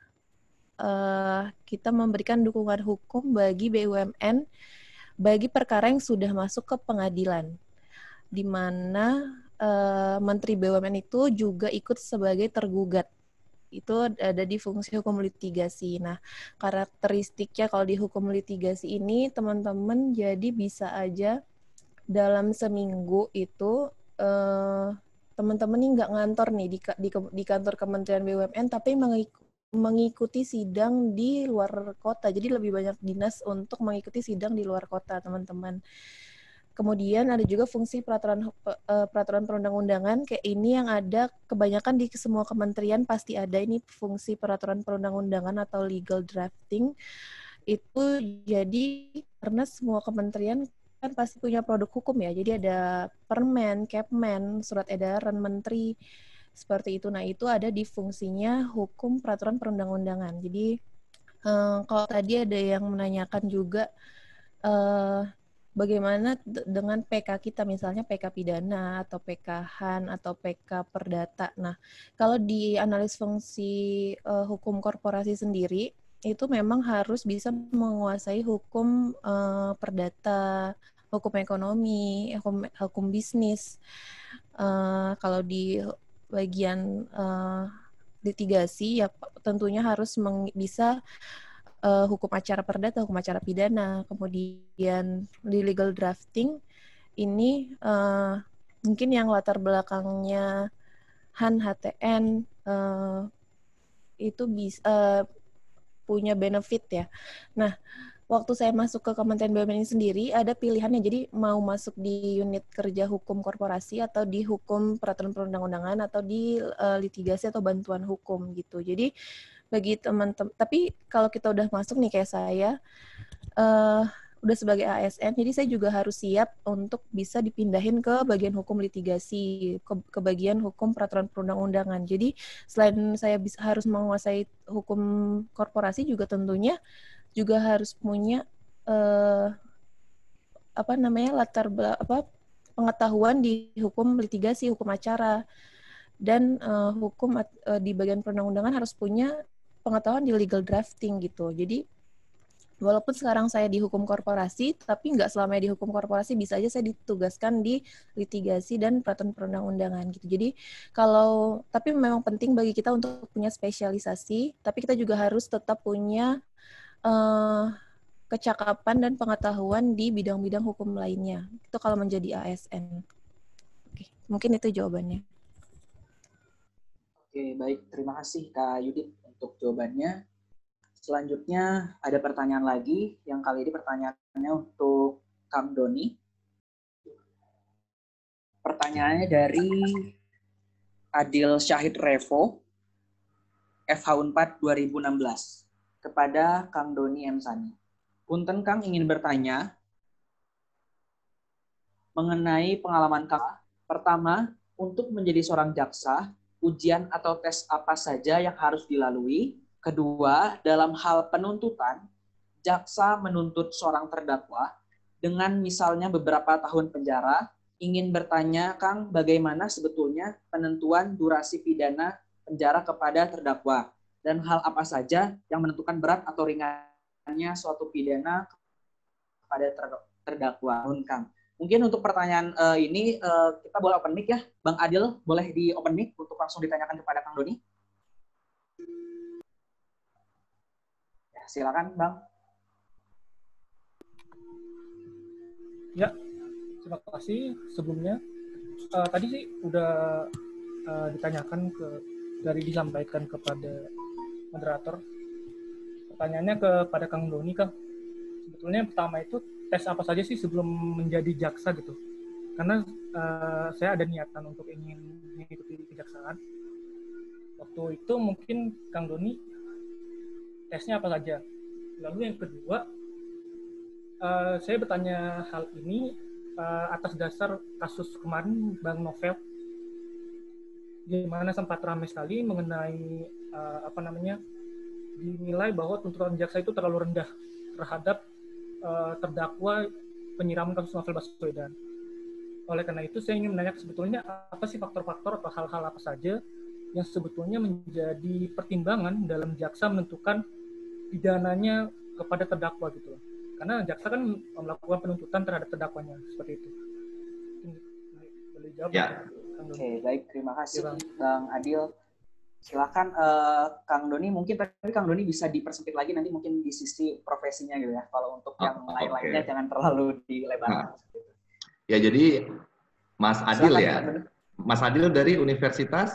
uh, kita memberikan dukungan hukum bagi B U M N bagi perkara yang sudah masuk ke pengadilan, di mana uh, Menteri B U M N itu juga ikut sebagai tergugat. Itu ada di fungsi hukum litigasi. Nah, karakteristiknya kalau di hukum litigasi ini, teman-teman jadi bisa aja dalam seminggu itu eh, teman-teman ini nggak ngantor nih di, di, di kantor Kementerian B U M N, tapi mengikuti sidang di luar kota. Jadi lebih banyak dinas untuk mengikuti sidang di luar kota, teman-teman. Kemudian ada juga fungsi peraturan peraturan perundang-undangan, kayak ini yang ada kebanyakan di semua kementerian pasti ada ini fungsi peraturan perundang-undangan atau legal drafting. Itu jadi karena semua kementerian kan pasti punya produk hukum ya. Jadi ada Permen, Kepmen, surat edaran menteri seperti itu. Nah, itu ada di fungsinya hukum peraturan perundang-undangan. Jadi eh, kalau tadi ada yang menanyakan juga eh, bagaimana dengan P K kita, misalnya P K pidana atau P K H A N atau P K perdata. Nah, kalau di analis fungsi uh, hukum korporasi sendiri, itu memang harus bisa menguasai hukum uh, perdata, hukum ekonomi, hukum, hukum bisnis. Uh, kalau di bagian uh, litigasi, ya tentunya harus meng, bisa uh, hukum acara perdata, hukum acara pidana. Kemudian di legal drafting, ini uh, mungkin yang latar belakangnya H A N, H T N, uh, itu bisa uh, punya benefit ya. Nah, waktu saya masuk ke Kementerian B U M N ini sendiri, ada pilihannya. Jadi mau masuk di unit kerja hukum korporasi atau di hukum peraturan perundang-undangan atau di uh, litigasi atau bantuan hukum gitu. Jadi bagi teman-teman, tapi kalau kita udah masuk nih kayak saya, uh, udah sebagai A S N, jadi saya juga harus siap untuk bisa dipindahin ke bagian hukum litigasi, ke, ke bagian hukum peraturan perundang-undangan. Jadi selain saya bisa, harus menguasai hukum korporasi, juga tentunya juga harus punya uh, apa namanya latar apa pengetahuan di hukum litigasi, hukum acara, dan uh, hukum uh, di bagian perundang-undangan harus punya pengetahuan di legal drafting gitu. Jadi walaupun sekarang saya di hukum korporasi, tapi nggak selamanya di hukum korporasi, bisa aja saya ditugaskan di litigasi dan peraturan perundang-undangan gitu. Jadi kalau tapi memang penting bagi kita untuk punya spesialisasi, tapi kita juga harus tetap punya Uh, kecakapan dan pengetahuan di bidang-bidang hukum lainnya. Itu kalau menjadi A S N. Oke, mungkin itu jawabannya. Oke, baik. Terima kasih Kak Yudit untuk jawabannya. Selanjutnya ada pertanyaan lagi, yang kali ini pertanyaannya untuk Kang Doni. Pertanyaannya dari Adil Syahid Revo, F H U Unpad dua ribu enam belas. Kepada Kang Doni M. Sani. Punten Kang ingin bertanya mengenai pengalaman Kang. Pertama, untuk menjadi seorang jaksa, ujian atau tes apa saja yang harus dilalui? Kedua, dalam hal penuntutan, jaksa menuntut seorang terdakwa dengan misalnya beberapa tahun penjara. Ingin bertanya Kang, bagaimana sebetulnya penentuan durasi pidana penjara kepada terdakwa? Dan hal apa saja yang menentukan berat atau ringannya suatu pidana kepada terdakwa, Kang. Mungkin untuk pertanyaan uh, ini uh, kita boleh open mic ya, Bang Adil, boleh di open mic untuk langsung ditanyakan kepada Kang Doni. Ya, silakan, Bang. Ya, terima kasih sebelumnya. Uh, tadi sih udah uh, ditanyakan ke dari disampaikan kepada moderator. Pertanyaannya kepada Kang Doni, Kang. Sebetulnya yang pertama itu tes apa saja sih sebelum menjadi jaksa gitu? Karena uh, saya ada niatan untuk ingin mengikuti kejaksaan. Waktu itu mungkin Kang Doni tesnya apa saja? Lalu yang kedua, uh, saya bertanya hal ini uh, atas dasar kasus kemarin Bang Novel, di mana sempat ramai sekali mengenai uh, apa namanya dinilai bahwa tuntutan jaksa itu terlalu rendah terhadap uh, terdakwa penyiraman kasus Novel Baswedan. Oleh karena itu saya ingin menanyakan sebetulnya apa sih faktor-faktor atau hal-hal apa saja yang sebetulnya menjadi pertimbangan dalam jaksa menentukan pidananya kepada terdakwa gitu loh. Karena jaksa kan melakukan penuntutan terhadap terdakwanya seperti itu. Boleh jawab? Ya. Oke, okay, baik. Terima kasih ya, Bang. Bang Adil. Silakan uh, Kang Doni, mungkin tapi Kang Doni bisa dipersempit lagi nanti mungkin di sisi profesinya gitu ya. Kalau untuk yang oh, lain-lainnya okay. jangan terlalu dilebarkan. Nah. Ya, jadi Mas Adil silakan, ya. Mas Adil dari Universitas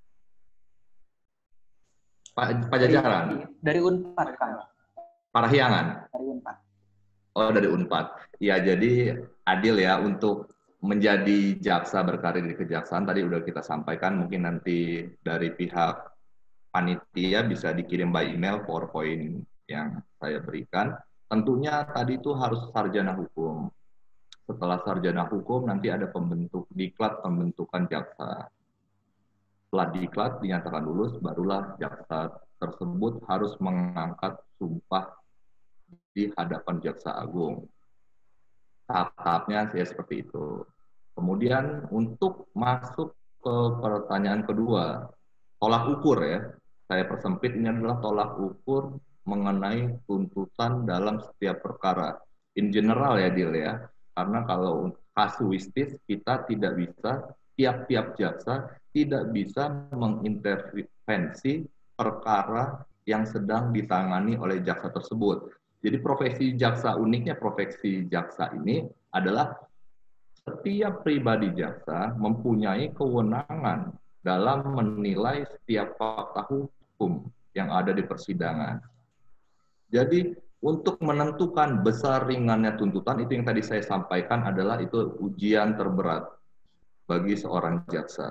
Pajajaran. Dari, dari Unpad, Kang. Parahyangan. Dari Unpad. Oh, dari Unpad. Ya, jadi Adil ya untuk menjadi jaksa berkarir di kejaksaan tadi udah kita sampaikan, mungkin nanti dari pihak panitia bisa dikirim by email PowerPoint yang saya berikan. Tentunya tadi itu harus sarjana hukum. Setelah sarjana hukum nanti ada pembentuk diklat pembentukan jaksa. Setelah diklat dinyatakan lulus, barulah jaksa tersebut harus mengangkat sumpah di hadapan Jaksa Agung. tahap-tahapnya ya seperti itu. Kemudian untuk masuk ke pertanyaan kedua, tolak ukur ya. Saya persempit, ini adalah tolak ukur mengenai tuntutan dalam setiap perkara. In general ya, Dil ya. Karena kalau kasuistis kita tidak bisa, tiap-tiap jaksa tidak bisa mengintervensi perkara yang sedang ditangani oleh jaksa tersebut. Jadi profesi jaksa, uniknya profesi jaksa ini adalah setiap pribadi jaksa mempunyai kewenangan dalam menilai setiap fakta hukum yang ada di persidangan. Jadi untuk menentukan besar ringannya tuntutan, itu yang tadi saya sampaikan adalah itu ujian terberat bagi seorang jaksa.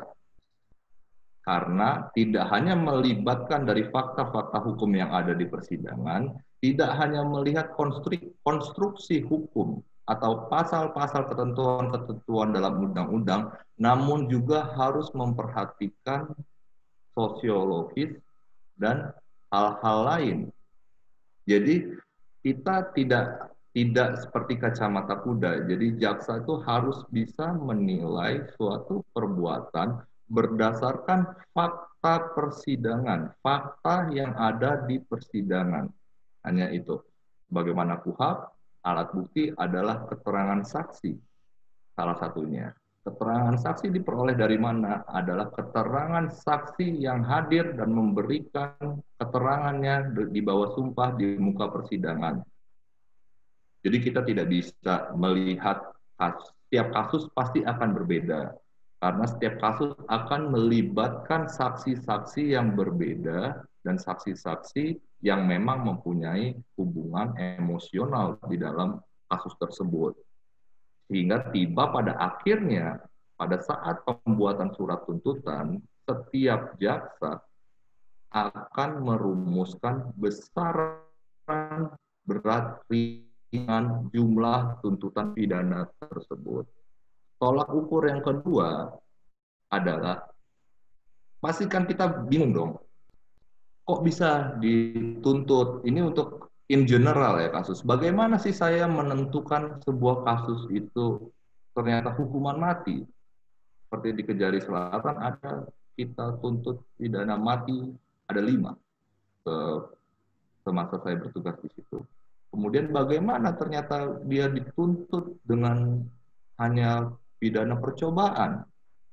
Karena tidak hanya melibatkan dari fakta-fakta hukum yang ada di persidangan, tidak hanya melihat konstruksi, konstruksi hukum atau pasal-pasal ketentuan-ketentuan dalam undang-undang, namun juga harus memperhatikan sosiologis dan hal-hal lain. Jadi kita tidak tidak seperti kacamata kuda. Jadi jaksa itu harus bisa menilai suatu perbuatan berdasarkan fakta persidangan, fakta yang ada di persidangan. Hanya itu. Bagaimana kuhap, alat bukti adalah keterangan saksi, salah satunya. Keterangan saksi diperoleh dari mana? Adalah keterangan saksi yang hadir dan memberikan keterangannya di bawah sumpah di muka persidangan. Jadi kita tidak bisa melihat kasus. Setiap kasus pasti akan berbeda. Karena setiap kasus akan melibatkan saksi-saksi yang berbeda dan saksi-saksi yang memang mempunyai hubungan emosional di dalam kasus tersebut. Sehingga tiba pada akhirnya, pada saat pembuatan surat tuntutan, setiap jaksa akan merumuskan besaran, berat, ringan, jumlah tuntutan pidana tersebut. Tolak ukur yang kedua adalah, pastikan kita bingung dong, kok bisa dituntut, ini untuk in general ya kasus. Bagaimana sih saya menentukan sebuah kasus itu ternyata hukuman mati? Seperti di Kejari Selatan ada kita tuntut pidana mati, ada lima ke semasa saya bertugas di situ. Kemudian bagaimana ternyata dia dituntut dengan hanya pidana percobaan?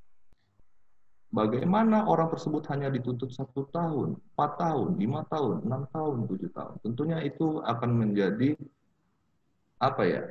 Bagaimana orang tersebut hanya dituntut satu tahun, empat tahun, lima tahun, enam tahun, tujuh tahun? Tentunya itu akan menjadi apa ya?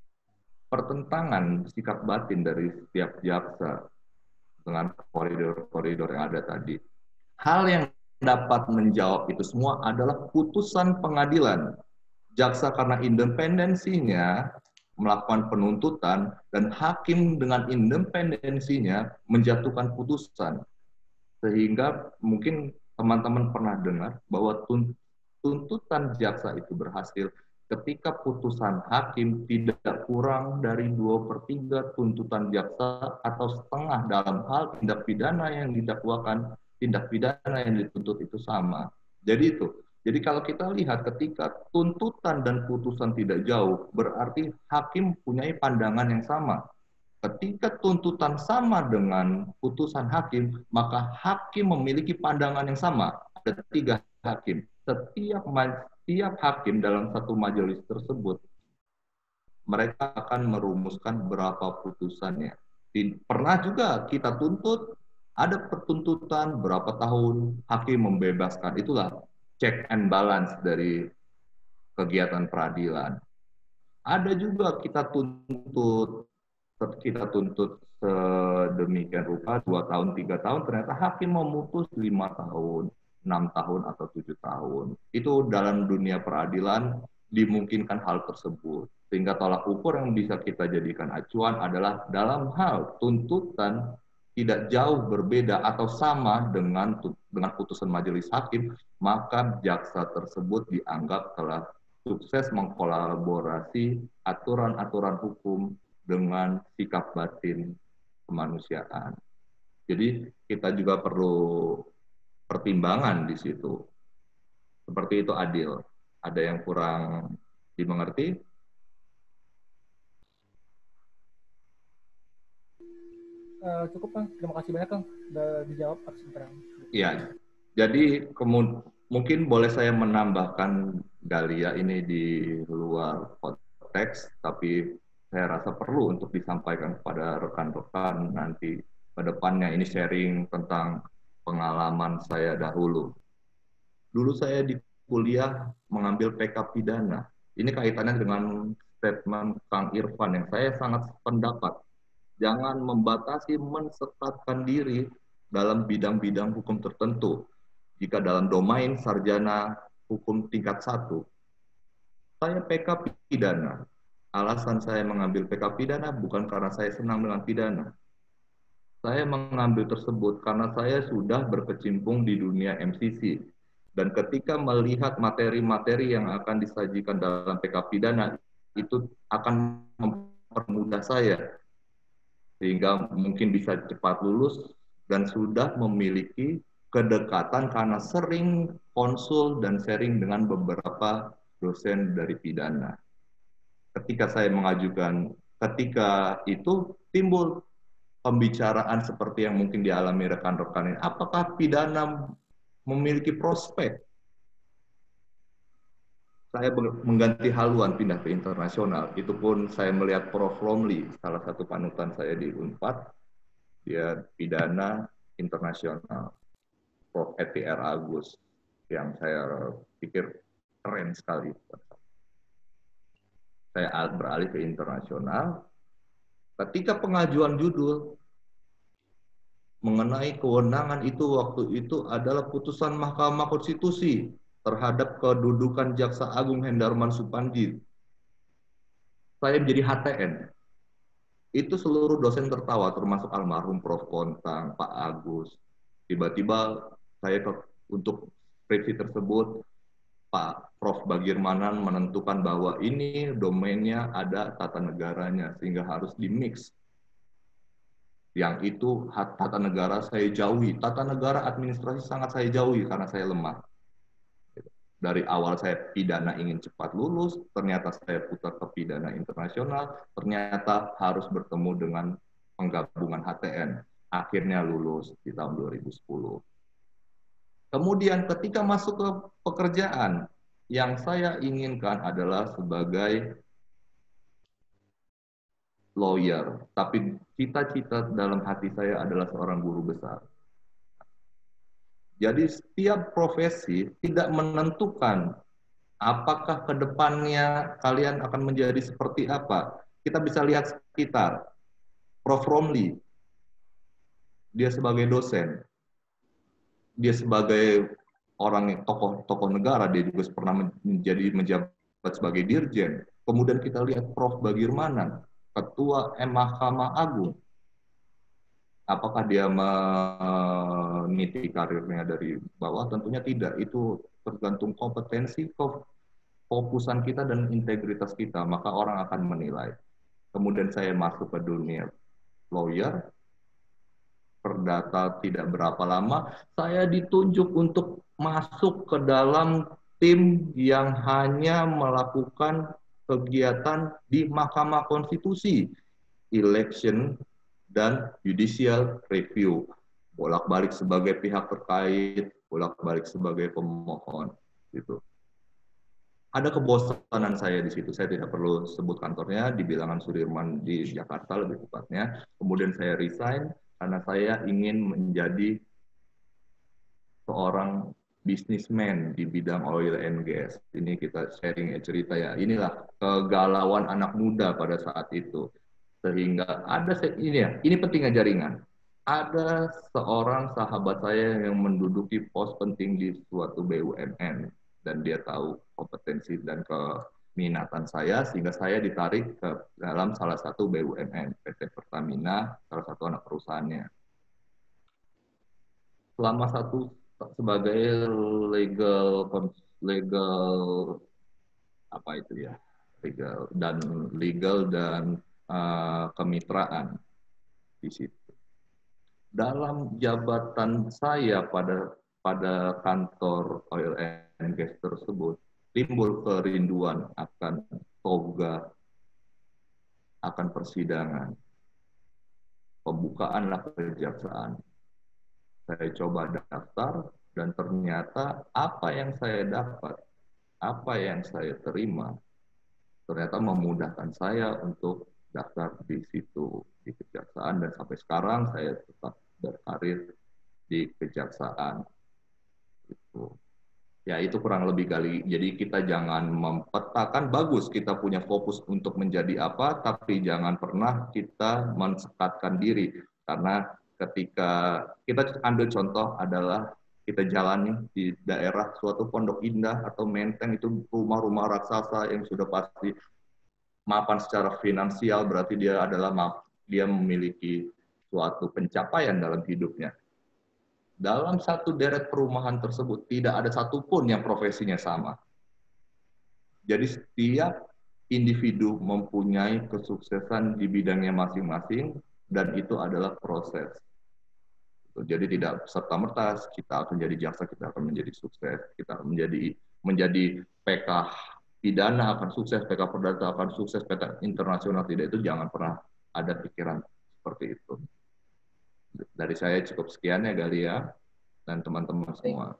Pertentangan sikap batin dari setiap jaksa dengan koridor-koridor yang ada tadi. Hal yang dapat menjawab itu semua adalah putusan pengadilan. Jaksa karena independensinya melakukan penuntutan dan hakim dengan independensinya menjatuhkan putusan. Sehingga mungkin teman-teman pernah dengar bahwa tuntutan jaksa itu berhasil ketika putusan hakim tidak kurang dari dua per tiga tuntutan jaksa atau setengah dalam hal tindak pidana yang didakwakan, tindak pidana yang dituntut itu sama. Jadi itu. Jadi kalau kita lihat ketika tuntutan dan putusan tidak jauh, berarti hakim punya pandangan yang sama. Ketika tuntutan sama dengan putusan hakim, maka hakim memiliki pandangan yang sama. Ada tiga hakim. Setiap, setiap hakim dalam satu majelis tersebut, mereka akan merumuskan berapa putusannya. Pernah juga kita tuntut, ada pertuntutan berapa tahun, hakim membebaskan. Itulah check and balance dari kegiatan peradilan. Ada juga kita tuntut, kita tuntut sedemikian rupa dua tahun, tiga tahun, ternyata hakim memutus lima tahun, enam tahun atau tujuh tahun. Itu dalam dunia peradilan dimungkinkan hal tersebut. Sehingga tolak ukur yang bisa kita jadikan acuan adalah dalam hal tuntutan tidak jauh berbeda atau sama dengan dengan putusan majelis hakim, maka jaksa tersebut dianggap telah sukses mengkolaborasi aturan-aturan hukum dengan sikap batin kemanusiaan. Jadi kita juga perlu pertimbangan di situ. Seperti itu, Adil. Ada yang kurang dimengerti? uh, cukup Kang. Terima kasih banyak Kang sudah dijawab atas keterangan. Iya. Jadi kemud- mungkin boleh saya menambahkan Dahlia ini di luar konteks, tapi saya rasa perlu untuk disampaikan kepada rekan-rekan nanti ke depannya. Ini sharing tentang pengalaman saya dahulu. Dulu saya di kuliah mengambil P K pidana. Ini kaitannya dengan statement Kang Irfan yang saya sangat pendapat. Jangan membatasi mensekatkan diri dalam bidang-bidang hukum tertentu. Jika dalam domain sarjana hukum tingkat satu, saya P K pidana. Alasan saya mengambil P K pidana bukan karena saya senang dengan pidana. Saya mengambil tersebut karena saya sudah berkecimpung di dunia M C C. Dan ketika melihat materi-materi yang akan disajikan dalam P K pidana, itu akan mempermudah saya. Sehingga mungkin bisa cepat lulus dan sudah memiliki kedekatan karena sering konsul dan sharing dengan beberapa dosen dari pidana. Ketika saya mengajukan, ketika itu timbul pembicaraan seperti yang mungkin dialami rekan-rekan ini. Apakah pidana memiliki prospek? Saya mengganti haluan pindah ke internasional. Itu pun saya melihat Prof Romli, salah satu panutan saya di Unpad, dia pidana internasional. Prof E T R Agus, yang saya pikir keren sekali. Saya beralih ke internasional. Ketika pengajuan judul mengenai kewenangan itu waktu itu adalah putusan Mahkamah Konstitusi terhadap kedudukan Jaksa Agung Hendarman Supandi. Saya menjadi H T N. Itu seluruh dosen tertawa, termasuk almarhum Prof Kontang, Pak Agus. Tiba-tiba saya ke, untuk skripsi tersebut, Pak Prof Bagirmanan menentukan bahwa ini domainnya ada tata negaranya, sehingga harus di-mix. Yang itu tata negara saya jauhi, tata negara administrasi sangat saya jauhi karena saya lemah. Dari awal saya pidana ingin cepat lulus, ternyata saya putar ke pidana internasional, ternyata harus bertemu dengan penggabungan H T N. Akhirnya lulus di tahun dua ribu sepuluh. Kemudian ketika masuk ke pekerjaan, yang saya inginkan adalah sebagai lawyer, tapi cita-cita dalam hati saya adalah seorang guru besar. Jadi setiap profesi tidak menentukan apakah ke depannya kalian akan menjadi seperti apa. Kita bisa lihat sekitar. Prof Romli, dia sebagai dosen, dia sebagai orang tokoh-tokoh negara, dia juga pernah menjadi menjabat sebagai dirjen. Kemudian kita lihat Prof Bagirmanan, Ketua Mahkamah Agung. Apakah dia meniti karirnya dari bawah? Tentunya tidak. Itu tergantung kompetensi, fokusan kita, dan integritas kita. Maka orang akan menilai. Kemudian saya masuk ke dunia lawyer. Perdata tidak berapa lama. Saya ditunjuk untuk masuk ke dalam tim yang hanya melakukan kegiatan di Mahkamah Konstitusi. Election dan judicial review, bolak-balik sebagai pihak terkait, bolak-balik sebagai pemohon, gitu. Ada kebosanan saya di situ. Saya tidak perlu sebut kantornya, di Bilangan Sudirman di Jakarta lebih tepatnya. Kemudian saya resign karena saya ingin menjadi seorang businessman di bidang oil and gas. Ini kita sharing cerita ya. Inilah kegalauan anak muda pada saat itu. Sehingga ada ini ya, ini pentingnya jaringan. Ada seorang sahabat saya yang menduduki pos penting di suatu B U M N dan dia tahu kompetensi dan keminatan saya sehingga saya ditarik ke dalam salah satu B U M N, P T Pertamina, salah satu anak perusahaannya. Selama satu sebagai legal legal apa itu ya, legal dan legal dan Uh, kemitraan di situ. Dalam jabatan saya pada pada kantor oil and gas tersebut, timbul kerinduan akan toga, akan persidangan. pembukaan kejaksaan. Saya coba daftar dan ternyata apa yang saya dapat, apa yang saya terima, ternyata memudahkan saya untuk daftar di situ di kejaksaan, dan sampai sekarang saya tetap berkarir di kejaksaan. Itu. Ya itu kurang lebih kali. Jadi kita jangan mempetakan, bagus kita punya fokus untuk menjadi apa, tapi jangan pernah kita mensekatkan diri. Karena ketika kita ambil contoh adalah kita jalani di daerah suatu Pondok Indah atau Menteng, itu rumah-rumah raksasa yang sudah pasti mapan secara finansial, berarti dia adalah dia memiliki suatu pencapaian dalam hidupnya. Dalam satu deret perumahan tersebut tidak ada satupun yang profesinya sama. Jadi setiap individu mempunyai kesuksesan di bidangnya masing-masing, dan itu adalah proses. Jadi tidak serta-merta kita akan menjadi jaksa, kita akan menjadi sukses, kita akan menjadi menjadi P K pidana akan sukses, P K perdata akan sukses, P K internasional tidak, itu jangan pernah ada pikiran seperti itu. Dari saya cukup sekian ya Galia dan teman-teman semua.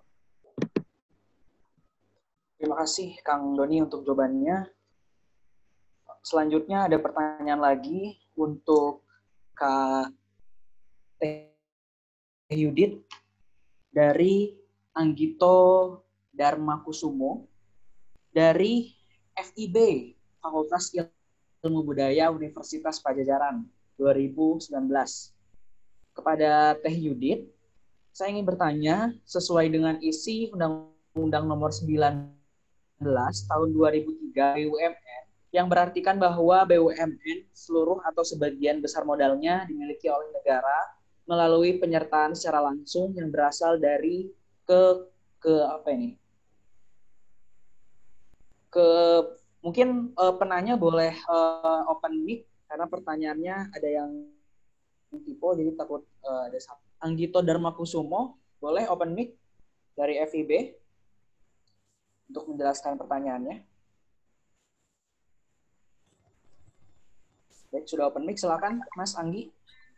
Terima kasih Kang Doni untuk jawabannya. Selanjutnya ada pertanyaan lagi untuk Kak Teh Yudit dari Anggito Darmakusumo dari F I B Fakultas Ilmu Budaya Universitas Padjadjaran dua ribu sembilan belas. Kepada Teh Yudit, saya ingin bertanya sesuai dengan isi Undang-Undang Nomor sembilan belas Tahun dua ribu tiga B U M N yang berartikan bahwa B U M N seluruh atau sebagian besar modalnya dimiliki oleh negara melalui penyertaan secara langsung yang berasal dari ke ke apa ini? Ke mungkin uh, penanya boleh uh, open mic karena pertanyaannya ada yang tipe, jadi takut uh, ada salah. Anggito Darmakusumo, boleh open mic dari F I B untuk menjelaskan pertanyaannya. Baik, sudah open mic, silakan Mas Anggi.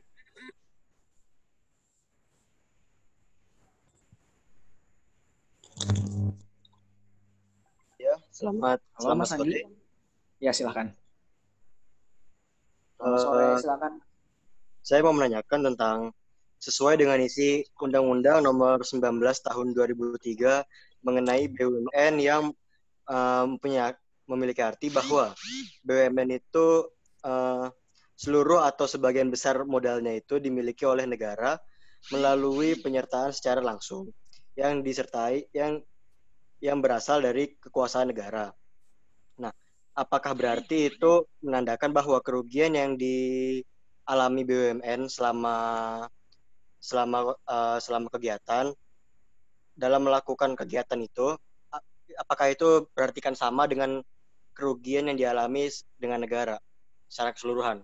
Ya, selamat Halo, selamat Mas Anggi. sore. Ya, silakan. Selamat sore, Uh, silakan. Saya mau menanyakan tentang sesuai dengan isi Undang-Undang Nomor sembilan belas Tahun dua ribu tiga mengenai B U M N yang um, punya memiliki arti bahwa B U M N itu uh, seluruh atau sebagian besar modalnya itu dimiliki oleh negara melalui penyertaan secara langsung yang disertai yang yang berasal dari kekuasaan negara. Nah, apakah berarti itu menandakan bahwa kerugian yang dialami B U M N selama selama uh, selama kegiatan dalam melakukan kegiatan itu, apakah itu berartikan sama dengan kerugian yang dialami dengan negara secara keseluruhan?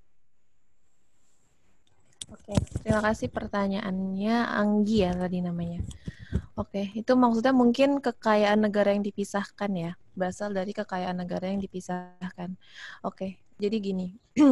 Oke, terima kasih pertanyaannya. Anggi ya tadi namanya. Oke, itu maksudnya mungkin kekayaan negara yang dipisahkan ya, berasal dari kekayaan negara yang dipisahkan. Oke, jadi gini,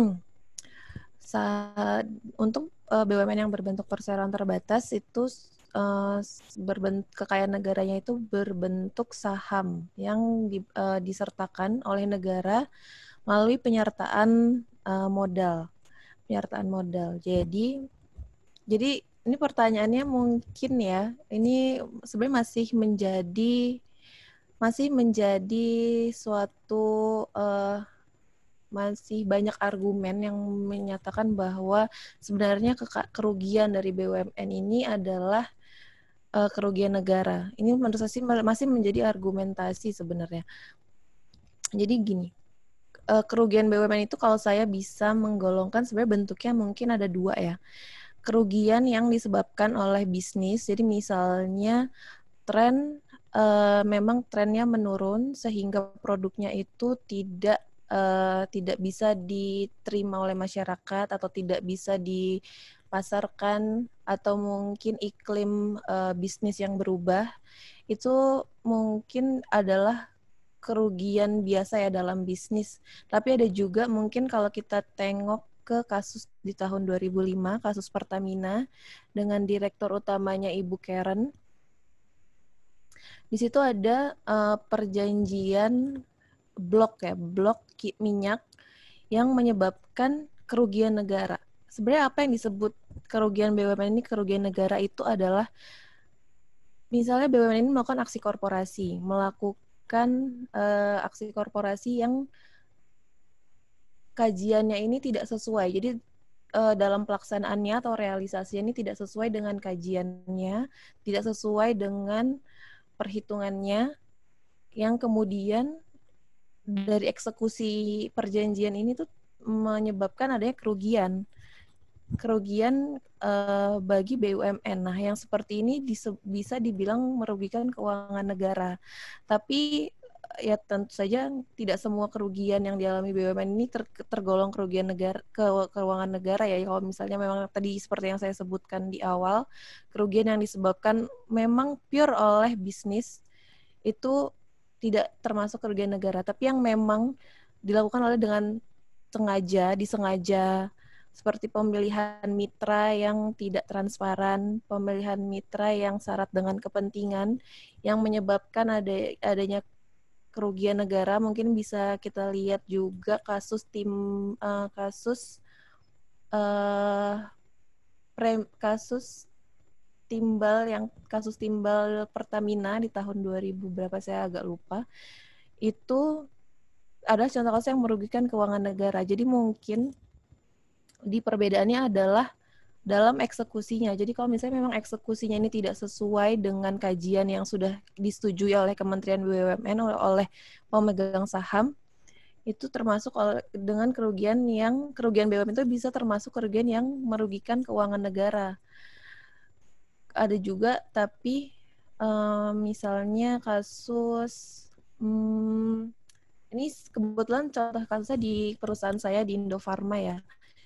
saat, untuk uh, B U M N yang berbentuk perseroan terbatas itu uh, berbentuk kekayaan negaranya itu berbentuk saham yang di, uh, disertakan oleh negara melalui penyertaan uh, modal, penyertaan modal. Jadi, jadi ini pertanyaannya mungkin ya, ini sebenarnya masih menjadi masih menjadi suatu uh, masih banyak argumen yang menyatakan bahwa sebenarnya kerugian dari B U M N ini adalah uh, kerugian negara. Ini menurut saya masih menjadi argumentasi sebenarnya. Jadi gini, uh, kerugian B U M N itu kalau saya bisa menggolongkan sebenarnya bentuknya mungkin ada dua ya. Kerugian yang disebabkan oleh bisnis, jadi misalnya tren uh, memang trennya menurun sehingga produknya itu tidak uh, tidak bisa diterima oleh masyarakat atau tidak bisa dipasarkan, atau mungkin iklim uh, bisnis yang berubah, itu mungkin adalah kerugian biasa ya dalam bisnis. Tapi ada juga mungkin kalau kita tengok ke kasus di tahun dua ribu lima, kasus Pertamina, dengan direktur utamanya Ibu Karen. Di situ ada uh, perjanjian blok ya, blok minyak yang menyebabkan kerugian negara. Sebenarnya apa yang disebut kerugian B U M N ini, kerugian negara itu adalah misalnya B U M N ini melakukan aksi korporasi, melakukan uh, aksi korporasi yang kajiannya ini tidak sesuai. Jadi uh, dalam pelaksanaannya atau realisasinya ini tidak sesuai dengan kajiannya, tidak sesuai dengan perhitungannya, yang kemudian dari eksekusi perjanjian ini tuh menyebabkan adanya kerugian. Kerugian uh, bagi B U M N. Nah, yang seperti ini bisa dibilang merugikan keuangan negara. Tapi ya tentu saja tidak semua kerugian yang dialami B U M N ini ter, tergolong kerugian negara ke keuangan negara ya. Kalau misalnya memang tadi seperti yang saya sebutkan di awal, kerugian yang disebabkan memang pure oleh bisnis itu tidak termasuk kerugian negara, tapi yang memang dilakukan oleh dengan sengaja, disengaja, seperti pemilihan mitra yang tidak transparan, pemilihan mitra yang syarat dengan kepentingan, yang menyebabkan ada adanya kerugian negara. Mungkin bisa kita lihat juga kasus tim uh, kasus uh, pre, kasus timbal yang kasus timbal Pertamina di tahun dua ribu berapa saya agak lupa. Itu adalah contoh kasus yang merugikan keuangan negara. Jadi mungkin di perbedaannya adalah dalam eksekusinya. Jadi kalau misalnya memang eksekusinya ini tidak sesuai dengan kajian yang sudah disetujui oleh Kementerian B U M N oleh, oleh pemegang saham, itu termasuk oleh, dengan kerugian yang kerugian B U M N itu bisa termasuk kerugian yang merugikan keuangan negara. Ada juga tapi um, misalnya kasus hmm, ini kebetulan contoh kasusnya di perusahaan saya di Indofarma ya.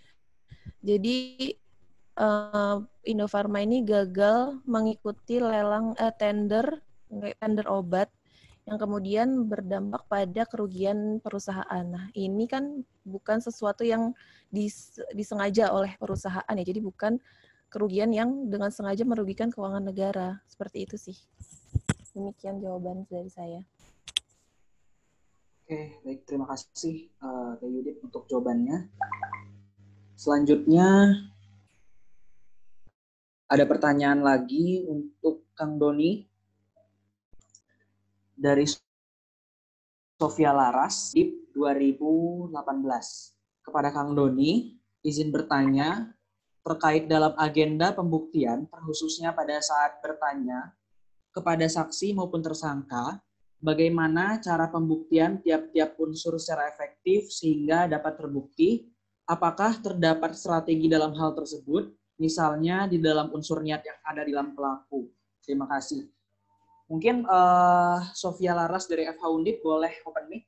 Jadi uh, Indofarma ini gagal mengikuti lelang eh, tender tender obat yang kemudian berdampak pada kerugian perusahaan. Nah, ini kan bukan sesuatu yang dis, disengaja oleh perusahaan ya. Jadi bukan kerugian yang dengan sengaja merugikan keuangan negara. Seperti itu sih. Demikian jawaban dari saya. Oke, baik. Terima kasih uh, Teh Yudit untuk jawabannya. Selanjutnya ada pertanyaan lagi untuk Kang Doni dari Sofia Laras di dua ribu delapan belas. Kepada Kang Doni, izin bertanya terkait dalam agenda pembuktian, terkhususnya pada saat bertanya kepada saksi maupun tersangka, bagaimana cara pembuktian tiap-tiap unsur secara efektif sehingga dapat terbukti, apakah terdapat strategi dalam hal tersebut, misalnya di dalam unsur niat yang ada di dalam pelaku. Terima kasih. Mungkin uh, Sofia Laras dari F H Undip boleh open mic.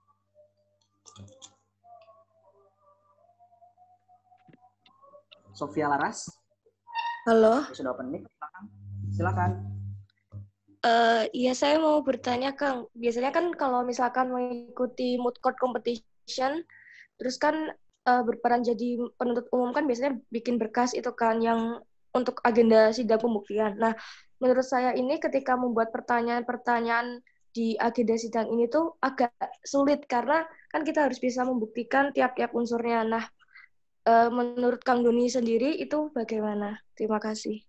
Sofia Laras. Halo. Sudah open mic, silakan. Silakan. Uh, iya, saya mau bertanya, Kang. Biasanya kan kalau misalkan mengikuti moot court competition, terus kan uh, berperan jadi penuntut umum kan biasanya bikin berkas itu kan yang untuk agenda sidang pembuktian. Nah, menurut saya ini ketika membuat pertanyaan-pertanyaan di agenda sidang ini tuh agak sulit karena kan kita harus bisa membuktikan tiap-tiap unsurnya. Nah, uh, menurut Kang Doni sendiri itu bagaimana? Terima kasih.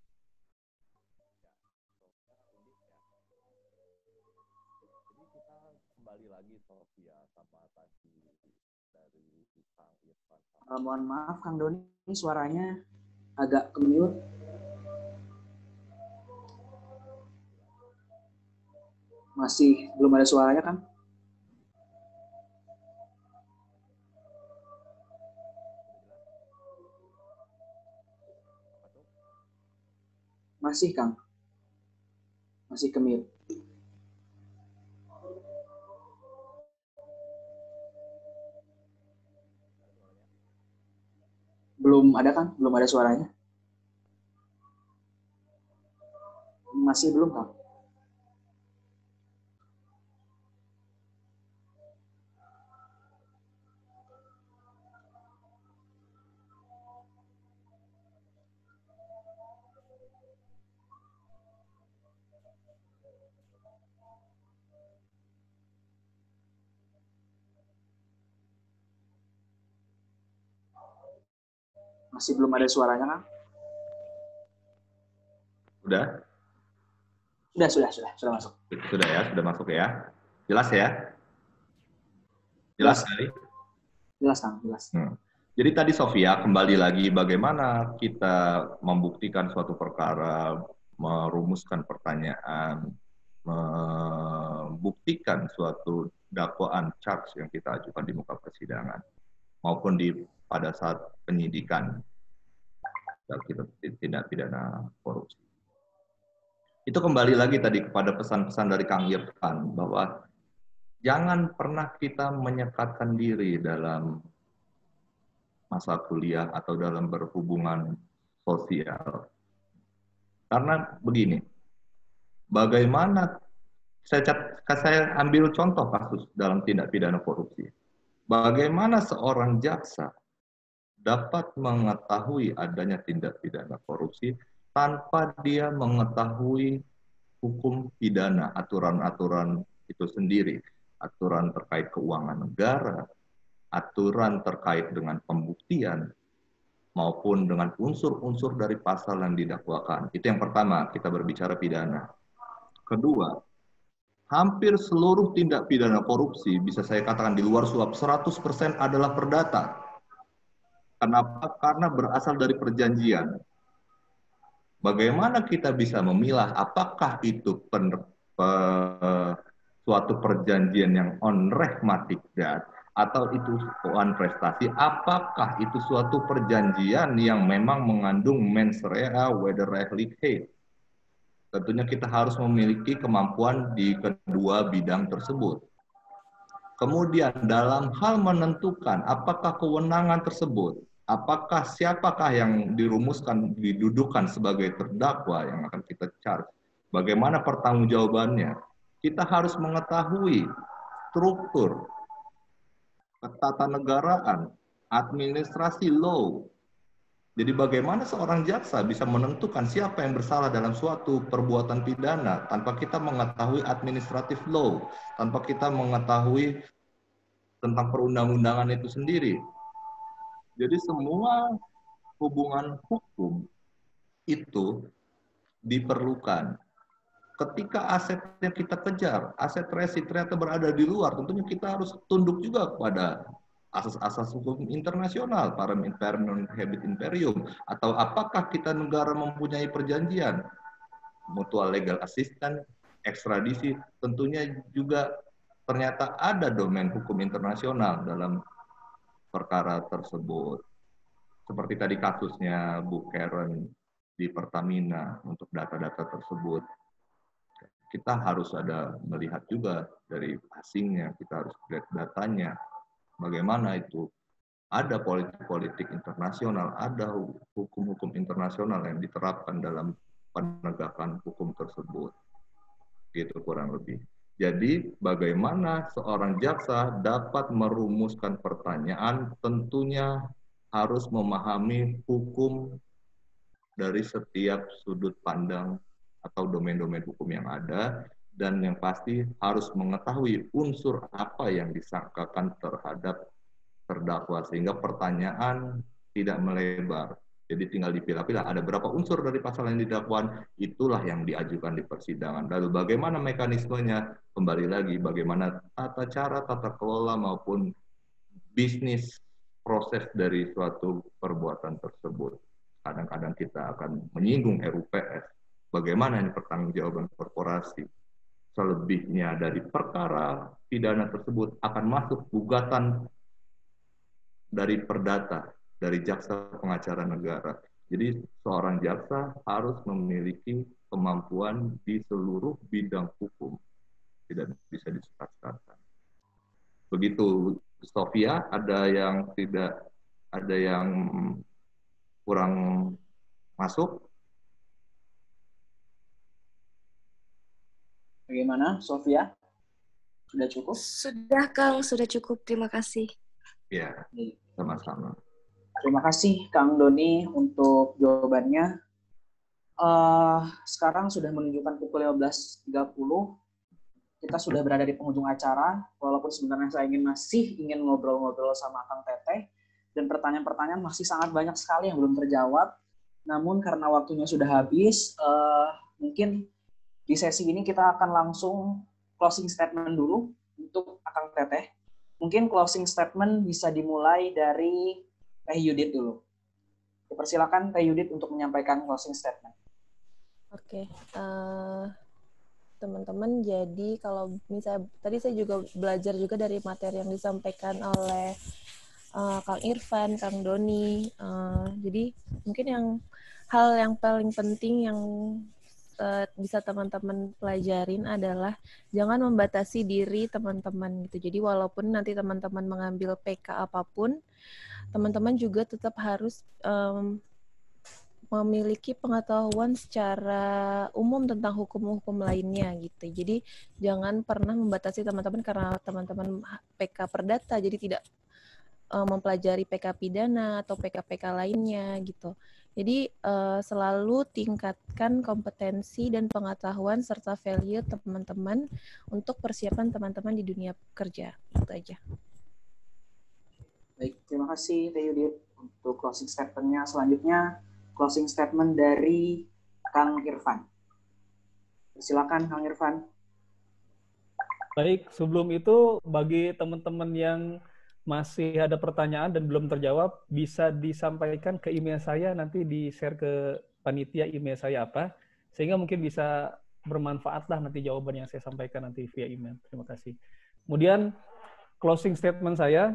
Uh, mohon maaf Kang Doni, suaranya agak ke-mute. Masih belum ada suaranya kan? Masih Kang. Masih ke-mute. Belum ada kan? Belum ada suaranya? Masih belum Kang? Masih belum ada suaranya, Kang? Sudah? Sudah, sudah, sudah, sudah masuk. Sudah ya, sudah masuk ya. Jelas ya? Jelas sekali? Jelas, Kang, jelas. Hmm. Jadi tadi Sofia, kembali lagi bagaimana kita membuktikan suatu perkara, merumuskan pertanyaan, membuktikan suatu dakwaan charge yang kita ajukan di muka persidangan, maupun di pada saat penyidikan kita tindak pidana korupsi. Itu kembali lagi tadi kepada pesan-pesan dari Kang Irfan, bahwa jangan pernah kita menyekatkan diri dalam masa kuliah atau dalam berhubungan sosial. Karena begini, bagaimana, saya, saya ambil contoh kasus dalam tindak pidana korupsi. Bagaimana seorang jaksa dapat mengetahui adanya tindak pidana korupsi tanpa dia mengetahui hukum pidana, aturan-aturan itu sendiri, aturan terkait keuangan negara, aturan terkait dengan pembuktian, maupun dengan unsur-unsur dari pasal yang didakwakan. Itu yang pertama, kita berbicara pidana. Kedua, hampir seluruh tindak pidana korupsi, bisa saya katakan di luar suap, seratus persen adalah perdata. Kenapa? Karena berasal dari perjanjian. Bagaimana kita bisa memilah apakah itu pen, pe, suatu perjanjian yang on rehmatikdat, atau itu keuangan prestasi, apakah itu suatu perjanjian yang memang mengandung mens rea wederrechtlichkeit. Tentunya kita harus memiliki kemampuan di kedua bidang tersebut. Kemudian dalam hal menentukan apakah kewenangan tersebut, apakah siapakah yang dirumuskan, didudukan sebagai terdakwa yang akan kita charge, bagaimana pertanggungjawabannya, kita harus mengetahui struktur ketatanegaraan, administrasi law. Jadi bagaimana seorang jaksa bisa menentukan siapa yang bersalah dalam suatu perbuatan pidana tanpa kita mengetahui administratif law, tanpa kita mengetahui tentang perundang-undangan itu sendiri. Jadi semua hubungan hukum itu diperlukan. Ketika asetnya kita kejar, aset resi ternyata berada di luar, tentunya kita harus tunduk juga kepada asas-asas hukum internasional, param imperium non habet imperium, atau apakah kita negara mempunyai perjanjian, mutual legal assistance, ekstradisi, tentunya juga ternyata ada domain hukum internasional dalam perkara tersebut. Seperti tadi kasusnya Bu Karen di Pertamina untuk data-data tersebut. Kita harus ada melihat juga dari asingnya, kita harus lihat datanya, bagaimana itu ada politik-politik internasional, ada hukum-hukum internasional yang diterapkan dalam penegakan hukum tersebut. Gitu kurang lebih. Jadi bagaimana seorang jaksa dapat merumuskan pertanyaan, tentunya harus memahami hukum dari setiap sudut pandang atau domain-domain hukum yang ada, dan yang pasti harus mengetahui unsur apa yang disangkakan terhadap terdakwa, sehingga pertanyaan tidak melebar. Jadi tinggal dipilah-pilah, ada berapa unsur dari pasal yang didakwan, itulah yang diajukan di persidangan. Lalu bagaimana mekanismenya? Kembali lagi, bagaimana tata cara, tata kelola, maupun bisnis proses dari suatu perbuatan tersebut. Kadang-kadang kita akan menyinggung R U P S. Bagaimana ini pertanggungjawaban korporasi? Selebihnya dari perkara pidana tersebut akan masuk gugatan dari perdata, dari jaksa pengacara negara. Jadi seorang jaksa harus memiliki kemampuan di seluruh bidang hukum. Tidak bisa disekat-sekatkan. Begitu, Sofia, ada yang tidak, ada yang kurang masuk? Bagaimana, Sofia? Sudah cukup? Sudah, Kang. Sudah cukup. Terima kasih. Ya, sama-sama. Terima kasih, Kang Doni, untuk jawabannya. Uh, sekarang sudah menunjukkan pukul lima belas tiga puluh. Kita sudah berada di penghujung acara. Walaupun sebenarnya saya ingin masih ingin ngobrol-ngobrol sama Kang Teteh, dan pertanyaan-pertanyaan masih sangat banyak sekali yang belum terjawab. Namun karena waktunya sudah habis, uh, mungkin di sesi ini kita akan langsung closing statement dulu untuk Akang Teteh. Mungkin closing statement bisa dimulai dari Teh Yudit dulu. Dipersilakan Teh Yudit untuk menyampaikan closing statement. Oke, okay. uh, teman-teman, jadi kalau misalnya tadi saya juga belajar juga dari materi yang disampaikan oleh Uh, Kang Irfan, Kang Doni. Uh, jadi mungkin yang hal yang paling penting yang uh, bisa teman-teman pelajarin adalah jangan membatasi diri teman-teman gitu. Jadi walaupun nanti teman-teman mengambil P K apapun, teman-teman juga tetap harus um, memiliki pengetahuan secara umum tentang hukum-hukum lainnya gitu. Jadi jangan pernah membatasi teman-teman karena teman-teman P K perdata, jadi tidak mempelajari P K pidana atau P K-P K lainnya gitu. Jadi uh, selalu tingkatkan kompetensi dan pengetahuan serta value teman-teman untuk persiapan teman-teman di dunia kerja. Itu aja. Baik, terima kasih Teh Yudit untuk closing statement-nya. Selanjutnya closing statement dari Kang Irfan. Silakan Kang Irfan. Baik, sebelum itu bagi teman-teman yang masih ada pertanyaan dan belum terjawab, bisa disampaikan ke email saya, nanti di-share ke panitia email saya apa, sehingga mungkin bisa bermanfaat lah nanti jawaban yang saya sampaikan nanti via email. Terima kasih. Kemudian, closing statement saya,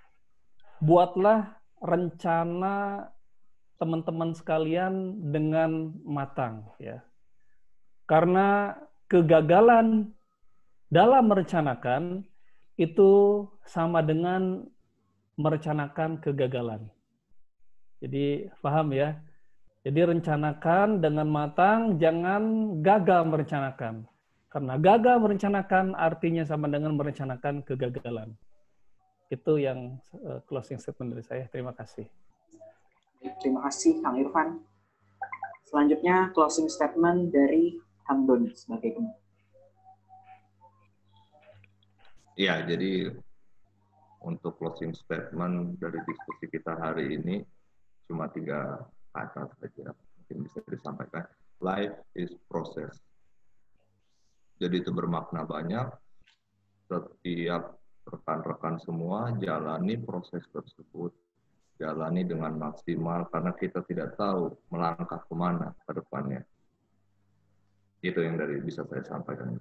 buatlah rencana teman-teman sekalian dengan matang, ya. Karena kegagalan dalam merencanakan itu sama dengan merencanakan kegagalan. Jadi paham ya? Jadi rencanakan dengan matang, jangan gagal merencanakan. Karena gagal merencanakan artinya sama dengan merencanakan kegagalan. Itu yang uh, closing statement dari saya. Terima kasih. Terima kasih Kang Irfan. Selanjutnya closing statement dari Kang Doni sebagai penutup. Ya, jadi untuk closing statement dari diskusi kita hari ini cuma tiga kata saja mungkin bisa disampaikan. Life is process. Jadi itu bermakna banyak. Setiap rekan-rekan semua jalani proses tersebut, jalani dengan maksimal karena kita tidak tahu melangkah kemana ke depannya. Itu yang dari bisa saya sampaikan.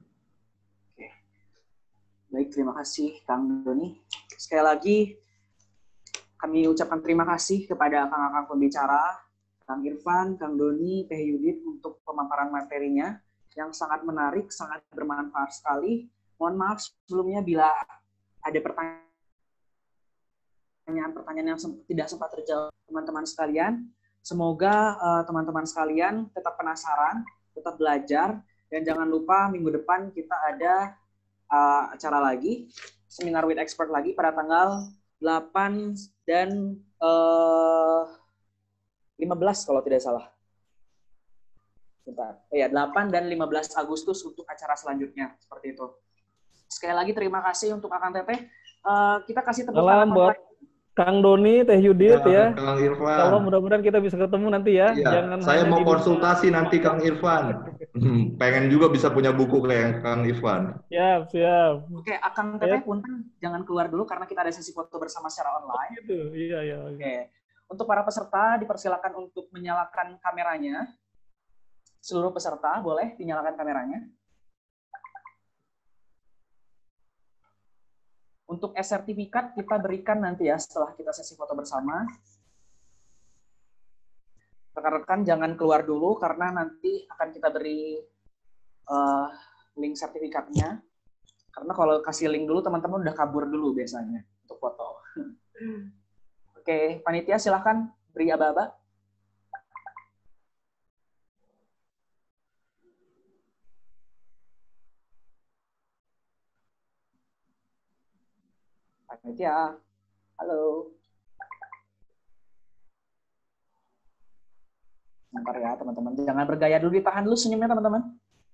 Baik, terima kasih Kang Doni. Sekali lagi, kami ucapkan terima kasih kepada Kang-Kang pembicara, Kang Irfan, Kang Doni, Teh Yudit untuk pemaparan materinya yang sangat menarik, sangat bermanfaat sekali. Mohon maaf sebelumnya bila ada pertanyaan-pertanyaan yang tidak sempat terjawab teman-teman sekalian. Semoga uh, teman-teman sekalian tetap penasaran, tetap belajar, dan jangan lupa minggu depan kita ada Uh, acara lagi, seminar with expert lagi pada tanggal delapan dan uh, lima belas kalau tidak salah. Bentar. Oh ya, delapan dan lima belas Agustus untuk acara selanjutnya. Seperti itu. Sekali lagi terima kasih untuk Akang Teteh. Uh, kita kasih tepuk tangan buat Kang Doni, Teh Yudit ya. Kang Irfan. Kalau mudah-mudahan kita bisa ketemu nanti ya. Iya, Jangan saya mau konsultasi di... nanti Kang Irfan. Hmm, pengen juga bisa punya buku kayak Kang Irfan. Siap, siap. Oke, Akang Teteh punten jangan keluar dulu karena kita ada sesi foto bersama secara online. Gitu, iya, iya. Oke. Untuk para peserta dipersilakan untuk menyalakan kameranya. Seluruh peserta boleh dinyalakan kameranya. Untuk e-sertifikat kita berikan nanti ya setelah kita sesi foto bersama. Rekan-rekan jangan keluar dulu karena nanti akan kita beri uh, link sertifikatnya. Karena kalau kasih link dulu teman-teman udah kabur dulu biasanya untuk foto. Oke, panitia silahkan beri aba-aba. Panitia, halo. Bentar ya teman-teman, jangan bergaya dulu, ditahan dulu senyumnya teman-teman.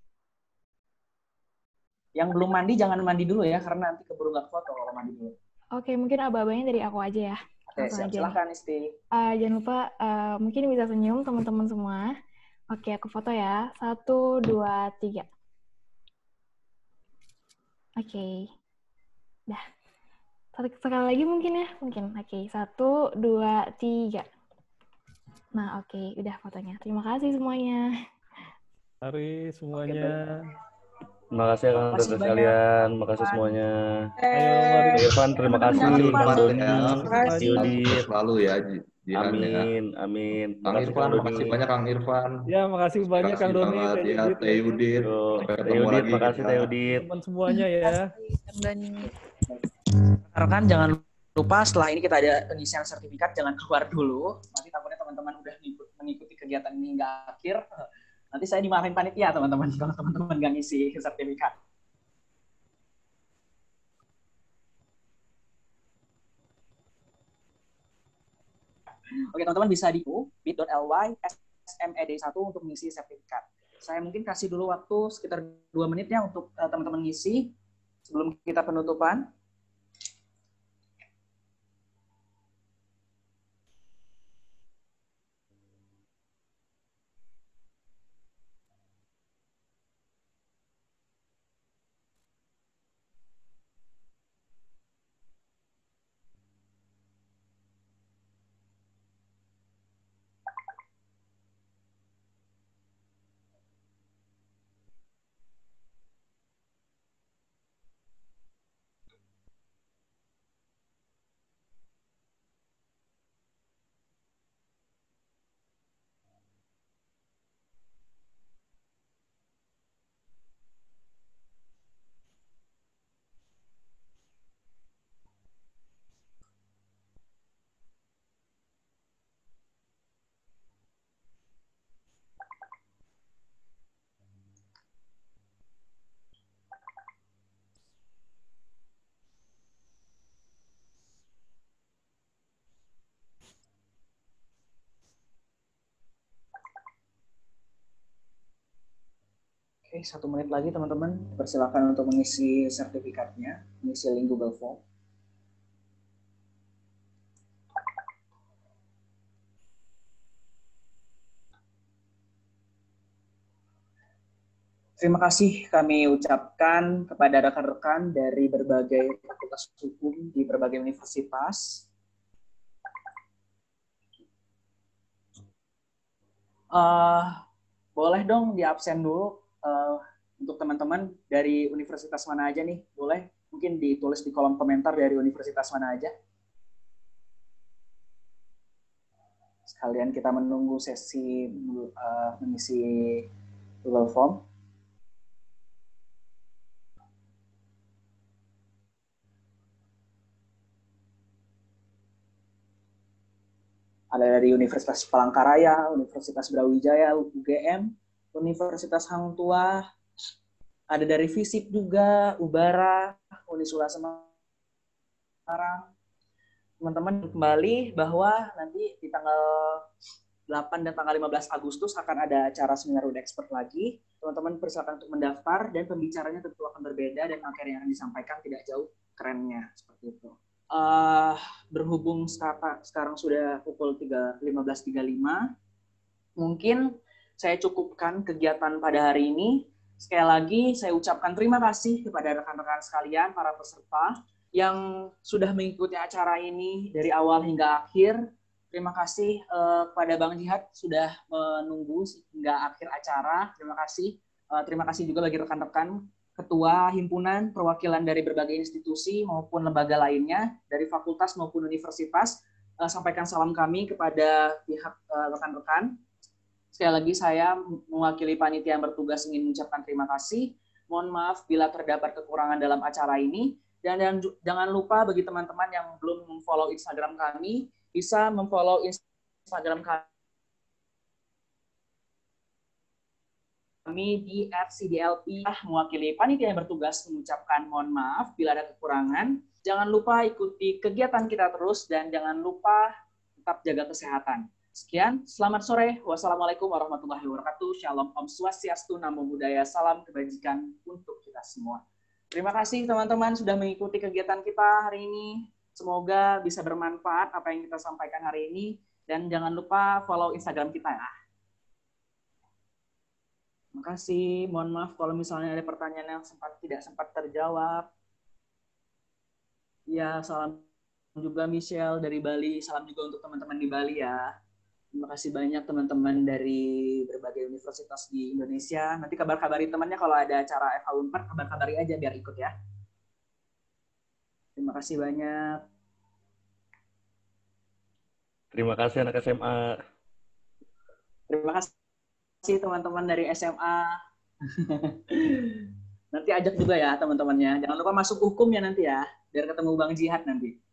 Yang belum mandi jangan mandi dulu ya, karena nanti keburu nggak foto kalau mandi dulu. Oke, mungkin aba-abanya dari aku aja ya. Oke, siap. Silahkan, Isti. Uh, jangan lupa, uh, mungkin bisa senyum teman-teman semua. Oke, aku foto ya. Satu, dua, tiga. Oke. Dah. Satu sekali lagi mungkin ya? Mungkin. Oke, satu, dua, tiga. Nah, oke. Udah fotonya. Terima kasih semuanya. Mari semuanya. Terima kasih ya Kang Dokter sekalian, terima kasih semuanya. Ayo, mari. Irfan, terima kasih. Kang Doni, Yudit. Selalu ya, Jihan ya. Amin, amin. Kang Irfan, makasih banyak Kang Irfan. Ya, makasih banyak Kang Doni, Teh Yudit. Teh Yudit. Sampai ketemu lagi. Makasih Teh Yudit. Teman semuanya ya. Kang Doni. Rekan, jangan lupa setelah ini kita ada pengisian sertifikat, jangan keluar dulu. Nanti takutnya teman-teman udah mengikuti kegiatan ini hingga akhir. Nanti saya dimarahin panitia, teman-teman, kalau teman-teman nggak ngisi sertifikat. Oke, teman-teman bisa di bit.ly S M E D satu untuk mengisi sertifikat. Saya mungkin kasih dulu waktu sekitar dua menit ya untuk uh, teman-teman ngisi sebelum kita penutupan. Oke, satu menit lagi teman-teman. Persilakan untuk mengisi sertifikatnya, mengisi link Google Form. Terima kasih kami ucapkan kepada rekan-rekan dari berbagai fakultas hukum di berbagai universitas. Uh, boleh dong di absen dulu. Uh, untuk teman-teman dari universitas mana aja nih, boleh mungkin ditulis di kolom komentar dari universitas mana aja. Sekalian kita menunggu sesi uh, mengisi Google Form. Ada dari Universitas Palangkaraya, Universitas Brawijaya, U G M, Universitas Hang Tuah, ada dari FISIP juga, Ubara, Unisula Semarang. Teman-teman kembali bahwa nanti di tanggal delapan dan tanggal lima belas Agustus akan ada acara seminar Udah Expert lagi. Teman-teman persilakan untuk mendaftar dan pembicaranya tentu akan berbeda dan materi yang akan disampaikan tidak jauh kerennya seperti itu. Uh, berhubung sekarang, sekarang sudah pukul lima belas tiga puluh lima, mungkin saya cukupkan kegiatan pada hari ini. Sekali lagi, saya ucapkan terima kasih kepada rekan-rekan sekalian, para peserta yang sudah mengikuti acara ini dari awal hingga akhir. Terima kasih uh, kepada Bang Jihad sudah menunggu hingga akhir acara. Terima kasih. Uh, terima kasih juga bagi rekan-rekan ketua himpunan perwakilan dari berbagai institusi maupun lembaga lainnya, dari fakultas maupun universitas. Uh, sampaikan salam kami kepada pihak uh, rekan-rekan. Sekali lagi saya mewakili panitia yang bertugas ingin mengucapkan terima kasih. Mohon maaf bila terdapat kekurangan dalam acara ini. Dan, dan jangan lupa bagi teman-teman yang belum memfollow Instagram kami, bisa memfollow Instagram kami di at c d l p. Mewakili panitia yang bertugas mengucapkan mohon maaf bila ada kekurangan. Jangan lupa ikuti kegiatan kita terus dan jangan lupa tetap jaga kesehatan. Sekian, selamat sore. Wassalamualaikum warahmatullahi wabarakatuh. Shalom, Om Swastiastu, Namo Buddhaya, salam kebajikan untuk kita semua. Terima kasih teman-teman sudah mengikuti kegiatan kita hari ini. Semoga bisa bermanfaat apa yang kita sampaikan hari ini. Dan jangan lupa follow Instagram kita ya. Terima kasih. Mohon maaf kalau misalnya ada pertanyaan yang sempat tidak sempat terjawab. Ya, salam juga Michelle dari Bali. Salam juga untuk teman-teman di Bali ya. Terima kasih banyak teman-teman dari berbagai universitas di Indonesia. Nanti kabar-kabari temannya kalau ada acara F H U empat, kabar-kabari aja biar ikut ya. Terima kasih banyak. Terima kasih anak S M A. Terima kasih teman-teman dari S M A. Nanti ajak juga ya teman-temannya. Jangan lupa masuk hukum ya nanti ya, biar ketemu Bang Jihad nanti.